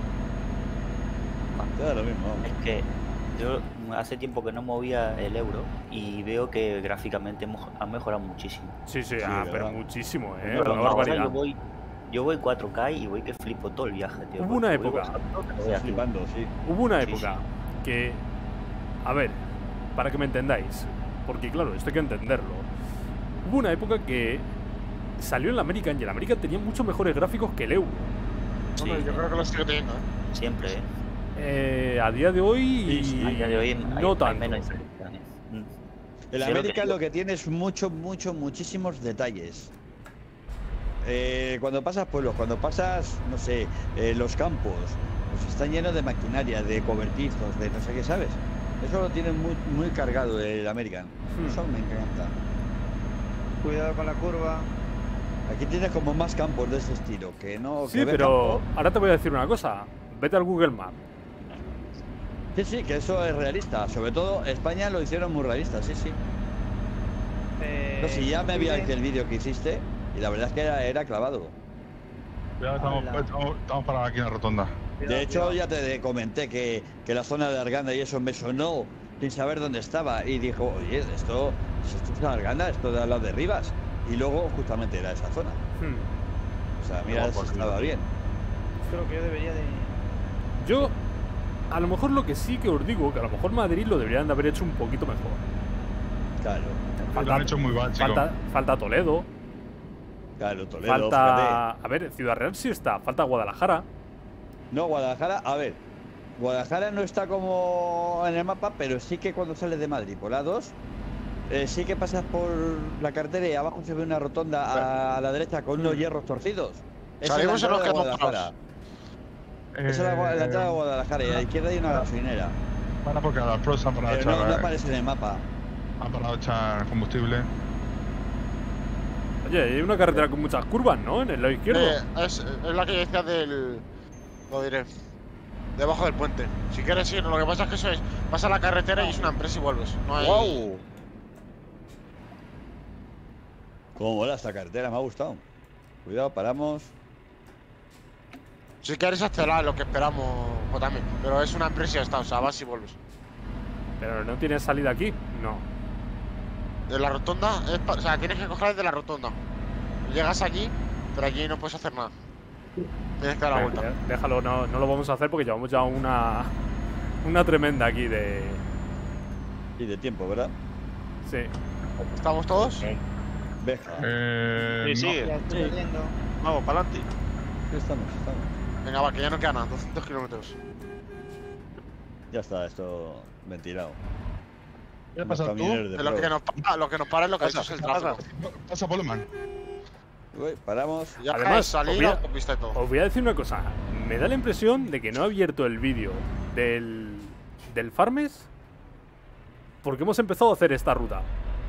Te da lo mismo. vamos. Es que yo hace tiempo que no movía el euro y veo que gráficamente ha mejorado muchísimo. Sí, ¿verdad? pero muchísimo, Pero una ahora barbaridad. yo voy 4K y voy que flipo todo el viaje, tío. Hubo una Voy época. bajando, que no Estoy veas tú. flipando, sí. Hubo una Sí, época que, a ver, para que me entendáis, porque claro, esto hay que entenderlo. Hubo una época que salió el American y el American tenía mucho mejores gráficos que el euro. Sí, Hombre, yo creo que lo sigue teniendo, ¿eh? siempre, A día de hoy, A día de hoy no hay tanto. menos diferencias. El Sí, lo América que lo que tiene es muchísimos detalles. Cuando pasas pueblos, cuando pasas, no sé, los campos, pues están llenos de maquinaria, de cobertizos, de no sé qué, ¿sabes? Eso lo tiene muy cargado el American. Eso me encanta. Cuidado con la curva. Aquí tienes como más campos de ese estilo, que no... Sí, que ves pero campo. ahora te voy a decir una cosa. Vete al Google Maps. Sí, sí, que eso es realista. Sobre todo España lo hicieron muy realista, sí, sí. No, si ya me vi el vídeo que hiciste y la verdad es que era clavado. ya estamos parados aquí en la rotonda. De hecho, ya te comenté que la zona de Arganda y eso me sonó sin saber dónde estaba. Y dijo, oye, esto es Arganda, esto de al lado de Rivas. Y luego justamente era esa zona. O sea, mira, No, por estaba bien. Creo que yo debería de... Yo, a lo mejor lo que sí que os digo, que a lo mejor Madrid lo deberían de haber hecho un poquito mejor. Claro. Lo han hecho muy básico. Falta Toledo. Claro, Toledo, Falta. fíjate. A ver, Ciudad Real sí está. Falta Guadalajara. No, Guadalajara, a ver. Guadalajara no está como en el mapa, pero sí que cuando sales de Madrid por A2, sí que pasas por la carretera y abajo se ve una rotonda a la derecha con unos hierros torcidos. Esa es la Salimos o nos entrada de quedamos Guadalajara. Esa es la entrada de Guadalajara y a la izquierda hay una gasolinera. Para porque a las pros han parado Pero no echar, aparece en el mapa. han parado a echar combustible. Oye, hay una carretera con muchas curvas, ¿no? En el lado izquierdo. Es la que decía del... Lo diré. Debajo del puente. Si quieres ir, lo que pasa es que eso es... Vas a la carretera y es una empresa y vuelves. No hay... ¡Wow! Cómo mola esta carretera, me ha gustado. Cuidado, paramos. Si quieres acelerar lo que esperamos, pues también. Pero es una empresa y ya está, o sea, vas y vuelves. Pero no tiene salida aquí. No. De la rotonda, o sea, tienes que coger desde la rotonda. Llegas allí, pero allí no puedes hacer nada. Tienes que dar la vuelta. Déjalo, no lo vamos a hacer porque llevamos ya una tremenda aquí de... Y de tiempo, ¿verdad? Sí. ¿Estamos todos? Veja. Sí, No. sigue. Ya estoy saliendo. Vamos, para adelante. Estamos. Venga, va, que ya no queda nada, 200 kilómetros. Ya está, esto ventilado. ¿Qué ha Los pasado tú? camioneros de Lo que pro. nos para es lo que ha hecho es el tráfico. Pasa, Poleman. Uy, paramos. Ya Además, es salir, obvia- autopista y todo. Os voy a decir una cosa. Me da la impresión de que no he abierto el vídeo del Farmes porque hemos empezado a hacer esta ruta.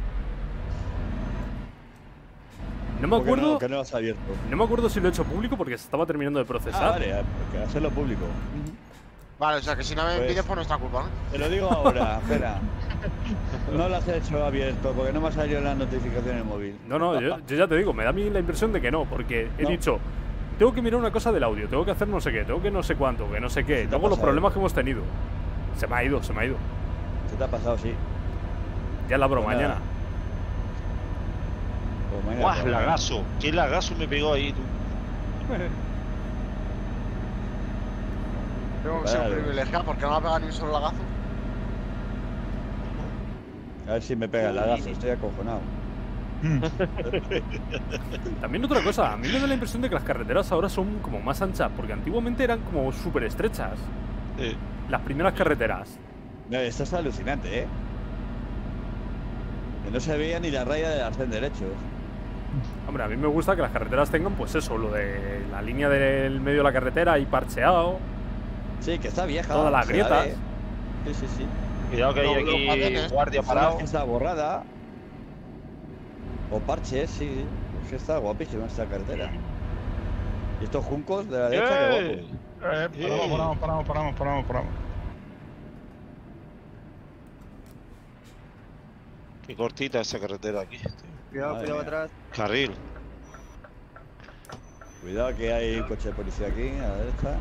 No me ¿Por qué acuerdo. no, que no lo has abierto. No me acuerdo si lo he hecho público porque se estaba terminando de procesar. Ah, vale, porque hacerlo público. Vale, o sea, que si no me Pues- pides por nuestra culpa, ¿no? Te lo digo ahora, espera. No lo has hecho abierto porque no me ha salido la notificación en el móvil. No, yo ya te digo, me da a mí la impresión de que no, porque he No. dicho, tengo que mirar una cosa del audio, tengo que hacer no sé qué, tengo que no sé cuánto, que no sé qué. te ha Luego los pasado. problemas que hemos tenido. Se me ha ido. Se te ha pasado, sí. Ya la abro Pues mañana. nada. Pues mañana, ¡Guau! pues, Lagazo. ¿Qué lagazo me pegó ahí, tú? Tengo que ser Vale. un privilegiado porque no me ha pegado ni un solo lagazo. A ver si me pega el lagazo, estoy acojonado. También otra cosa, a mí me da la impresión de que las carreteras ahora son como más anchas, porque antiguamente eran como súper estrechas. Las primeras carreteras. No, esto es alucinante, ¿eh? Que no se veía ni la raya de arcén derechos. Hombre, a mí me gusta que las carreteras tengan, pues eso, lo de la línea del medio de la carretera ahí parcheado, Sí, que está vieja. todas las se la grietas. ve. Sí. Cuidado que hay Los aquí padenes. guardia Zonas parado. que está borrada. O parches, sí. Es que está guapísima esta carretera. Y estos juncos de la derecha, qué guapo. Paramos. Qué cortita esa carretera aquí. tío. Cuidado, Madre cuidado mía. atrás. Carril. Cuidado que hay un coche de policía aquí, a la derecha.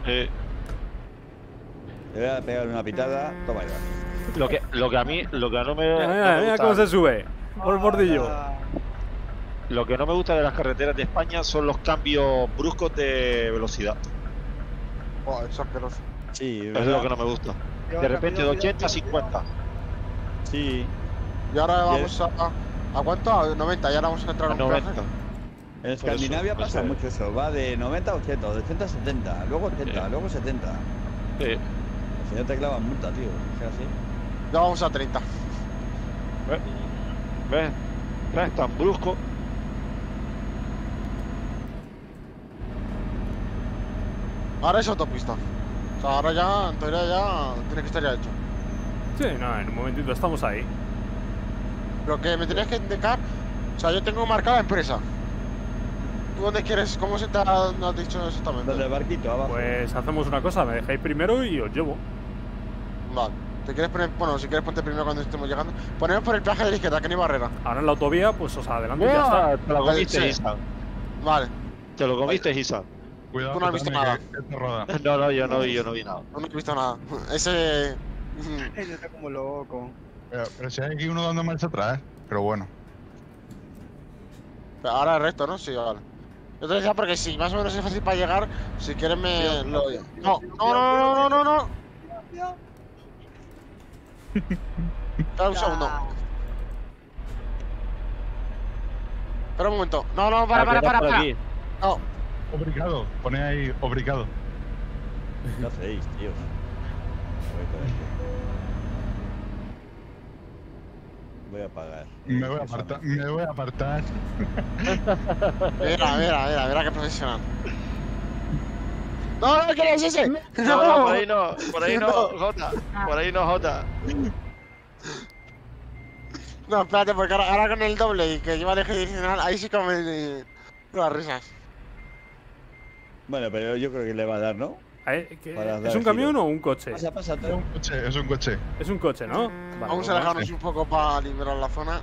Le voy a pegar una pitada. Toma ya. Lo que a mí, lo que no me, no Mira, me mira gusta, cómo se sube. Por el bordillo. lo que no me gusta de las carreteras de España son los cambios bruscos de velocidad. Joder, es asqueroso. Sí, Es lo que no me gusta. De repente de 80 a 50. Sí. Y ahora vamos ¿a cuánto? A 90, y ahora vamos a entrar A en un peaje. 90. En Escandinavia Por eso, pasa no sé. mucho eso. Va de 90 a 80, o de 80 a 70, luego 80, Sí. luego 70. Sí. Si no te clavan multa, tío. Es que así. Ya vamos a 30. ¿Ves? ¿Ves? Tan brusco. Ahora es autopista. O sea, ahora ya, en teoría ya tiene que estar ya hecho. Sí, no, en un momentito estamos ahí. Lo que me tenías que indicar, o sea, yo tengo marcada empresa. ¿Tú dónde quieres? ¿Cómo se te ha dicho exactamente? Donde el barquito abajo. Pues hacemos una cosa, me dejáis primero y os llevo. Vale. ¿Te quieres poner? Bueno, si quieres ponte primero cuando estemos llegando. Ponemos por el peaje de la izquierda, que no hay barrera. Ahora en la autovía, pues os adelanto y ya está. Te lo comiste, Sí. Isa. Vale. Te lo comiste, Isa. Cuidado, Tú no has visto nada. que esta roda. No, yo no vi nada. No he visto nada. Ese... Yo está como loco. Pero si hay aquí uno dando marcha atrás, ¿eh? Pero bueno. Ahora es recto, ¿no? Sí, vale. Yo te decía porque si más o menos es fácil para llegar, si quieres me lo... No, no, no, no, no, no. Espera un segundo. Espera un momento. No, no, para. No. Obrigado, pone ahí, obrigado. ¿Qué hacéis, tíos? Voy a pagar. Me voy a apartar. Mira, qué profesional. No, ¿qué es ese? No, por ahí no, Jota. Por ahí no, Jota. No, espérate, porque ahora con el doble y que lleva el eje adicional, ahí sí que me las risas. Bueno, pero yo creo que le va a dar, ¿no? ¿Es un camión o un coche? Pasa. Es un coche. Es un coche, ¿no? Vale, Vamos a alejarnos un poco para liberar la zona.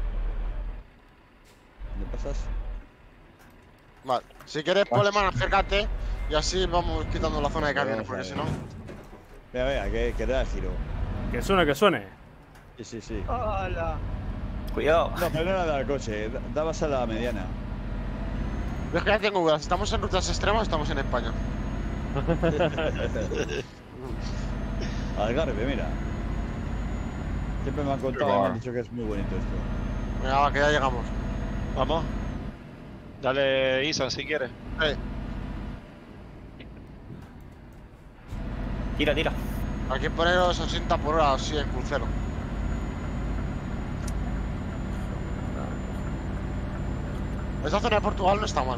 ¿Le pasas? Vale, si quieres, Poleman, acércate y así vamos quitando la zona de camiones, porque si no... Venga, que da el giro. Que suene. Sí. ¡Hala! Cuidado. No, pero no era al coche, dabas a la mediana. Yo es que ya tengo dudas, ¿estamos en rutas extremas o estamos en España? Algarve, mira. Siempre me han contado y me han dicho que es muy bonito esto. Venga, va, que ya llegamos. Vamos. Dale, Isan, si quieres. Tira. Hay que poneros 80 por hora así en crucero. Esta zona de Portugal no está mal.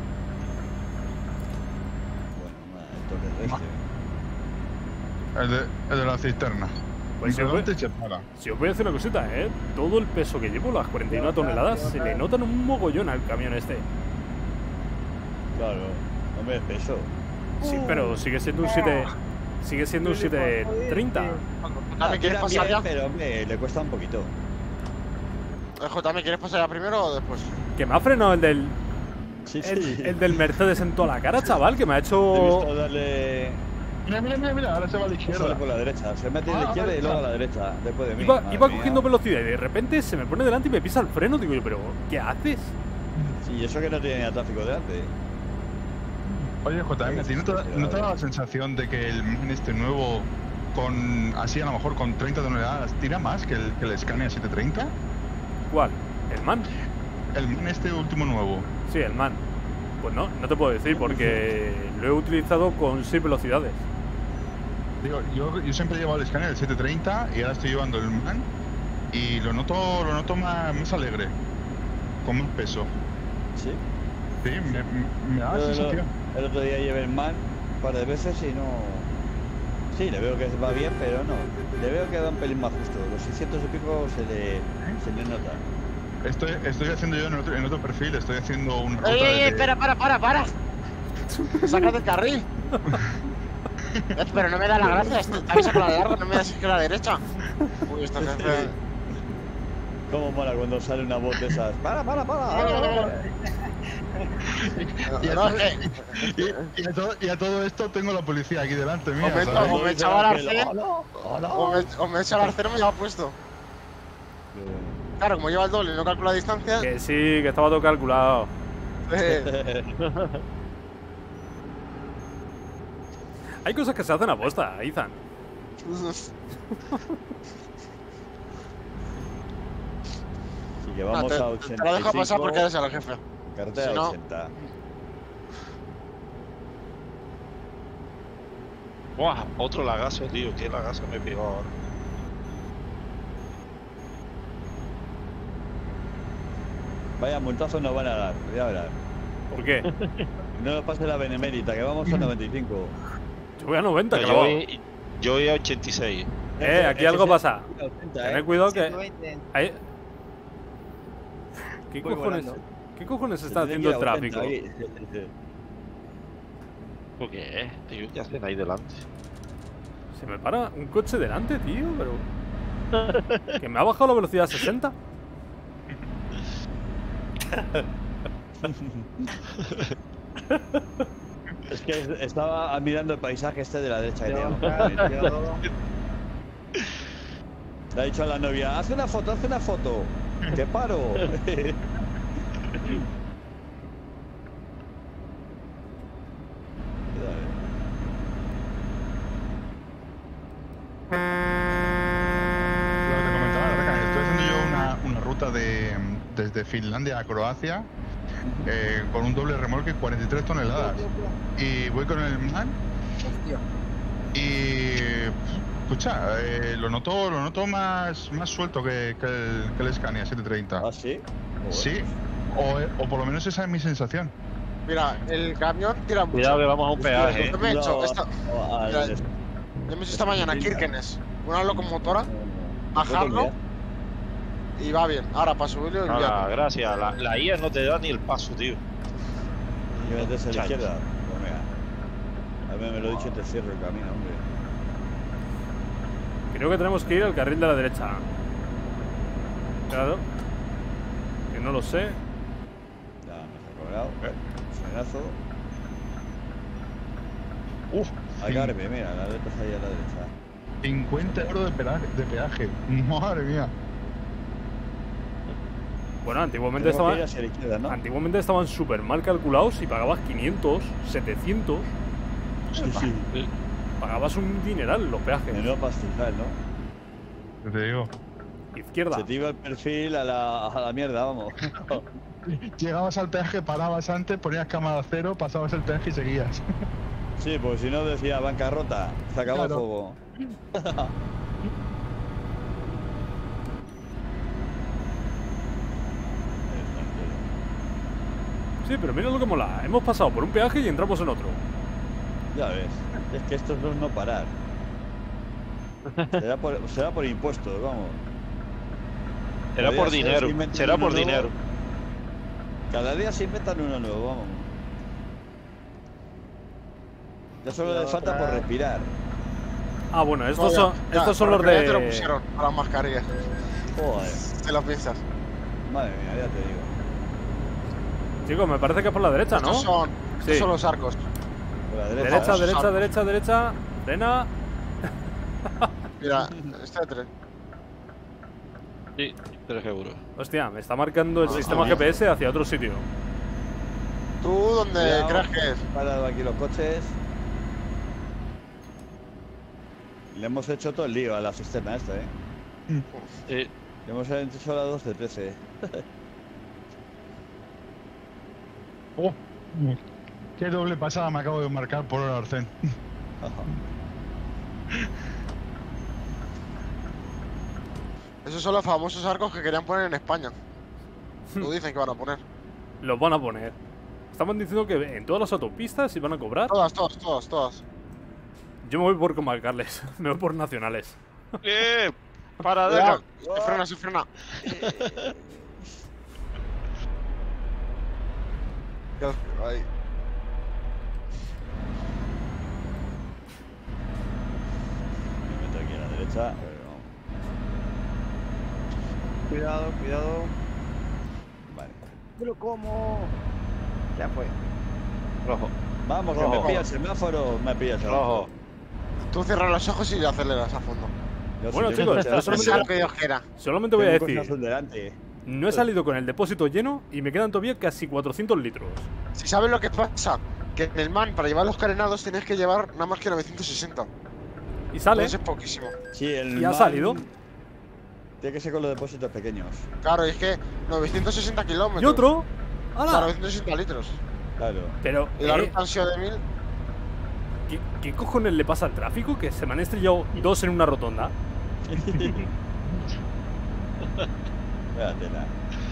Bueno, el toque El de la cisterna. Pues si os voy a decir una cosita, ¿eh? Todo el peso que llevo, las 41 toneladas, se le notan un mogollón al camión este. Claro, hombre, es peso. Sí, pero sigue siendo un 7... Sigue siendo un 730. ¿Me quieres pasar ya? Pero hombre, le cuesta un poquito. Jota, ¿me quieres pasar ya primero o después? Que me ha frenado el del... Sí. El del Mercedes en toda la cara, chaval, que me ha He hecho... visto darle... Mira, ahora se va a la izquierda. Sale por la derecha, se mete a la izquierda y luego a la derecha, después de mí. Iba cogiendo velocidad y de repente se me pone delante y me pisa el freno. Digo yo, pero ¿qué haces? Sí, eso que no tiene tráfico delante. Oye, JM, ¿a ti no te da la sensación de que el MAN este nuevo, con así a lo mejor con 30 toneladas, tira más que el Scania 730? ¿Cuál? ¿El MAN? El MAN este último nuevo. Sí, el MAN. Pues no te puedo decir porque lo he utilizado con 6 velocidades. Digo, yo siempre he llevado el Scania del 730 y ahora estoy llevando el MAN y lo noto más alegre, con más peso. ¿Sí? Sí, me da la sensación. El otro día llevé el MAN un par de veces y no... Sí, le veo que va bien, pero no. Le veo que va un pelín más justo. Los 600 y pico se le nota. Estoy haciendo yo en otro perfil, estoy haciendo una ruta de... Espera, para. Sácate el carril. Pero no me da la gracia, te avisa con la larga, no me das que la derecha. Uy, esta jefe... Cómo mola cuando sale una voz de esas. ¡Para! Y a todo esto tengo la policía aquí delante mía. O me echaba el arcero, o me echa el arcero me lleva puesto. Claro, como lleva el doble y no calcula la distancia. Que sí, que estaba todo calculado. Hay cosas que se hacen a posta, Ethan. Sí, que vamos a 80. Te lo dejo pasar porque eres el jefe. Carretera Si no... 80. Buah, otro lagazo, tío. Qué lagazo me pegó ahora. Vaya multazo nos van a dar, ya verás. ¿Por qué? No nos pase la benemérita, que vamos a 95. Yo voy a 90, No, clavado. yo voy a 86. Aquí algo pasa. 80, Tened cuidado que... 120. Ahí... ¿Qué cojones está haciendo el tráfico? ¿Por qué? Tío, ¿qué hacen ahí delante? Se me para un coche delante, tío, pero... Que me ha bajado la velocidad a 60. Es que estaba mirando el paisaje este de la derecha. Le ha dicho a la novia, haz una foto, que paro. ruta desde Finlandia a Croacia con un doble remolque 43 toneladas. Y voy con el man Hostia. y escucha, lo noto más suelto que el Scania 730. ¿Ah, sí? Sí, o por lo menos esa es mi sensación. Mira, el camión tira mucho. Cuidado que vamos a un peaje. Yo me he hecho esta, Al- mira, yo me he hecho esta mañana Kirkenes, una locomotora, bajarlo y va bien. Ahora para subirlo el Nada, viaje. gracias. La IA no te da ni el paso, tío. Y metes a la Chayos. izquierda. Pues mira. A mí me lo he dicho y te cierro el camino, hombre. Creo que tenemos que ir al carril de la derecha. Claro. Que no lo sé. Ya me he cobrado. Frenazo. Agarre, mira, la derecha ahí a la derecha. 50 euros de peaje. Madre mía. Bueno, antiguamente Tenemos estaban, que ir hacia la izquierda, ¿no? antiguamente estaban súper mal calculados y pagabas 500, 700. Sí. Pagabas un dineral los peajes. Menudo pastizal, ¿no? Yo te digo. Izquierda. Se te iba el perfil a la mierda, vamos. Llegabas al peaje, parabas antes, ponías cámara cero, pasabas el peaje y seguías. Sí, porque si no decía bancarrota, se acabó el Claro. juego. Sí, pero mira lo que mola. Hemos pasado por un peaje y entramos en otro. Ya ves, es que esto no es no parar. Será por impuestos, vamos. Será por Podría ser, dinero. si inventan Será uno por nuevo. dinero. Cada día se inventan uno nuevo, vamos. Ya solo le falta por respirar. Ah, bueno, estos No, son, ya, estos son los porque ya te lo de... pusieron a las mascarillas. Joder, Te lo piensas. madre mía, ya te digo. Chicos, me parece que es por la derecha, ¿no? Estos Sí. son los arcos. Por la derecha. Derecha, Vamos, derecha, salvo. derecha, derecha. Frena. Mira, este de tren. Sí, 3 euros. Hostia, me está marcando el Ah, sistema bien. GPS hacia otro sitio. ¿Tú dónde Cuidado. crees que es? Parado aquí los coches. Le hemos hecho todo el lío a la cisterna esta, Sí. Le hemos hecho la 12-13. Oh, qué doble pasada me acabo de marcar por el arcén. Esos son los famosos arcos que querían poner en España. Lo dicen que van a poner. Los van a poner. Estaban diciendo que en todas las autopistas iban a cobrar. Todas. Yo me voy por comarcales. Me voy por nacionales. Para Cuidado, dejar. se frena. Ahí. Me meto aquí a la derecha. Pero Cuidado, cuidado. vale. Me lo como. Ya fue. Rojo. Vamos, que Rojo. me pilla el semáforo. Me pilla el semáforo. Rojo. Tú cierras los ojos y aceleras a fondo. Yo Bueno, sí chicos, tengo- yo Es solamente- lo que Dios quiera. Solamente voy a tengo un decir, coche azul delante. no he salido con el depósito lleno y me quedan todavía casi 400 litros. Si sabes lo que pasa, que en el man para llevar los carenados tienes que llevar nada más que 960. Y sale. Entonces es poquísimo. Sí, el ¿Y ha man salido? Tiene que ser con los depósitos pequeños. Claro, y es que 960 kilómetros. ¿Y otro? O sea, ¡Hala! 960 litros. Claro. Pero, Y la ruta han sido de 1000. ¿qué cojones le pasa al tráfico? Que se me han estrellado dos en una rotonda. Vaya tela.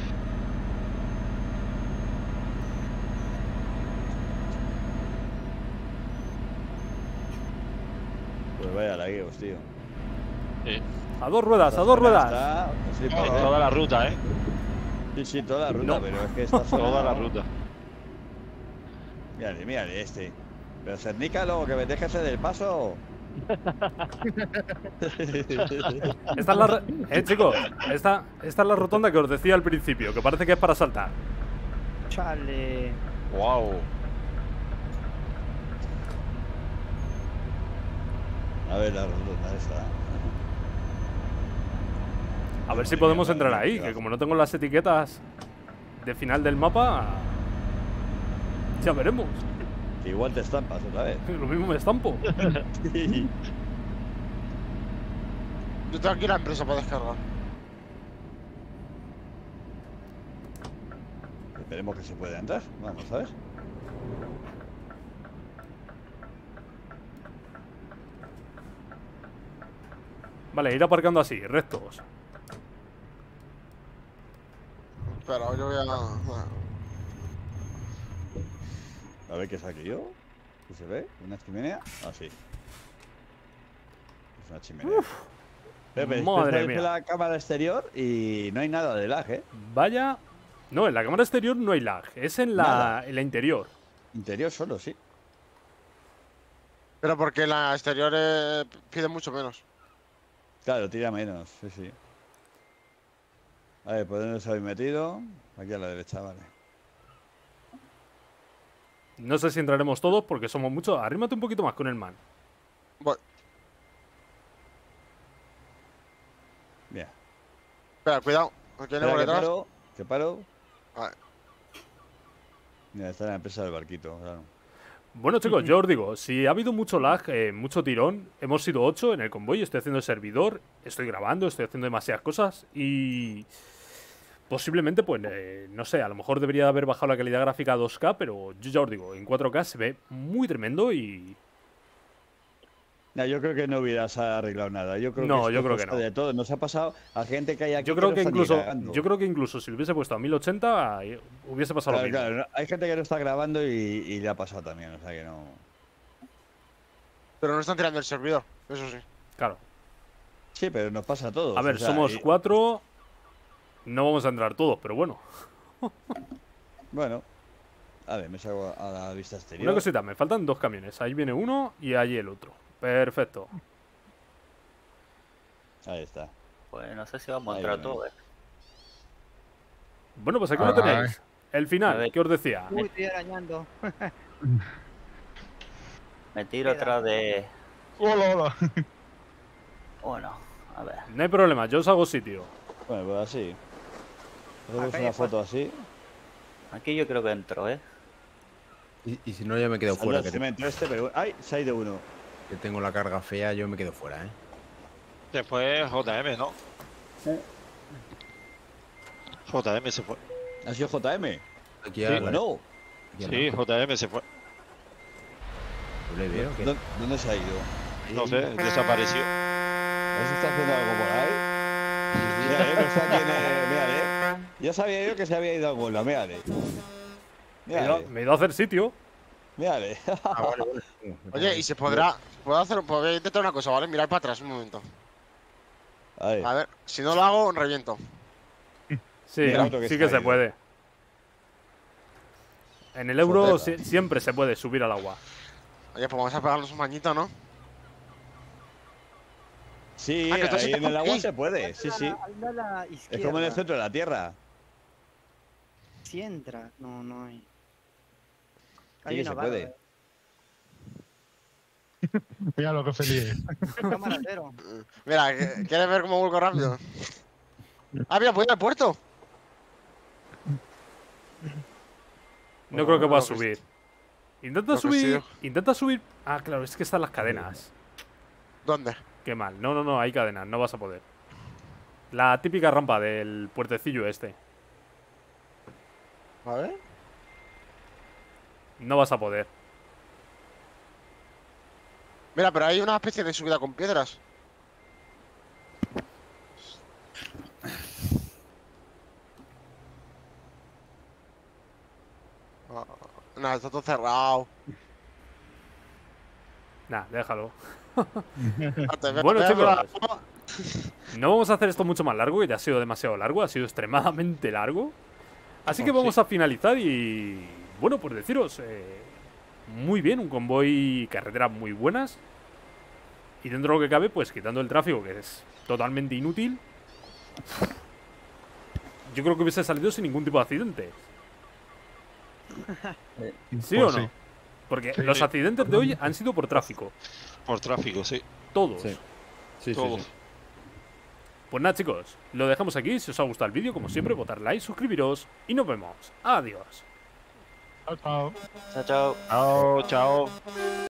Pues vaya lagueos, tío. A dos ruedas, a dos ruedas. Está- sí, Sí, pero- toda la ruta, sí, toda la ruta, No. pero es que esta zona... Toda la ruta. Mírale este. Pero cernícalo, que me dejes del paso. Esta es la... chicos, esta es la rotonda que os decía al principio, que parece que es para saltar. Chale. Wow. A ver la rotonda esta. A ver si podemos entrar ahí, que como no tengo las etiquetas de final del mapa, ya veremos. Que igual te estampas otra vez. Lo mismo me estampo. Yo tengo aquí la empresa para descargar. Esperemos que se pueda entrar. Vamos a ver. Vale, ir aparcando así, rectos. Pero yo voy a... A ver qué saque yo. ¿Qué se ve? ¿Una chimenea? Ah, sí. Es una chimenea. Pepe, Madre desde mía. la cámara exterior y no hay nada de lag, ¿eh? Vaya. No, en la cámara exterior no hay lag. Es en Nada. la interior. Interior solo, sí. Pero porque la exterior pide mucho menos. Claro, tira menos, sí, sí. A ver, ¿por dónde os habéis metido? Aquí a la derecha, vale. No sé si entraremos todos porque somos muchos. Arrímate un poquito más con el man. Voy. Bien. Espera, cuidado. Aquí hay Espera, por que detrás. paro, que paro. Vale. Mira, está en la empresa del barquito, claro. Bueno, chicos, yo os digo, si ha habido mucho lag, mucho tirón, hemos sido 8 en el convoy, estoy haciendo el servidor, estoy grabando, estoy haciendo demasiadas cosas y posiblemente, pues, no sé, a lo mejor debería haber bajado la calidad gráfica a 2K, pero yo ya os digo, en 4K se ve muy tremendo y... No, yo creo que no hubieras arreglado nada. Yo creo No, que yo esto creo que pasa no. de todo. Nos ha pasado a gente que hay aquí. Yo creo no que está ni incluso, grabando. yo creo que incluso si lo hubiese puesto a 1080 hubiese pasado Claro, lo mismo. claro, no, hay gente que no está grabando y le ha pasado también, o sea que no. Pero no están tirando el servidor, eso sí. Claro. Sí, pero nos pasa a todos. A ver, o sea, somos 4, no vamos a entrar todos, pero bueno. Bueno, a ver, me salgo a la vista exterior. Una cosita, me faltan 2 camiones. Ahí viene uno y allí el otro. Perfecto. Ahí está. Pues no sé si vamos a Ahí entrar venimos. todos, Bueno, pues aquí Ay. lo tenéis. El A final, ver. ¿qué os decía? Uy, estoy arañando. Me tiro Queda. atrás de... Hola, hola. Bueno, a ver. No hay problema, yo os hago sitio. Bueno, pues así. Hacemos Acá una hay foto así. Aquí yo creo que entro, ¿eh? Y si no, ya me quedo Saldrá fuera. el Que, cemento este, pero. ¡Ay! Se ha ido uno. que tengo la carga fea, yo me quedo fuera, ¿eh? Después JM, ¿no? JM se fue. ¿Ha sido JM? Aquí Sí. a la- Bueno, aquí al Sí, lado. JM se fue. ¿Tú le veo? ¿Qué? ¿dónde se ha ido? No sé, desapareció. A ver si está haciendo algo por ahí. Mira, no sé a quién es. Mira, ya sabía yo que se había ido a algún lado. Mira, Me he ido a hacer sitio. mira. Ah, vale, vale. Oye, y se podrá... Puedo hacer... Puedo intentar una cosa, ¿vale? Mirar para atrás un momento. Ahí. A ver, si no lo hago, reviento. Sí, Mira, otro que sí se que ha se ido. puede. En el euro Soteta. siempre se puede subir al agua. Oye, pues vamos a pegarnos un bañito, ¿no? Sí, Ah, que entonces ahí en el agua ahí. se puede, sí, sí. Anda a la Es izquierda. como en el centro de la Tierra. Si entra. No, no hay. Sí, Hay que una se barra. puede. Mira lo que feliz es. Cámara cero. Mira, ¿quieres ver cómo vuelco rápido? Ah, mira, puedo ir al puerto. No creo que pueda lo que subir. lo que sí. Intenta subir. Ah, claro, es que están las cadenas. ¿Dónde? Qué mal. No, no, no, hay cadenas, no vas a poder. La típica rampa del puertecillo este. A ver. No vas a poder. Mira, pero hay una especie de subida con piedras. Ah, nada, está todo cerrado. Nah, déjalo. Espérate, Bueno, espérate, chicos. espérate. No vamos a hacer esto mucho más largo, que ya ha sido demasiado largo, ha sido extremadamente largo. Así que vamos a finalizar y... Bueno, pues deciros... muy bien, un convoy, carreteras muy buenas. Y dentro de lo que cabe, pues quitando el tráfico, que es totalmente inútil. Yo creo que hubiese salido sin ningún tipo de accidente. ¿Sí Pues o no? sí. Porque Sí. los accidentes de hoy han sido por tráfico. Por tráfico, sí. Todos. Sí. Sí, sí, Todo. sí. Pues nada, chicos, lo dejamos aquí. Si os ha gustado el vídeo, como siempre, votar like, suscribiros y nos vemos. Adiós. Chao, chao. Chao, chao. Chao, chao.